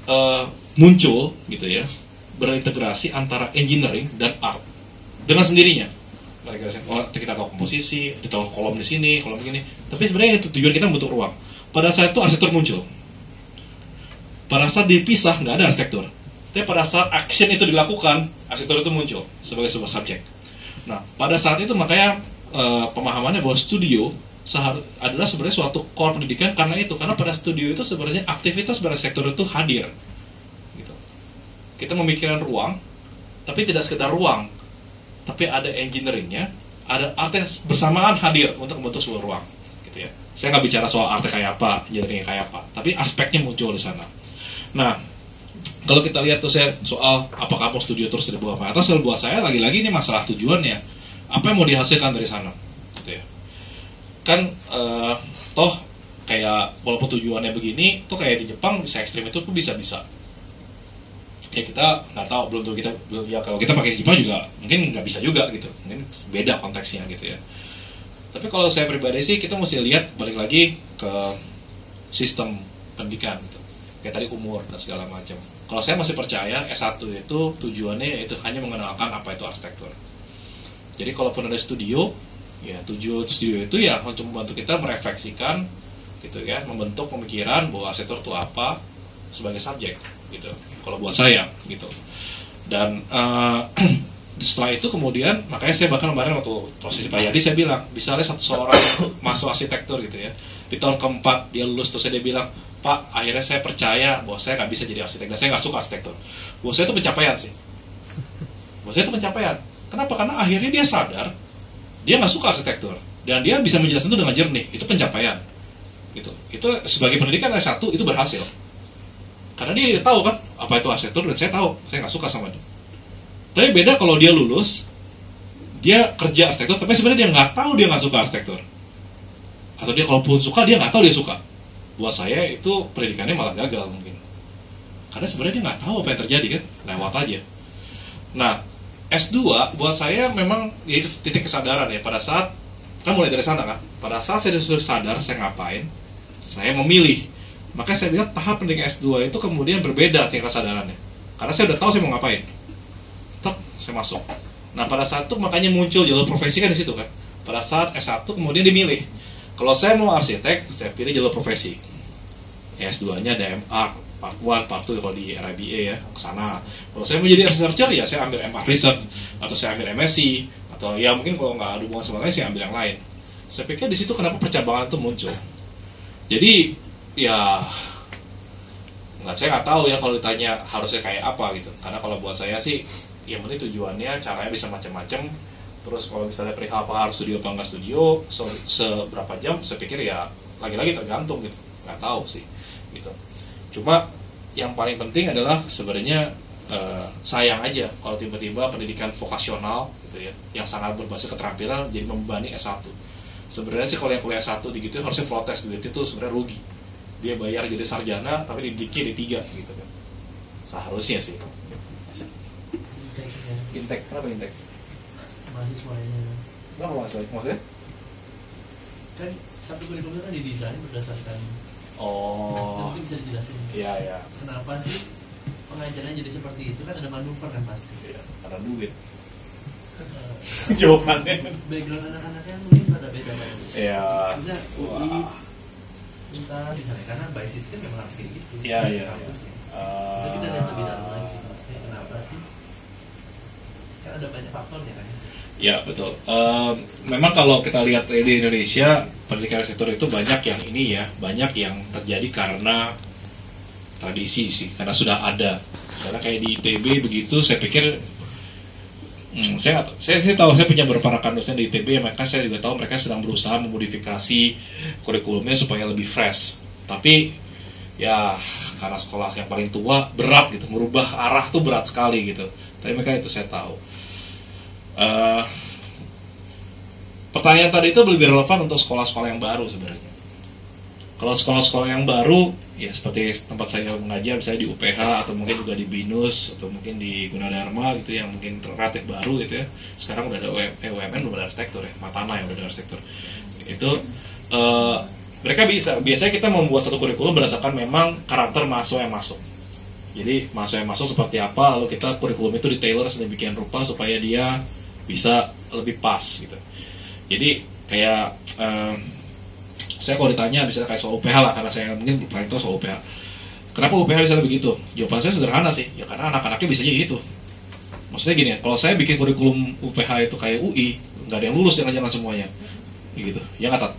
Speaker 5: muncul gitu ya, berintegrasi antara engineering dan art dengan sendirinya. Kita tahu komposisi, kita tahu kolom di sini, kolom begini. Tapi sebenarnya itu tujuan kita membentuk ruang. Pada saat itu arsitektur muncul. Pada saat dipisah nggak ada arsitektur. Tapi pada saat action itu dilakukan, arsitektur itu muncul sebagai sebuah subjek. Nah, pada saat itu makanya pemahamannya bahwa studio adalah sebenarnya suatu core pendidikan karena pada studio itu sebenarnya aktivitas berarsitektur itu hadir. Gitu. Kita memikirkan ruang, tapi tidak sekedar ruang, tapi ada engineeringnya, ada artis bersamaan hadir untuk membentuk sebuah ruang. Gitu ya. Saya nggak bicara soal arti kayak apa, engineeringnya kayak apa, tapi aspeknya muncul di sana. Nah, kalau kita lihat tuh saya soal apakah mau studio terus dibuat apa, atau buat saya lagi-lagi ini masalah tujuannya, apa yang mau dihasilkan dari sana, gitu ya. Kan toh kayak walaupun tujuannya begini, tuh kayak di Jepang bisa ekstrim itu tuh bisa-bisa. Ya kita nggak tahu, belum tuh kita ya kalau kita pakai Jepang juga mungkin nggak bisa juga gitu, mungkin beda konteksnya gitu ya. Tapi kalau saya pribadi sih kita mesti lihat balik lagi ke sistem pendidikan gitu. Kayak tadi umur dan segala macam. Kalau saya masih percaya S1 itu tujuannya itu hanya mengenalkan apa itu arsitektur. Jadi kalaupun ada studio, ya tujuan studio itu ya untuk membantu kita merefleksikan gitu ya, membentuk pemikiran bahwa arsitektur itu apa sebagai subjek gitu. Kalau buat saya gitu. Dan setelah itu kemudian makanya saya bahkan kemarin waktu prosesi Pak Yadi saya bilang, misalnya seorang masuk arsitektur gitu ya, di tahun keempat dia lulus terus dia bilang, Pak, akhirnya saya percaya bahwa saya nggak bisa jadi arsitek dan saya nggak suka arsitektur. Buat saya itu pencapaian sih. Buat saya itu pencapaian. Kenapa? Karena akhirnya dia sadar dia nggak suka arsitektur dan dia bisa menjelaskan itu dengan jernih. Itu pencapaian. Gitu. Itu sebagai pendidikan S1 itu berhasil. Karena dia tahu kan apa itu arsitektur dan saya tahu saya nggak suka sama itu. Tapi beda kalau dia lulus, dia kerja arsitektur, tapi sebenarnya dia nggak tahu dia nggak suka arsitektur. Atau dia kalaupun suka dia nggak tahu dia suka. Buat saya itu pendidikannya malah gagal mungkin. Karena sebenarnya dia nggak tahu apa yang terjadi kan, lewat aja. Nah, S2 buat saya memang ya itu titik kesadaran ya. Pada saat, kan mulai dari sana kan. Pada saat saya sudah sadar saya ngapain, saya memilih. Maka saya bilang tahap pendidikan S2 itu kemudian berbeda tingkat kesadarannya. Karena saya udah tahu saya mau ngapain. Tetap saya masuk. Nah pada saat itu makanya muncul jalur profesi kan di situ kan. Pada saat S1 kemudian dimilih. Kalau saya mau arsitek, saya pilih jalur profesi. S2-nya ada MA, Part 1, Part 2 kalau di RIBA ya, ke sana. Kalau saya mau jadi researcher ya saya ambil MA Research, atau saya ambil MSc, atau ya mungkin kalau nggak ada hubungan sama lain saya ambil yang lain. Saya pikir di situ kenapa percabangan itu muncul. Jadi ya saya nggak tahu ya kalau ditanya harusnya kayak apa gitu. Karena kalau buat saya sih, yang penting tujuannya, caranya bisa macam-macam. Terus kalau misalnya perihal apa harus studio apa nggak studio, seberapa jam, saya pikir ya lagi-lagi tergantung gitu. Nggak tahu sih gitu. Cuma yang paling penting adalah sebenarnya sayang aja kalau tiba-tiba pendidikan vokasional gitu ya, yang sangat berbasis keterampilan jadi membebani S1. Sebenarnya sih kalau yang kuliah S1 gitu harusnya protes, duit itu sebenarnya rugi. Dia bayar jadi sarjana tapi didikir di 3 gitu kan. Seharusnya sih. Intek, kenapa intek?
Speaker 7: Mahasiswanya.
Speaker 5: Kenapa maksudnya?
Speaker 7: Kan satu kurikulum kan didesain berdasarkan mungkin bisa dijelasin.
Speaker 5: Iya.
Speaker 7: Kenapa sih pengajarannya jadi seperti itu? Kan ada manuver kan pasti.
Speaker 5: Iya, karena duit. Jawabannya.
Speaker 7: Background anak-anaknya mungkin pada beda banget.
Speaker 5: Iya.
Speaker 7: Bisa UI, entah misalnya karena by system memang harus kayak gitu.
Speaker 5: Iya.
Speaker 7: Tapi kita lihat lebih dalam lagi maksudnya kenapa sih? Kan ada banyak faktornya kan.
Speaker 5: Ya betul. Memang kalau kita lihat di Indonesia pendidikan arsitektur itu banyak yang ini ya, banyak yang terjadi karena tradisi sih, karena sudah ada. Karena kayak di ITB begitu, saya pikir saya tahu, saya punya beberapa rekan dosen di ITB, maka saya juga tahu mereka sedang berusaha memodifikasi kurikulumnya supaya lebih fresh. Tapi ya karena sekolah yang paling tua berat gitu, merubah arah tuh berat sekali gitu. Tapi mereka itu saya tahu. Pertanyaan tadi itu lebih relevan untuk sekolah-sekolah yang baru sebenarnya. Kalau sekolah-sekolah yang baru, ya seperti tempat saya mengajar, misalnya di UPH atau mungkin juga di BINUS atau mungkin di Gunadarma gitu, yang mungkin relatif baru gitu ya. Sekarang udah ada UMN, belum ada arsitektur ya, Matana yang udah ada arsitektur. Itu Mereka biasanya kita membuat satu kurikulum berdasarkan memang karakter mahasiswa yang masuk. Jadi mahasiswa yang masuk seperti apa, lalu kita kurikulum itu detailor sedemikian rupa supaya dia bisa lebih pas gitu. Jadi kayak saya kalau ditanya misalnya kayak soal UPH lah, karena saya mungkin paling tahu soal UPH. Kenapa UPH bisa begitu? Jawaban saya sederhana sih, ya karena anak-anaknya bisa jadi gitu. Maksudnya gini, kalau saya bikin kurikulum UPH itu kayak UI, nggak ada yang lulus jangan-jangan semuanya, gitu. Ya nggak, Tat?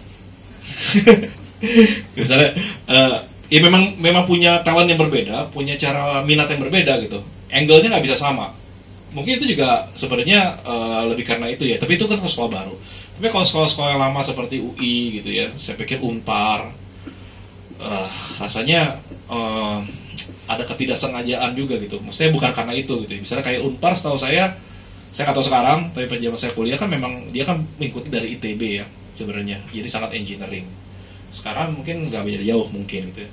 Speaker 5: Misalnya, ya memang punya talent yang berbeda, punya cara minat yang berbeda gitu. Angle-nya nggak bisa sama. Mungkin itu juga sebenarnya lebih karena itu ya. Tapi itu kan sekolah baru. Tapi kalau sekolah-sekolah yang lama seperti UI gitu ya, saya pikir Unpar, rasanya ada ketidaksengajaan juga gitu. Maksudnya bukan karena itu gitu. Misalnya kayak Unpar, setahu saya nggak tahu sekarang, tapi pada zaman saya kuliah kan memang dia kan mengikuti dari ITB ya sebenarnya. Jadi sangat engineering. Sekarang mungkin nggak beda jauh mungkin gitu.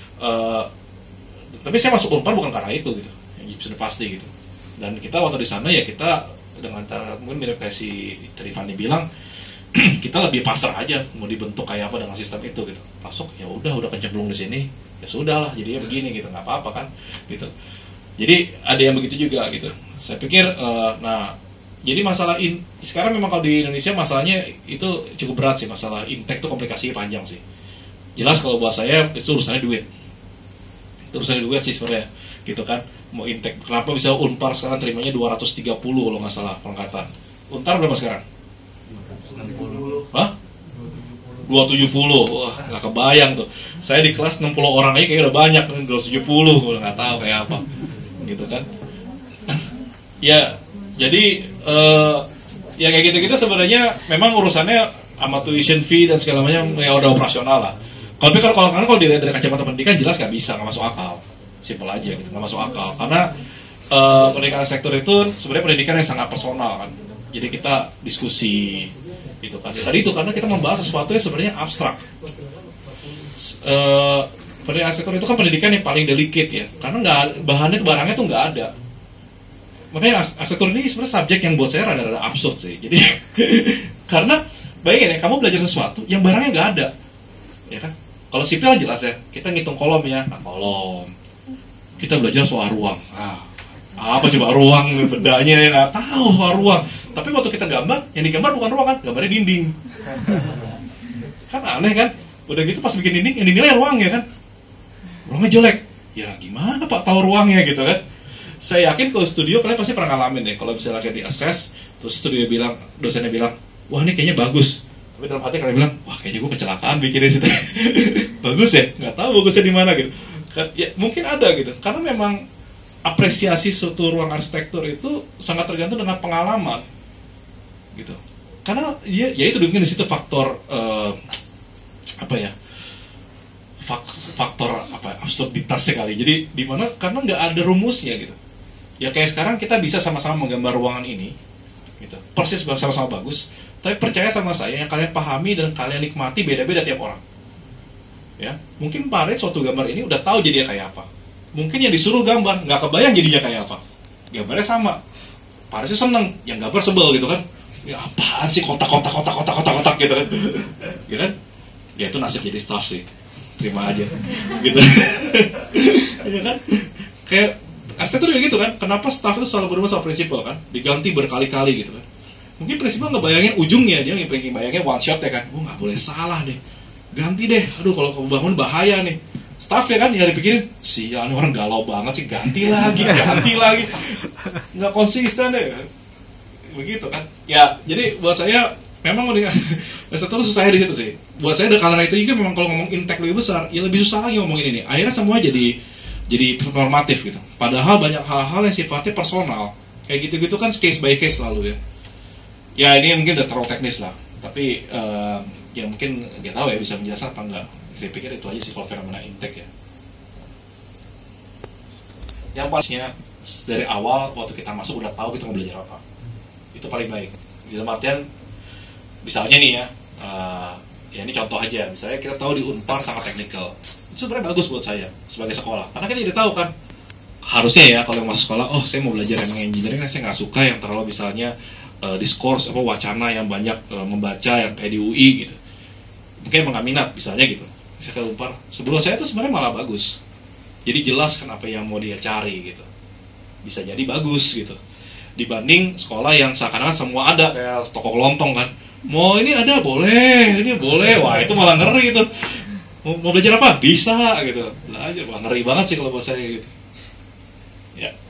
Speaker 5: Tapi saya masuk Unpar bukan karena itu gitu, yang sudah pasti gitu. Dan kita waktu di sana ya kita dengan cara mungkin mirip kayak si dari Fanny bilang, kita lebih pasrah aja mau dibentuk kayak apa dengan sistem itu gitu. Masuk ya udah kecemplung di sini, ya sudah lah jadinya begini gitu, nggak apa-apa kan gitu. Jadi ada yang begitu juga gitu. Saya pikir nah jadi masalah sekarang memang kalau di Indonesia masalahnya itu cukup berat sih, masalah intake itu komplikasinya panjang sih. Jelas kalau buat saya itu urusannya duit. Itu urusannya duit sih sebenarnya gitu kan. Mau intake, kenapa bisa Unpar sekarang terimanya 230 kalau nggak salah pengangkatan. Untar berapa sekarang?
Speaker 7: 60.
Speaker 5: Hah? 270. Wah, nggak kebayang tuh. Saya di kelas 60 orang aja kayaknya udah banyak kan, 270 udah nggak tahu kayak apa. Gitu kan. Ya, jadi ya kayak gitu-gitu sebenarnya memang urusannya sama tuition fee dan segala macam ya udah operasional lah. Kalau dilihat dari kacamata pendidikan jelas nggak bisa, nggak masuk akal. Simpel aja gitu, nggak masuk akal. Karena pendidikan sektor itu sebenarnya pendidikan yang sangat personal kan. Jadi kita diskusi gitu kan. Tadi itu karena kita membahas sesuatu yang sebenarnya abstrak. Pendidikan sektor itu kan pendidikan yang paling delicate ya, karena barangnya tuh nggak ada. Makanya arsitektur ini sebenarnya subjek yang buat saya rada-rada absurd sih. Jadi karena bayangin ya, kamu belajar sesuatu yang barangnya nggak ada, ya kan? Kalau sipil jelas ya, kita ngitung kolom ya, kolom. Kita belajar soal ruang. Apa coba ruang, bedanya ya nggak tahu soal ruang. Tapi waktu kita gambar, yang digambar bukan ruang kan, gambarnya dinding. Kan aneh kan? Udah gitu pas bikin dinding, yang dinilai ruangnya kan. Ruangnya jelek. Ya gimana Pak tahu ruangnya gitu kan? Saya yakin kalau studio kalian pasti pernah ngalamin deh. Kalau misalnya kayak di assess, terus studio bilang, dosennya bilang, wah ini kayaknya bagus. Tapi dalam hati kalian bilang, wah kayaknya gue kecelakaan bikinnya situ. Bagus ya? Nggak tahu bagusnya di mana gitu. Ya mungkin ada gitu. Karena memang apresiasi suatu ruang arsitektur itu sangat tergantung dengan pengalaman, gitu. Karena ya itu mungkin di situ faktor faktor absurditas sekali. Jadi di mana karena nggak ada rumusnya gitu. Ya kayak sekarang kita bisa sama-sama menggambar ruangan ini, gitu. Persis sama-sama bagus. Tapi percaya sama saya, yang kalian pahami dan kalian nikmati beda-beda tiap orang. Ya, mungkin Pak Red suatu gambar ini udah tahu jadinya kayak apa. Mungkin yang disuruh gambar nggak kebayang jadinya kayak apa. Gambarnya sama. Pak Red sih seneng, yang gambar sebel gitu kan. Ya apaan sih kotak gitu kan. Ya kan? Ya itu nasib jadi staff sih. Terima aja. Gitu. Ya kan? Kayak arsitektur juga gitu kan. Kenapa staff itu selalu berubah soal prinsipal kan? Diganti berkali-kali gitu kan. Mungkin prinsipal nggak bayangin ujungnya, dia pengen bayangin one shot ya kan. Nggak boleh salah deh. Ganti deh. Aduh kalau kamu bangun bahaya nih. Staff ya kan yang dipikirin, sial ini orang galau banget sih, ganti lagi. Nggak konsisten deh. Begitu kan. Ya, jadi buat saya memang arsitektur susahnya di situ sih. Buat saya karena itu juga memang kalau ngomong intake lebih besar, ya lebih susah lagi ngomongin ini. Akhirnya semua jadi normatif gitu. Padahal banyak hal-hal yang sifatnya personal. Kayak gitu-gitu kan case by case selalu ya. Ya ini mungkin udah terlalu teknis lah. Tapi ya mungkin nggak tahu ya bisa menjelaskan apa enggak. Saya pikir itu aja sih kalau fenomena intake ya. Yang pasnya dari awal waktu kita masuk udah tahu kita mau belajar apa. Itu paling baik. Dalam artian misalnya nih ya, ya ini contoh aja. Misalnya kita tahu di Unpar sangat teknikal. Itu sebenarnya bagus buat saya sebagai sekolah. Karena kita tidak tahu kan. Harusnya ya kalau masuk sekolah, oh saya mau belajar yang engineering, saya nggak suka yang terlalu misalnya diskurs wacana yang banyak membaca yang kayak di UI gitu. mungkin emang nggak minat misalnya gitu. Misalnya ke Unpar, sebelum saya tuh sebenarnya malah bagus. Jadi jelas kan apa yang mau dia cari gitu. Bisa jadi bagus gitu. Dibanding sekolah yang seakan-akan semua ada kayak toko kelontong kan. Mau ini ada boleh, ini boleh. Wah, itu malah ngeri gitu. Mau belajar apa? Bisa gitu. Belajar, wah ngeri banget sih kalau buat saya gitu. Ya.